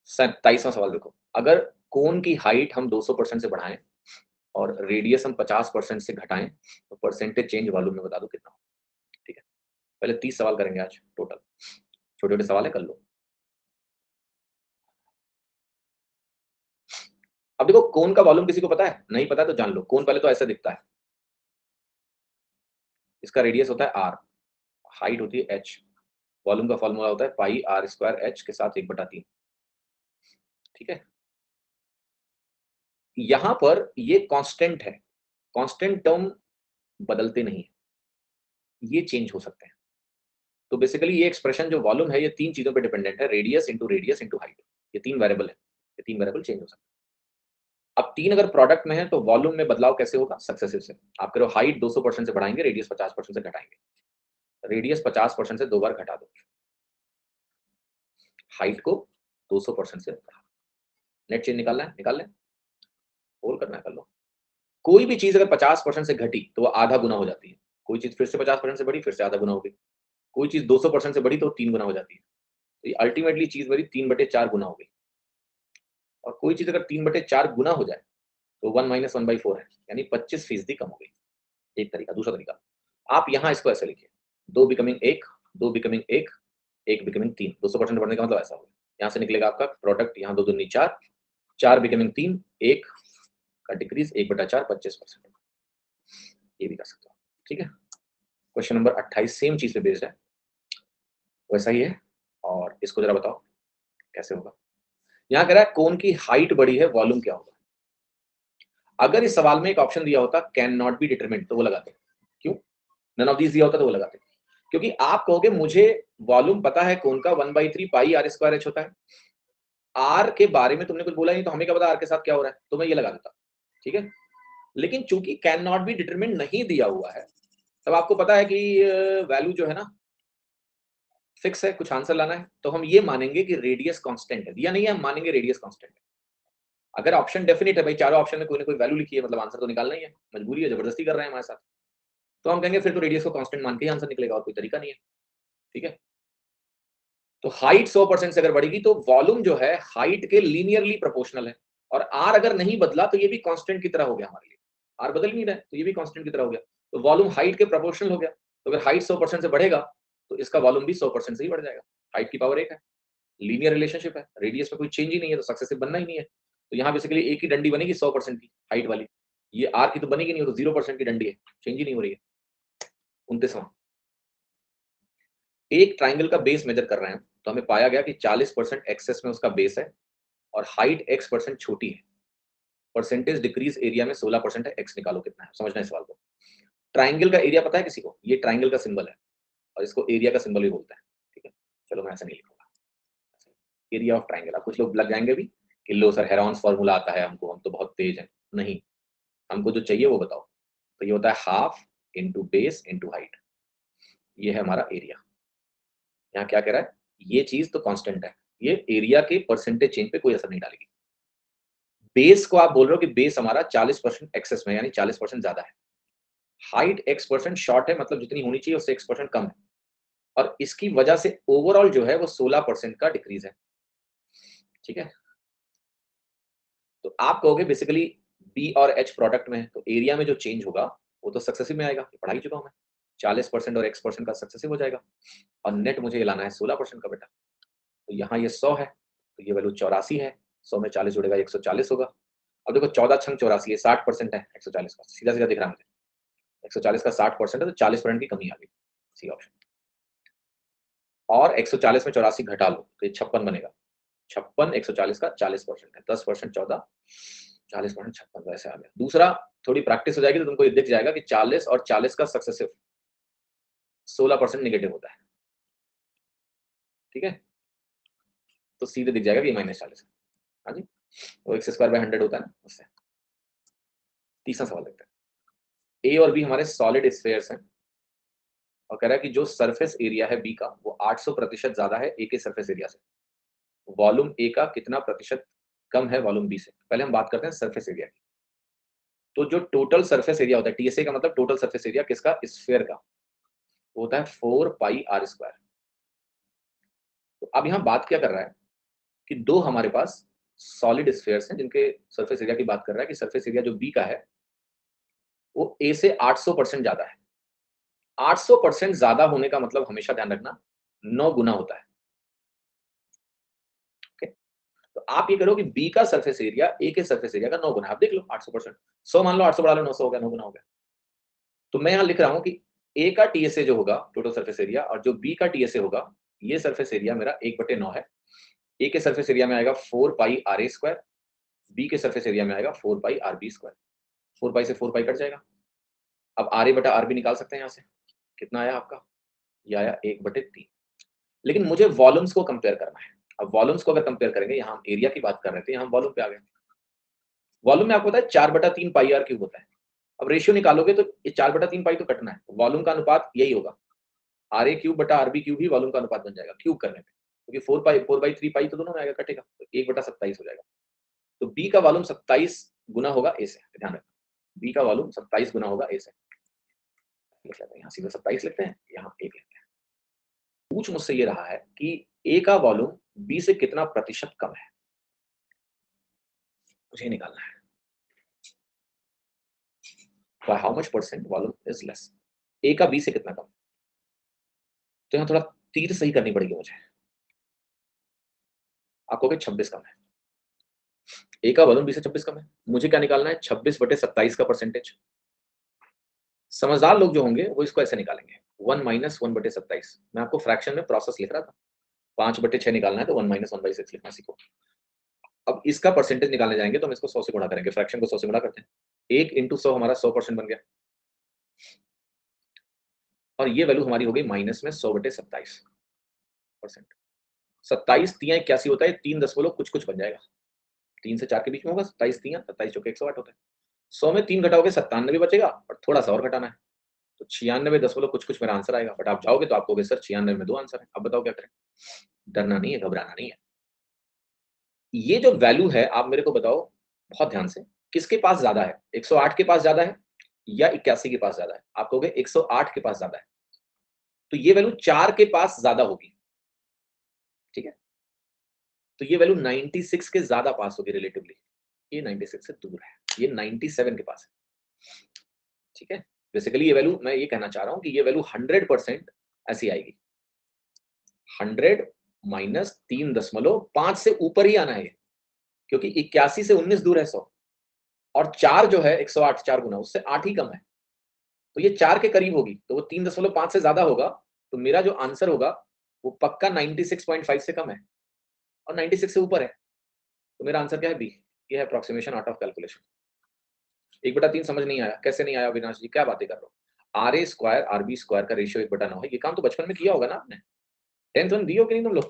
सत्ताईसवां सवाल देखो, अगर कोन की हाइट हम दो सौ परसेंट से बढ़ाएं और रेडियस हम पचास परसेंट से घटाएं तो परसेंटेज चेंज वॉल्यूम में बता दो कितना हो। ठीक है, पहले तीस सवाल करेंगे आज टोटल, छोटे छोटे सवाल है, कर लो। अब देखो कोन का वॉल्यूम किसी को पता है? नहीं पता तो जान लो, कोन पहले तो ऐसा दिखता है, इसका रेडियस होता है आर, हाइट होती है एच, वॉल्यूम का फॉर्मूला होता है पाई आर स्क्वायर एच के साथ एक बटा तीन। ठीक है, यहां पर ये कांस्टेंट है, कांस्टेंट टर्म बदलते नहीं है, ये चेंज हो सकते हैं। तो बेसिकली ये एक्सप्रेशन जो वॉल्यूम है ये तीन चीजों पे डिपेंडेंट है, radius into radius into height, ये तीन वेरिएबल है, ये तीन वेरिएबल चेंज हो सकते हैं। अब तीन अगर प्रोडक्ट में है तो वॉल्यूम में बदलाव कैसे होगा? सक्सेसिव से। आप करो हाइट दो सौ परसेंट से बढ़ाएंगे, रेडियस पचास परसेंट से घटाएंगे, रेडियस पचास परसेंट से दो बार घटा दो, हाइट को दो सौ परसेंट से बढ़ा। नेट चेंज निकालना है, निकाल लें, होल करना है, कर लो। कोई भी चीज अगर पचास परसेंट से घटी तो वो आधा गुना हो जाती है, कोई चीज फिर से पचास परसेंट से बढ़ी फिर से आधा गुना हो गई, कोई चीज दो सौ परसेंट से बढ़ी तो तीन गुना हो जाती है, तो ये अल्टीमेटली चीज बढ़ी तीन बटे चार गुना हो गई। और कोई चीज अगर तीन बटे चार गुना हो जाए तो one minus one by four है, यानी पच्चीस फीसदी कम हो गई। एक तरीका। दूसरा तरीका, आप यहाँ इसको ऐसे लिखिए, दो बिकमिंग एक, दो बिकमिंग एक, एक बिकमिंग तीन, दो सौ परसेंट बढ़ने का मतलब ऐसा होगा। यहाँ से निकलेगा आपका प्रोडक्ट, यहाँ दो दूनी चार, चार बिकमिंग तीन, एक का डिक्रीज एक बटा चार, पच्चीस परसेंट। ये भी कर सकते हो। ठीक है, क्वेश्चन नंबर अट्ठाईस सेम चीज पे बेस्ड है, वैसा ही है। और इसको जरा बताओ कैसे होगा। यहाँ कह रहा है कोन की हाइट बढ़ी है, वॉल्यूम क्या होगा? अगर इस सवाल में एक ऑप्शन दिया होता कैन नॉट बी डिटरमिन्ड तो वो लगाते। क्यों? नन ऑफ दीज दिया होता तो वो लगाते, क्योंकि आप कहोगे मुझे वॉल्यूम पता है कोन का one by three pi R square H होता है, आर के बारे में तुमने कुछ बोला नहीं तो हमें क्या पता आर के साथ क्या हो रहा है, तो मैं ये लगा देता। ठीक है, लेकिन चूंकि कैन नॉट बी डिटरमिन्ड नहीं दिया हुआ है, तब आपको पता है कि वैल्यू जो है ना फिक्स है, कुछ आंसर लाना है, तो हम ये मानेंगे कि रेडियस कांस्टेंट है। दिया नहीं है, हम मानेंगे रेडियस कांस्टेंट है। अगर ऑप्शन डेफिनेट है भाई, चारों ऑप्शन में कोई ना कोई वैल्यू लिखी है, मतलब आंसर तो निकालना ही है, मजबूरी है, जबरदस्ती कर रहे हैं हमारे साथ, तो हम कहेंगे फिर तो रेडियस को कांस्टेंट मान के ही आंसर निकलेगा, और कोई तरीका नहीं है। ठीक है, तो हाइट सौ परसेंट से अगर बढ़ेगी तो वॉल्यूम जो है हाइट के लीनियरली प्रोपोर्शनल है, और आर अगर नहीं बदला तो ये भी कांस्टेंट की तरह हो गया हमारे लिए, आर बदल नहीं रहा है तो ये भी कांस्टेंट की तरह हो गया, तो वॉल्यूम हाइट के प्रोपोर्शनल हो गया। तो अगर हाइट सौ परसेंट से बढ़ेगा तो इसका वॉल्यूम भी सौ परसेंट से ही बढ़ जाएगा, हाइट की पावर एक है, लीनियर रिलेशनशिप है, रेडियस में कोई चेंज ही नहीं है तो सक्सेसिव बनना ही नहीं है। तो यहाँ बेसिकली एक ही डंडी बनेगी सौ परसेंट की हाइट वाली, ये आर की तो बनेगी नहीं, तो जीरो परसेंट की डंडी है, चेंज ही नहीं हो रही है। उनतीसवां, एक ट्राइंगल का बेस मेजर कर रहे हैं तो हमें पाया गया कि चालीस परसेंट एक्सेस में उसका बेस है और हाइट एक्स परसेंट छोटी है, परसेंटेज डिक्रीज एरिया में सोलह परसेंट है, एक्स निकालो कितना है। समझना इस सवाल को। ट्राइंगल का एरिया पता है किसी को? ये ट्राइंगल का सिंबल है और इसको एरिया का सिंबल भी बोलते हैं। ठीक है, चलो मैं ऐसा नहीं लिखूंगा, एरिया ऑफ ट्राइंगल। अब कुछ लोग लग जाएंगे भी कि लो सर हेरॉन्स फॉर्मूला आता है हमको, हम तो बहुत तेज हैं। नहीं, हमको जो चाहिए वो बताओ। तो ये होता है half into base into height, ये है हमारा एरिया। यहाँ क्या कह रहा है, ये चीज तो कांस्टेंट है, ये एरिया के परसेंटेज चेंज पे कोई असर नहीं डालेगी। बेस को आप बोल रहे हो कि बेस हमारा चालीस परसेंट एक्सेस में, यानी चालीस परसेंट ज्यादा है, हाइट एक्स परसेंट शॉर्ट है, मतलब जितनी होनी चाहिए उससे एक्स परसेंट कम है, और इसकी वजह से ओवरऑल जो है वो सोलह परसेंट का डिक्रीज है। ठीक है, तो आप कहोगे बेसिकली बी और एच प्रोडक्ट में है तो एरिया में जो चेंज होगा वो तो सक्सेसिव में आएगा, पढ़ा ही चुका हूं मैं, चालीस परसेंट और एक्स परसेंट का सक्सेसिव हो जाएगा, और नेट मुझे लाना है सोलह परसेंट का बेटा। तो यहाँ ये सौ है तो ये वैल्यू चौरासी है, सौ में चालीस जुड़ेगा एक सौ चालीस होगा। अब देखो चौदह छंग चौरासी है, साठ परसेंट है एक सौ चालीस का, सीधा सीधा दिख रहा है मुझे, एक सौ चालीस का साठ परसेंट है तो चालीस परसेंट की कमी आ गई, सी ऑप्शन। और एक सौ चालीस में चौरासी घटा लो तो ये छप्पन बनेगा, छप्पन एक सौ चालीस का चालीस परसेंट है, दस परसेंट चौदह, चालीस परसेंट छप्पन, वैसे आ गया। दूसरा, थोड़ी प्रैक्टिस हो जाएगी तो तुमको ये दिख जाएगा कि चालीस और चालीस का सक्सेसिव सोलह परसेंट निगेटिव होता है। ठीक है, तो सीधे दिख जाएगा कि माइनस चालीस है। हाँ जी, वो एक्स स्क्वायर बाय हंड्रेड होता है ना उससे। तीसरा सवाल देखते हैं। ए और बी हमारे सॉलिड स्फेयर्स हैं और कह रहा है कि जो सरफेस एरिया है बी का वो आठ सौ प्रतिशत ज्यादा है ए के सरफेस एरिया से, वॉल्यूम ए का कितना प्रतिशत कम है वॉल्यूम बी से। पहले हम बात करते हैं सरफेस एरिया की। तो जो टोटल सरफेस एरिया होता है, टीएसए का मतलब टोटल सरफेस एरिया किसका? स्फेयर का, वो होता है फोर पाई आर स्क्वायर। तो अब यहाँ बात क्या कर रहा है कि दो हमारे पास सॉलिड स्फीयर्स हैं जिनके सरफेस एरिया की बात कर रहा है कि सरफेस एरिया जो बी का है वो ए से आठ सौ परसेंट ज्यादा है। आठ सौ परसेंट ज्यादा होने का मतलब हमेशा ध्यान रखना नौ गुना होता है। ओके, तो आप ये करो कि बी का सरफेस एरिया ए के सरफेस एरिया का नौ गुना, आप देख लो आठ सौ परसेंट, सौ मान लो, आठ सौ बढ़ा लो, नौ सौ हो गया, नौ गुना हो गया। तो मैं यहां लिख रहा हूं कि ए का टीएसए जो होगा टोटल सरफेस एरिया और जो बी का टीएसए होगा, ये सरफेस एरिया मेरा एक बटे नौ है। ए के सरफेस एरिया में आएगा four pi R A square, B के सरफेस एरिया में आएगा four pi R B square. Four pi से फोर पाई कट जाएगा। अब आर ए बटा आर बी निकाल सकते हैं यहां से, कितना आया आपका, ये आया एक बटे तीन। लेकिन मुझे वॉल्यूम्स को कंपेयर करना है। अब वॉल्यूम्स को अगर कंपेयर करेंगे, यहाँ हम एरिया की बात कर रहे थे, यहाँ हम वॉल्यूम पे आ गए। वॉल्यूम में आपको पता है चार बटा तीन पाई आर क्यूब होता है। अब रेशियो निकालोगे तो ये चार बटा तीन पाई तो कटना है, वॉल्यूम का अनुपात यही होगा, आर ए क्यूब बटा आर बी क्यूब ही वॉल्यूम का अनुपात बन जाएगा क्यूब करने पे, क्योंकि four pi four by three pi तो दोनों में आएगा, कटेगा, तो एक बटा सत्ताईस हो जाएगा। तो बी का वॉल्यूम सत्ताईस गुना होगा ए से, ध्यान रखना, बी का वॉल्यूम सत्ताईस गुना होगा ए से। लिख लेते हैं यहाँ, सीधा सत्ताईस लिखते हैं, यहाँ एक लिखते हैं। पूछ मुझसे ये रहा है कि ए का वॉल्यूम बी से कितना प्रतिशत कम है, मुझे निकालना है। By how much percent volume is less? ए का बी से कितना कम है? तो यहाँ थोड़ा तीर सही करनी पड़ेगी मुझे। आप कहोगे छब्बीस कम है, ए का वॉल्यूम बी से छब्बीस कम है, मुझे क्या निकालना है, छब्बीस बटे सत्ताईस का परसेंटेज। समझदार लोग जो होंगे वो इसको ऐसे निकालेंगे, वन माइनस वन बटे सत्ताईस। मैं आपको फ्रैक्शन में प्रोसेस लिख रहा था, पांच बटे छह निकालना है तो one minus one by six लिखना सीखो। अब इसका परसेंटेज निकालने जाएंगे तो हम इसको सौ से गुणा करेंगे, फ्रैक्शन को सौ से गुणा करते हैं, एक इंटू सौ हमारा सौ परसेंट बन गया, और ये वैल्यू हमारी हो गई माइनस में सौ बटे सत्ताईस परसेंट। सत्ताईस तिया इक्यासी होता है, तीन दशमलव कुछ कुछ बन जाएगा, तीन से चार के बीच में होगा, सत्ताईस तिया सत्ताईस चौके एक सौ आठ होता है। सौ में तीन घटाओगे सत्तानवे बचेगा और थोड़ा सा और घटाना है, तो छियानवे दशमलव कुछ कुछ मेरा आंसर आएगा। बट आप जाओगे तो आपको कहोगे सर छियानवे में दो आंसर है, अब बताओ क्या करें। डरना नहीं है, घबराना नहीं है। ये जो वैल्यू है आप मेरे को बताओ बहुत ध्यान से, किसके पास ज्यादा है, एक सौ आठ के पास ज्यादा है या इक्यासी के पास ज्यादा है? आप कहोगे एक सौ आठ के पास ज्यादा है, तो ये वैल्यू चार के पास ज्यादा होगी, ठीक है। तो ये वैल्यू छियानवे के ज्यादा पास होगी रिलेटिवली, ये छियानवे से दूर है, ये सत्तानवे के पास है, ठीक है। बेसिकली ये वैल्यू, मैं ये कहना चाह रहा हूं कि ये वैल्यू हंड्रेड परसेंट ऐसी आएगी, हंड्रेड माइनस तीन दशमलव पांच से ऊपर ही आना है, क्योंकि इक्यासी से उन्नीस दूर है सौ, और चार जो है एक सौ आठ, चार गुना उससे आठ ही कम है, तो ये चार के करीब होगी, तो वो तीन दशमलव पांच से ज्यादा होगा, तो मेरा जो आंसर होगा वो पक्का छियानवे पॉइंट पाँच से कम है और छियानवे से ऊपर है, तो मेरा आंसर क्या है, बी। ये है अप्रोक्सीमेशन आउट ऑफ कैलकुलेशन। एक बटा तीन समझ नहीं आया, कैसे नहीं आया अविनाश जी, क्या बातें कर रहे हो। R A square R B square का रेशियो एक बटा नौ है, ये काम तो बचपन में किया होगा ना आपने, टेंथ में दी हो कि नहीं तुम लोग,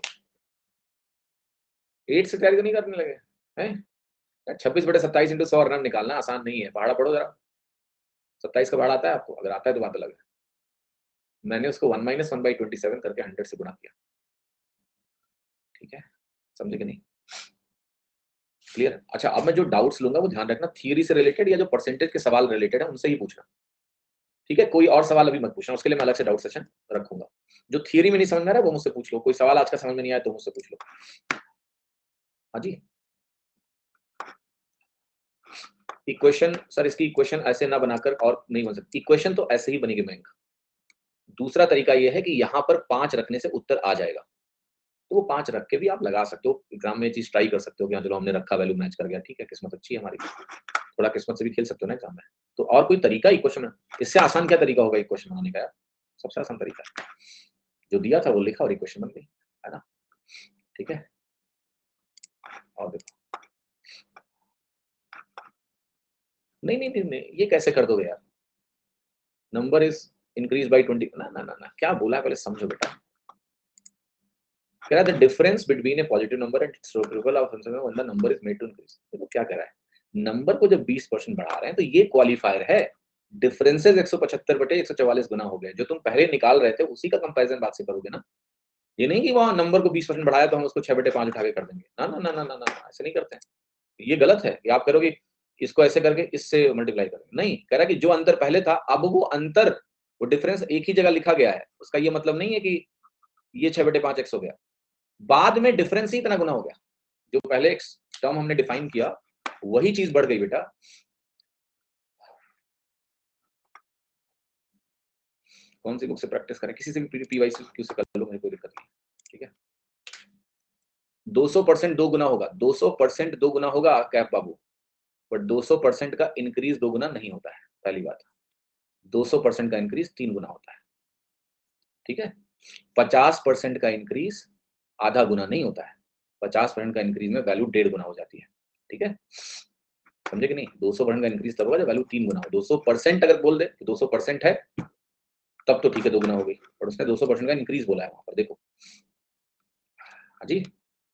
एट से तैयारी तो नहीं करने लगे हैं। छब्बीस बटे सत्ताईस इंटू सौ रन निकालना आसान नहीं है, पहाड़ा पढ़ो जरा। सत्ताईस का पहाड़ा आता है आपको, अगर आता है तो बात अलग है। मैंने उसको one minus one by twenty seven करके हंड्रेड से गुणा किया, ठीक है, समझे कि नहीं, क्लियर। अच्छा, अब मैं जो डाउट्स लूंगा वो ध्यान रखना थियरी से रिलेटेड या जो परसेंटेज के सवाल रिलेटेड है उनसे ही पूछना, ठीक है। कोई और सवाल अभी मत पूछना, उसके लिए मैं अलग से डाउट सेशन रखूंगा। जो थियरी में नहीं समझ में आ रहा है वो मुझसे पूछ लो, कोई सवाल आज का समझ में नहीं आया तो मुझसे पूछ लो। हाँ जी, इक्वेशन सर, इसकी इक्वेशन ऐसे ना बनाकर और नहीं बन सकती, इक्वेशन तो ऐसे ही बनेगी मयंक। दूसरा तरीका यह है कि यहाँ पर पांच रखने से उत्तर आ जाएगा, तो वो पांच रख के भी आप लगा सकते हो, एग्जाम में चीज ट्राई कर सकते हो कि चलो हमने रखा, वैल्यू मैच कर गया, ठीक है, किस्मत अच्छी है हमारी, थोड़ा किस्मत से भी खेल सकते हो ना एग्जाम में। तो और कोई तरीका इक्वेशन, इससे आसान क्या तरीका होगा इक्वेशन बनाने का यार, सबसे आसान तरीका जो दिया था वो लिखा और इक्वेशन बन गई, है ना, ठीक है। और देखो, नहीं नहीं नहीं, ये कैसे कर दोगे यार, number is increase by twenty, ना ना ना ना, क्या बोला पहले समझो बेटा। कह रहा है the difference between a positive number and its reciprocal of when the number is made to increase। देखो क्या कह रहा है, नंबर को जब बीस परसेंट बढ़ा रहे हैं तो ये क्वालिफायर है, डिफरेंसेस एक सौ पचहत्तर बटे एक सौ चौवालीस गुना हो गए, जो तुम पहले निकाल रहे थे उसी का कंपैरिजन बात से करोगे ना। ये नहीं कि वहां नंबर को बीस परसेंट बढ़ाया तो हम उसको छह बटे पांच उठा के कर देंगे, ना ना ना ना ना, ना ऐसे नहीं करते हैं, ये गलत है कि आप करोगे इसको ऐसे करके इससे मल्टीप्लाई करेंगे, नहीं। कह रहा है कि जो अंतर पहले था अब वो अंतर, वो डिफरेंस एक ही जगह लिखा गया है, उसका ये मतलब नहीं है कि ये छह बटे पांच एक्स हो गया, बाद में डिफरेंस ही इतना गुना हो गया, जो पहले एक टर्म हमने डिफाइन किया वही चीज बढ़ गई बेटा। कौन सी बुक से प्रैक्टिस करें, किसी से भी पीवाईसी क्यू से कर लो, मुझे कोई दिक्कत नहीं, ठीक है। दो सौ परसेंट दो गुना होगा, दो सौ परसेंट दो गुना होगा कैफ बाबू, बट दो सौ परसेंट का इंक्रीज दो गुना नहीं होता है, पहली बात। दो सौ परसेंट का इंक्रीज तीन गुना होता है, ठीक है। पचास परसेंट का इंक्रीज आधा गुना नहीं होता है, पचास परसेंट का इंक्रीज में वैल्यू डेढ़ गुना हो जाती है, ठीक है, समझे कि नहीं। दो सौ परसेंट का इंक्रीज तब होगा जब वैल्यू तीन गुना हो। दो सौ परसेंट अगर बोल दे कि दो सौ परसेंट है तब तो ठीक है, दो गुना हो गई, और उसने दो सौ परसेंट का इंक्रीज बोला है वहां पर, देखो। हाँ जी,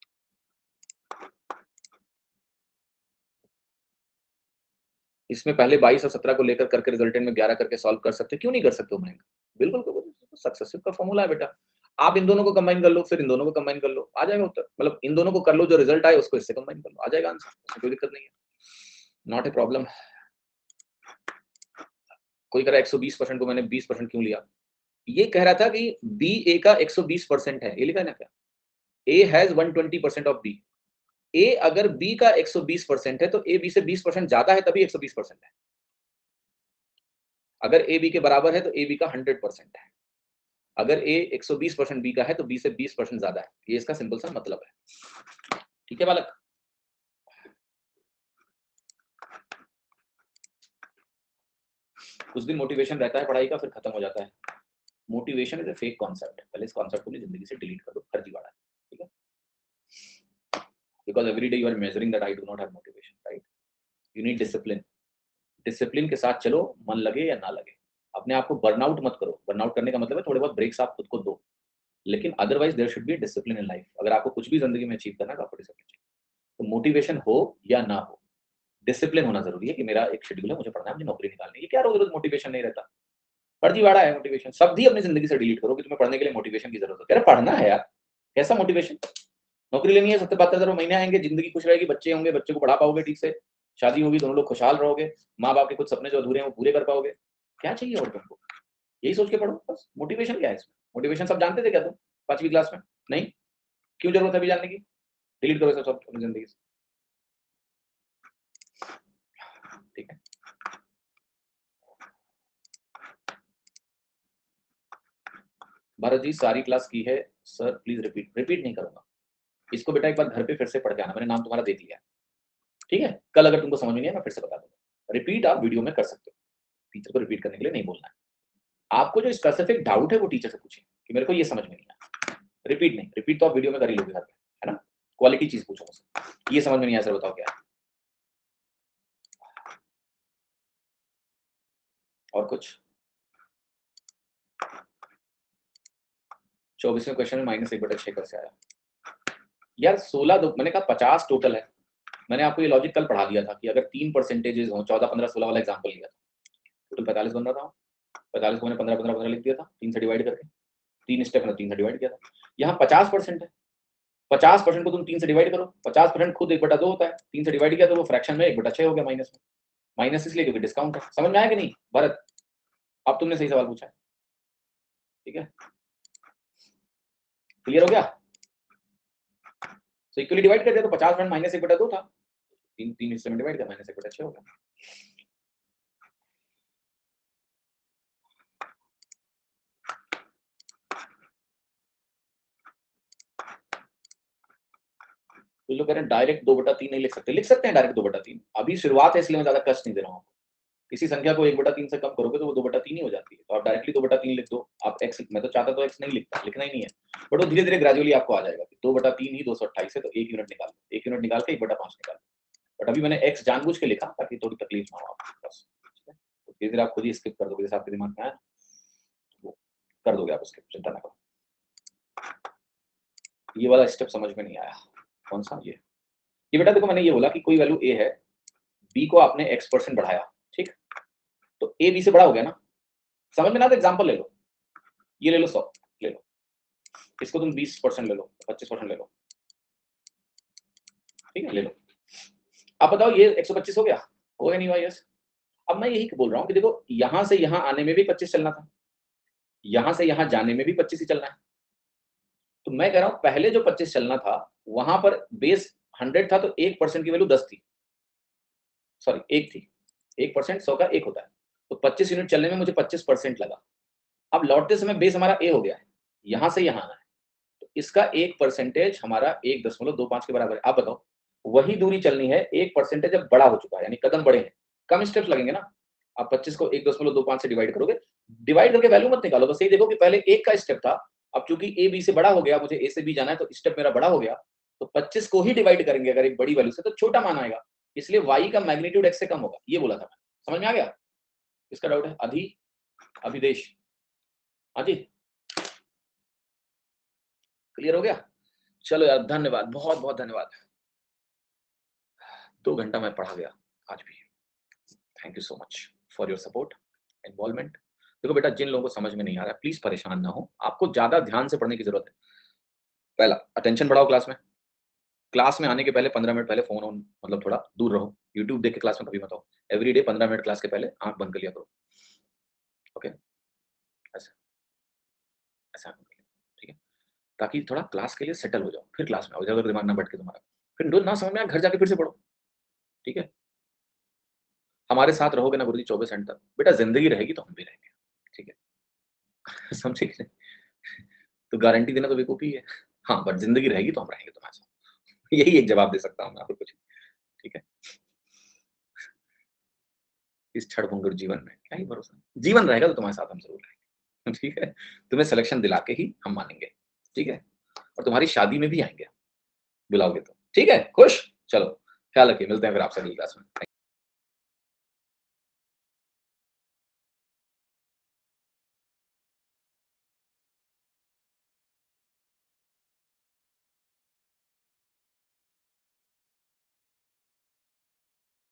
इसमें पहले बाईस और सत्रह को लेकर करके रिजल्टेंट में ग्यारह करके सॉल्व कर सकते, क्यों नहीं कर सकते हो मयंक? बिल्कुल, सक्सेसिव का फॉर्मूला है बेटा। आप इन दोनों को कंबाइन कर लो, फिर इन दोनों को कंबाइन कर लो, आ जाएगा उत्तर। मतलब इन दोनों को कर लो, जो रिजल्ट आए उसको इससे कंबाइन कर लो, आ जाएगा आंसर, कोई दिक्कत नहीं है, नॉट ए प्रॉब्लम। कोई कह रहा है एक सौ बीस परसेंट को मैंने बीस परसेंट क्यों लिया? ये कह रहा था कि बी ए का एक सौ बीस परसेंट है, ये लिखा है ना क्या, ए हैज एक सौ बीस परसेंट ऑफ बी। ए अगर बी का एक सौ बीस परसेंट है तो ए बी से बीस परसेंट ज्यादा है, तभी एक सौ बीस परसेंट है। अगर ए बी के बराबर है तो ए बी का हंड्रेड परसेंट है, अगर ए एक सौ बीस परसेंट बी का है तो बी से बीस परसेंट ज्यादा है, ये इसका सिंपल सा मतलब है, ठीक है बालक। कुछ दिन मोटिवेशन रहता है पढ़ाई का, फिर खत्म हो जाता है। Motivation is a fake concept, पहले इस कॉन्सेप्ट को अपनी जिंदगी से डिलीट कर दो, फर्जीवाड़ा है, ठीक है। Because every day you are measuring that I do not have motivation, right. You need discipline, discipline के साथ चलो, मन लगे या ना लगे। अपने आप को बर्नआउट मत करो, बर्नआउट करने का मतलब है थोड़े बहुत ब्रेक्स आप खुद को दो, लेकिन otherwise there should be discipline in life. अगर आपको कुछ भी जिंदगी में अचीव करना है तो आपको डिसिप्लिन चाहिए। तो मोटिवेशन हो या ना हो, डिसिप्लिन होना जरूरी है कि मेरा एक शेड्यूल है, मुझे पढ़ना है, मुझे नौकरी निकालनी है। ये क्या रोज रोज मोटिवेशन नहीं रहता, फर्जीवाड़ा है मोटिवेशन। सब ही अपनी जिंदगी से डिलीट करो कि तुम्हें पढ़ने के लिए मोटिवेशन की जरूरत है। अरे पढ़ना है यार, कैसा मोटिवेशन? नौकरी लेनी है, सत्तर बहत्तर हजार महीने आएंगे, जिंदगी खुश रहेगी, बच्चे होंगे, बच्चे को पढ़ा पाओगे ठीक से, शादी होगी, दोनों लोग खुशहाल रहोगे, माँ बाप के कुछ सपने जो अधूरे हैं वो पूरे कर पाओगे। क्या चाहिए और तुमको? यही सोच के पढ़ो बस। मोटिवेशन क्या है इसमें? मोटिवेशन सब जानते थे क्या तुम पांचवी क्लास में? नहीं, क्यों जरूरत है अभी जानने की? डिलीट करो सब अपनी जिंदगी से, ठीक है। भारत जी सारी क्लास की है सर, प्लीज रिपीट। रिपीट नहीं करूंगा इसको बेटा, एक बार घर पे फिर से पढ़ के आना, मैंने नाम तुम्हारा दे दिया, ठीक है। कल अगर तुमको समझ में नहीं है मैं फिर से बता दूंगा। रिपीट आप वीडियो में कर सकते हो, टीचर को रिपीट करने के लिए नहीं बोलना है। आपको जो स्पेसिफिक डाउट है वो टीचर से पूछिए कि मेरे को ये समझ में नहीं आया। रिपीट नहीं, रिपीट तो आप वीडियो में कर ही लोगे घर पे, है ना। क्वालिटी चीज पूछो मुझसे, ये समझ में नहीं आया सर बताओ क्या है। और कुछ? चौबीसवें क्वेश्चन में माइनस एक बटा छह कैसे आया यार? सोलह दो, मैंने कहा पचास टोटल है। मैंने आपको ये लॉजिक कल पढ़ा दिया था कि अगर तीन परसेंटेजेस हो, चौदह पंद्रह सोलह वाला एग्जाम्पल लिया था, टोटल पैंतालीस बन रहा था। पैंतालीस को मैंने पंद्रह पंद्रह पंद्रह लिख दिया था, तीन से डिवाइड करके, तीन स्टेप में तीन से डिवाइड किया था। यहाँ पचास परसेंट है, पचास परसेंट को तुम तीन से डिवाइड करो, पचास परसेंट खुद एक बटा दो होता है, तीन से डिवाइड किया तो वो फ्रैक्शन में एक बटा छह हो गया माइनस में। माइनस इसलिए क्योंकि डिस्काउंट है। समझ में आया कि नहीं भरत? अब तुमने सही सवाल पूछा है, ठीक है, क्लियर हो गया? तो इक्वली डिवाइड कर दिया तो पचास परसेंट माइनस एक बटा दो था, तीन तीन हिस्से में डिवाइड किया, माइनस एक बटा छह हो गया। तो लोग कह रहे हैं डायरेक्ट दो बटा तीन नहीं लिख सकते। लिख सकते हैं डायरेक्ट दो बटा तीन, अभी शुरुआत है इसलिए मैं ज्यादा कष्ट नहीं दे रहा हूँ। किसी संख्या को एक बटा तीन से कम करोगे तो वो दो बटा तीन ही हो जाती है, तो आप डायरेक्टली दो बटा तीन लिख दो। आप एक्स, मैं तो चाहता तो एक्स नहीं लिखता, लिखना ही नहीं है, बट वो धीरे धीरे ग्रेजुअली आपको आ जाएगा। दो बटा तीन ही दो सौ अट्ठाईस है, तो एक यूनिट निकाल एक यूनिट निकाल के एक बटा पांच निकाल। बट अभी मैंने एक्स जानबूझ के लिखा ताकि थोड़ी तकलीफ ना हो आपको, बस। तो धीरे धीरे आप खुद ही स्किप कर दोगे, जैसे आपके दिमाग में आया वो कर दोगे आप, स्किप, चिंता ना करो। ये वाला स्टेप समझ में नहीं आया, कौन सा? ये ये बेटा देखो, मैंने ये बोला कि कोई वैल्यू ए है, बी को आपने एक्स परसेंट बढ़ाया, ठीक, तो ए बी से बड़ा हो गया ना। समझ में ना? तो एग्जांपल ले लो, ये ले लो सौ, ले लो, इसको तुम बीस परसेंट ले लो, पच्चीस परसेंट ले लो, ठीक है, ले लो। अब बताओ ये एक सौ पच्चीस हो गया, हो गया नहीं हुआ? यस। अब मैं यही बोल रहा हूँ कि देखो यहां से यहां आने में भी पच्चीस चलना था, यहां से यहां जाने में भी पच्चीस ही चलना है। तो मैं कह रहा हूं पहले जो पच्चीस चलना था वहां पर बेस हंड्रेड था तो एक परसेंट की वैल्यू दस थी, सॉरी एक थी, एक परसेंट सौ का एक होता है, तो पच्चीस यूनिट चलने में मुझे पच्चीस परसेंट लगा। अब लौटते समय बेस हमारा ए हो गया है, यहां से यहां आना है, तो इसका एक परसेंटेज हमारा एक दशमलव दो पांच के बराबर है। आप बताओ, वही दूरी चलनी है, एक परसेंटेज अब बड़ा हो चुका है, यानी कदम बड़े हैं, कम स्टेप्स लगेंगे ना। आप पच्चीस को एक दशमलव दो पांच से डिवाइड करोगे, डिवाइड करके वैल्यू मत निकालो, बस यही देखो कि पहले एक का स्टेप था, अब चूंकि ए बी से बड़ा हो गया, मुझे ए से बी जाना है, तो स्टेप मेरा बड़ा हो गया, तो पच्चीस को ही डिवाइड करेंगे अगर एक बड़ी वैल्यू से, तो छोटा मान आएगा, इसलिए y का मैग्नीट्यूड x से कम होगा, ये बोला था मैं। समझ में आ गया? इसका डाउट है? अधि अभिदेश, हाँ जी, क्लियर हो गया? चलो यार, धन्यवाद, बहुत बहुत धन्यवाद। दो घंटा मैं पढ़ा गया आज भी। Thank you so much for your support, involvement. देखो बेटा, जिन लोगों को समझ में नहीं आ रहा है, प्लीज परेशान ना हो, आपको ज्यादा ध्यान से पढ़ने की जरूरत है। पहला, अटेंशन बढ़ाओ क्लास में। क्लास में आने के पहले पंद्रह मिनट पहले फोन ऑन, मतलब थोड़ा दूर रहो। यूट्यूब देख के क्लास में कभी मत आओ। एवरी डे पंद्रह मिनट क्लास के पहले आंख बंद कर लिया करो। ओके, ऐसा ऐसा आंख बंद कर लिया, ठीक है, ताकि थोड़ा क्लास के लिए सेटल हो जाओ, फिर क्लास में आओ, इधर उधर दिमाग ना भटके तुम्हारा, फिर दो ना समझ में आए घर जाके फिर से पढ़ो, ठीक है। हमारे साथ रहोगे ना गुरुजी चौबीस घंटे तक, बेटा जिंदगी रहेगी तो हम भी रहेंगे, ठीक है। समझे कि नहीं? तो गारंटी देना तो बेवकूफी है। हाँ, बट जिंदगी रहेगी तो हम रहेंगे तुम्हारे साथ। यही एक जवाब दे सकता हूँ मैं आपको, कुछ, ठीक है। इस क्षणभंगुर जीवन में क्या ही भरोसा, जीवन रहेगा तो तुम्हारे साथ हम जरूर रहेंगे, ठीक है। तुम्हें सिलेक्शन दिला के ही हम मानेंगे, ठीक है, और तुम्हारी शादी में भी आएंगे, बुलाओगे तो, ठीक है। खुश? चलो, ख्याल रखिए, मिलते हैं फिर आपसे अगली क्लास में।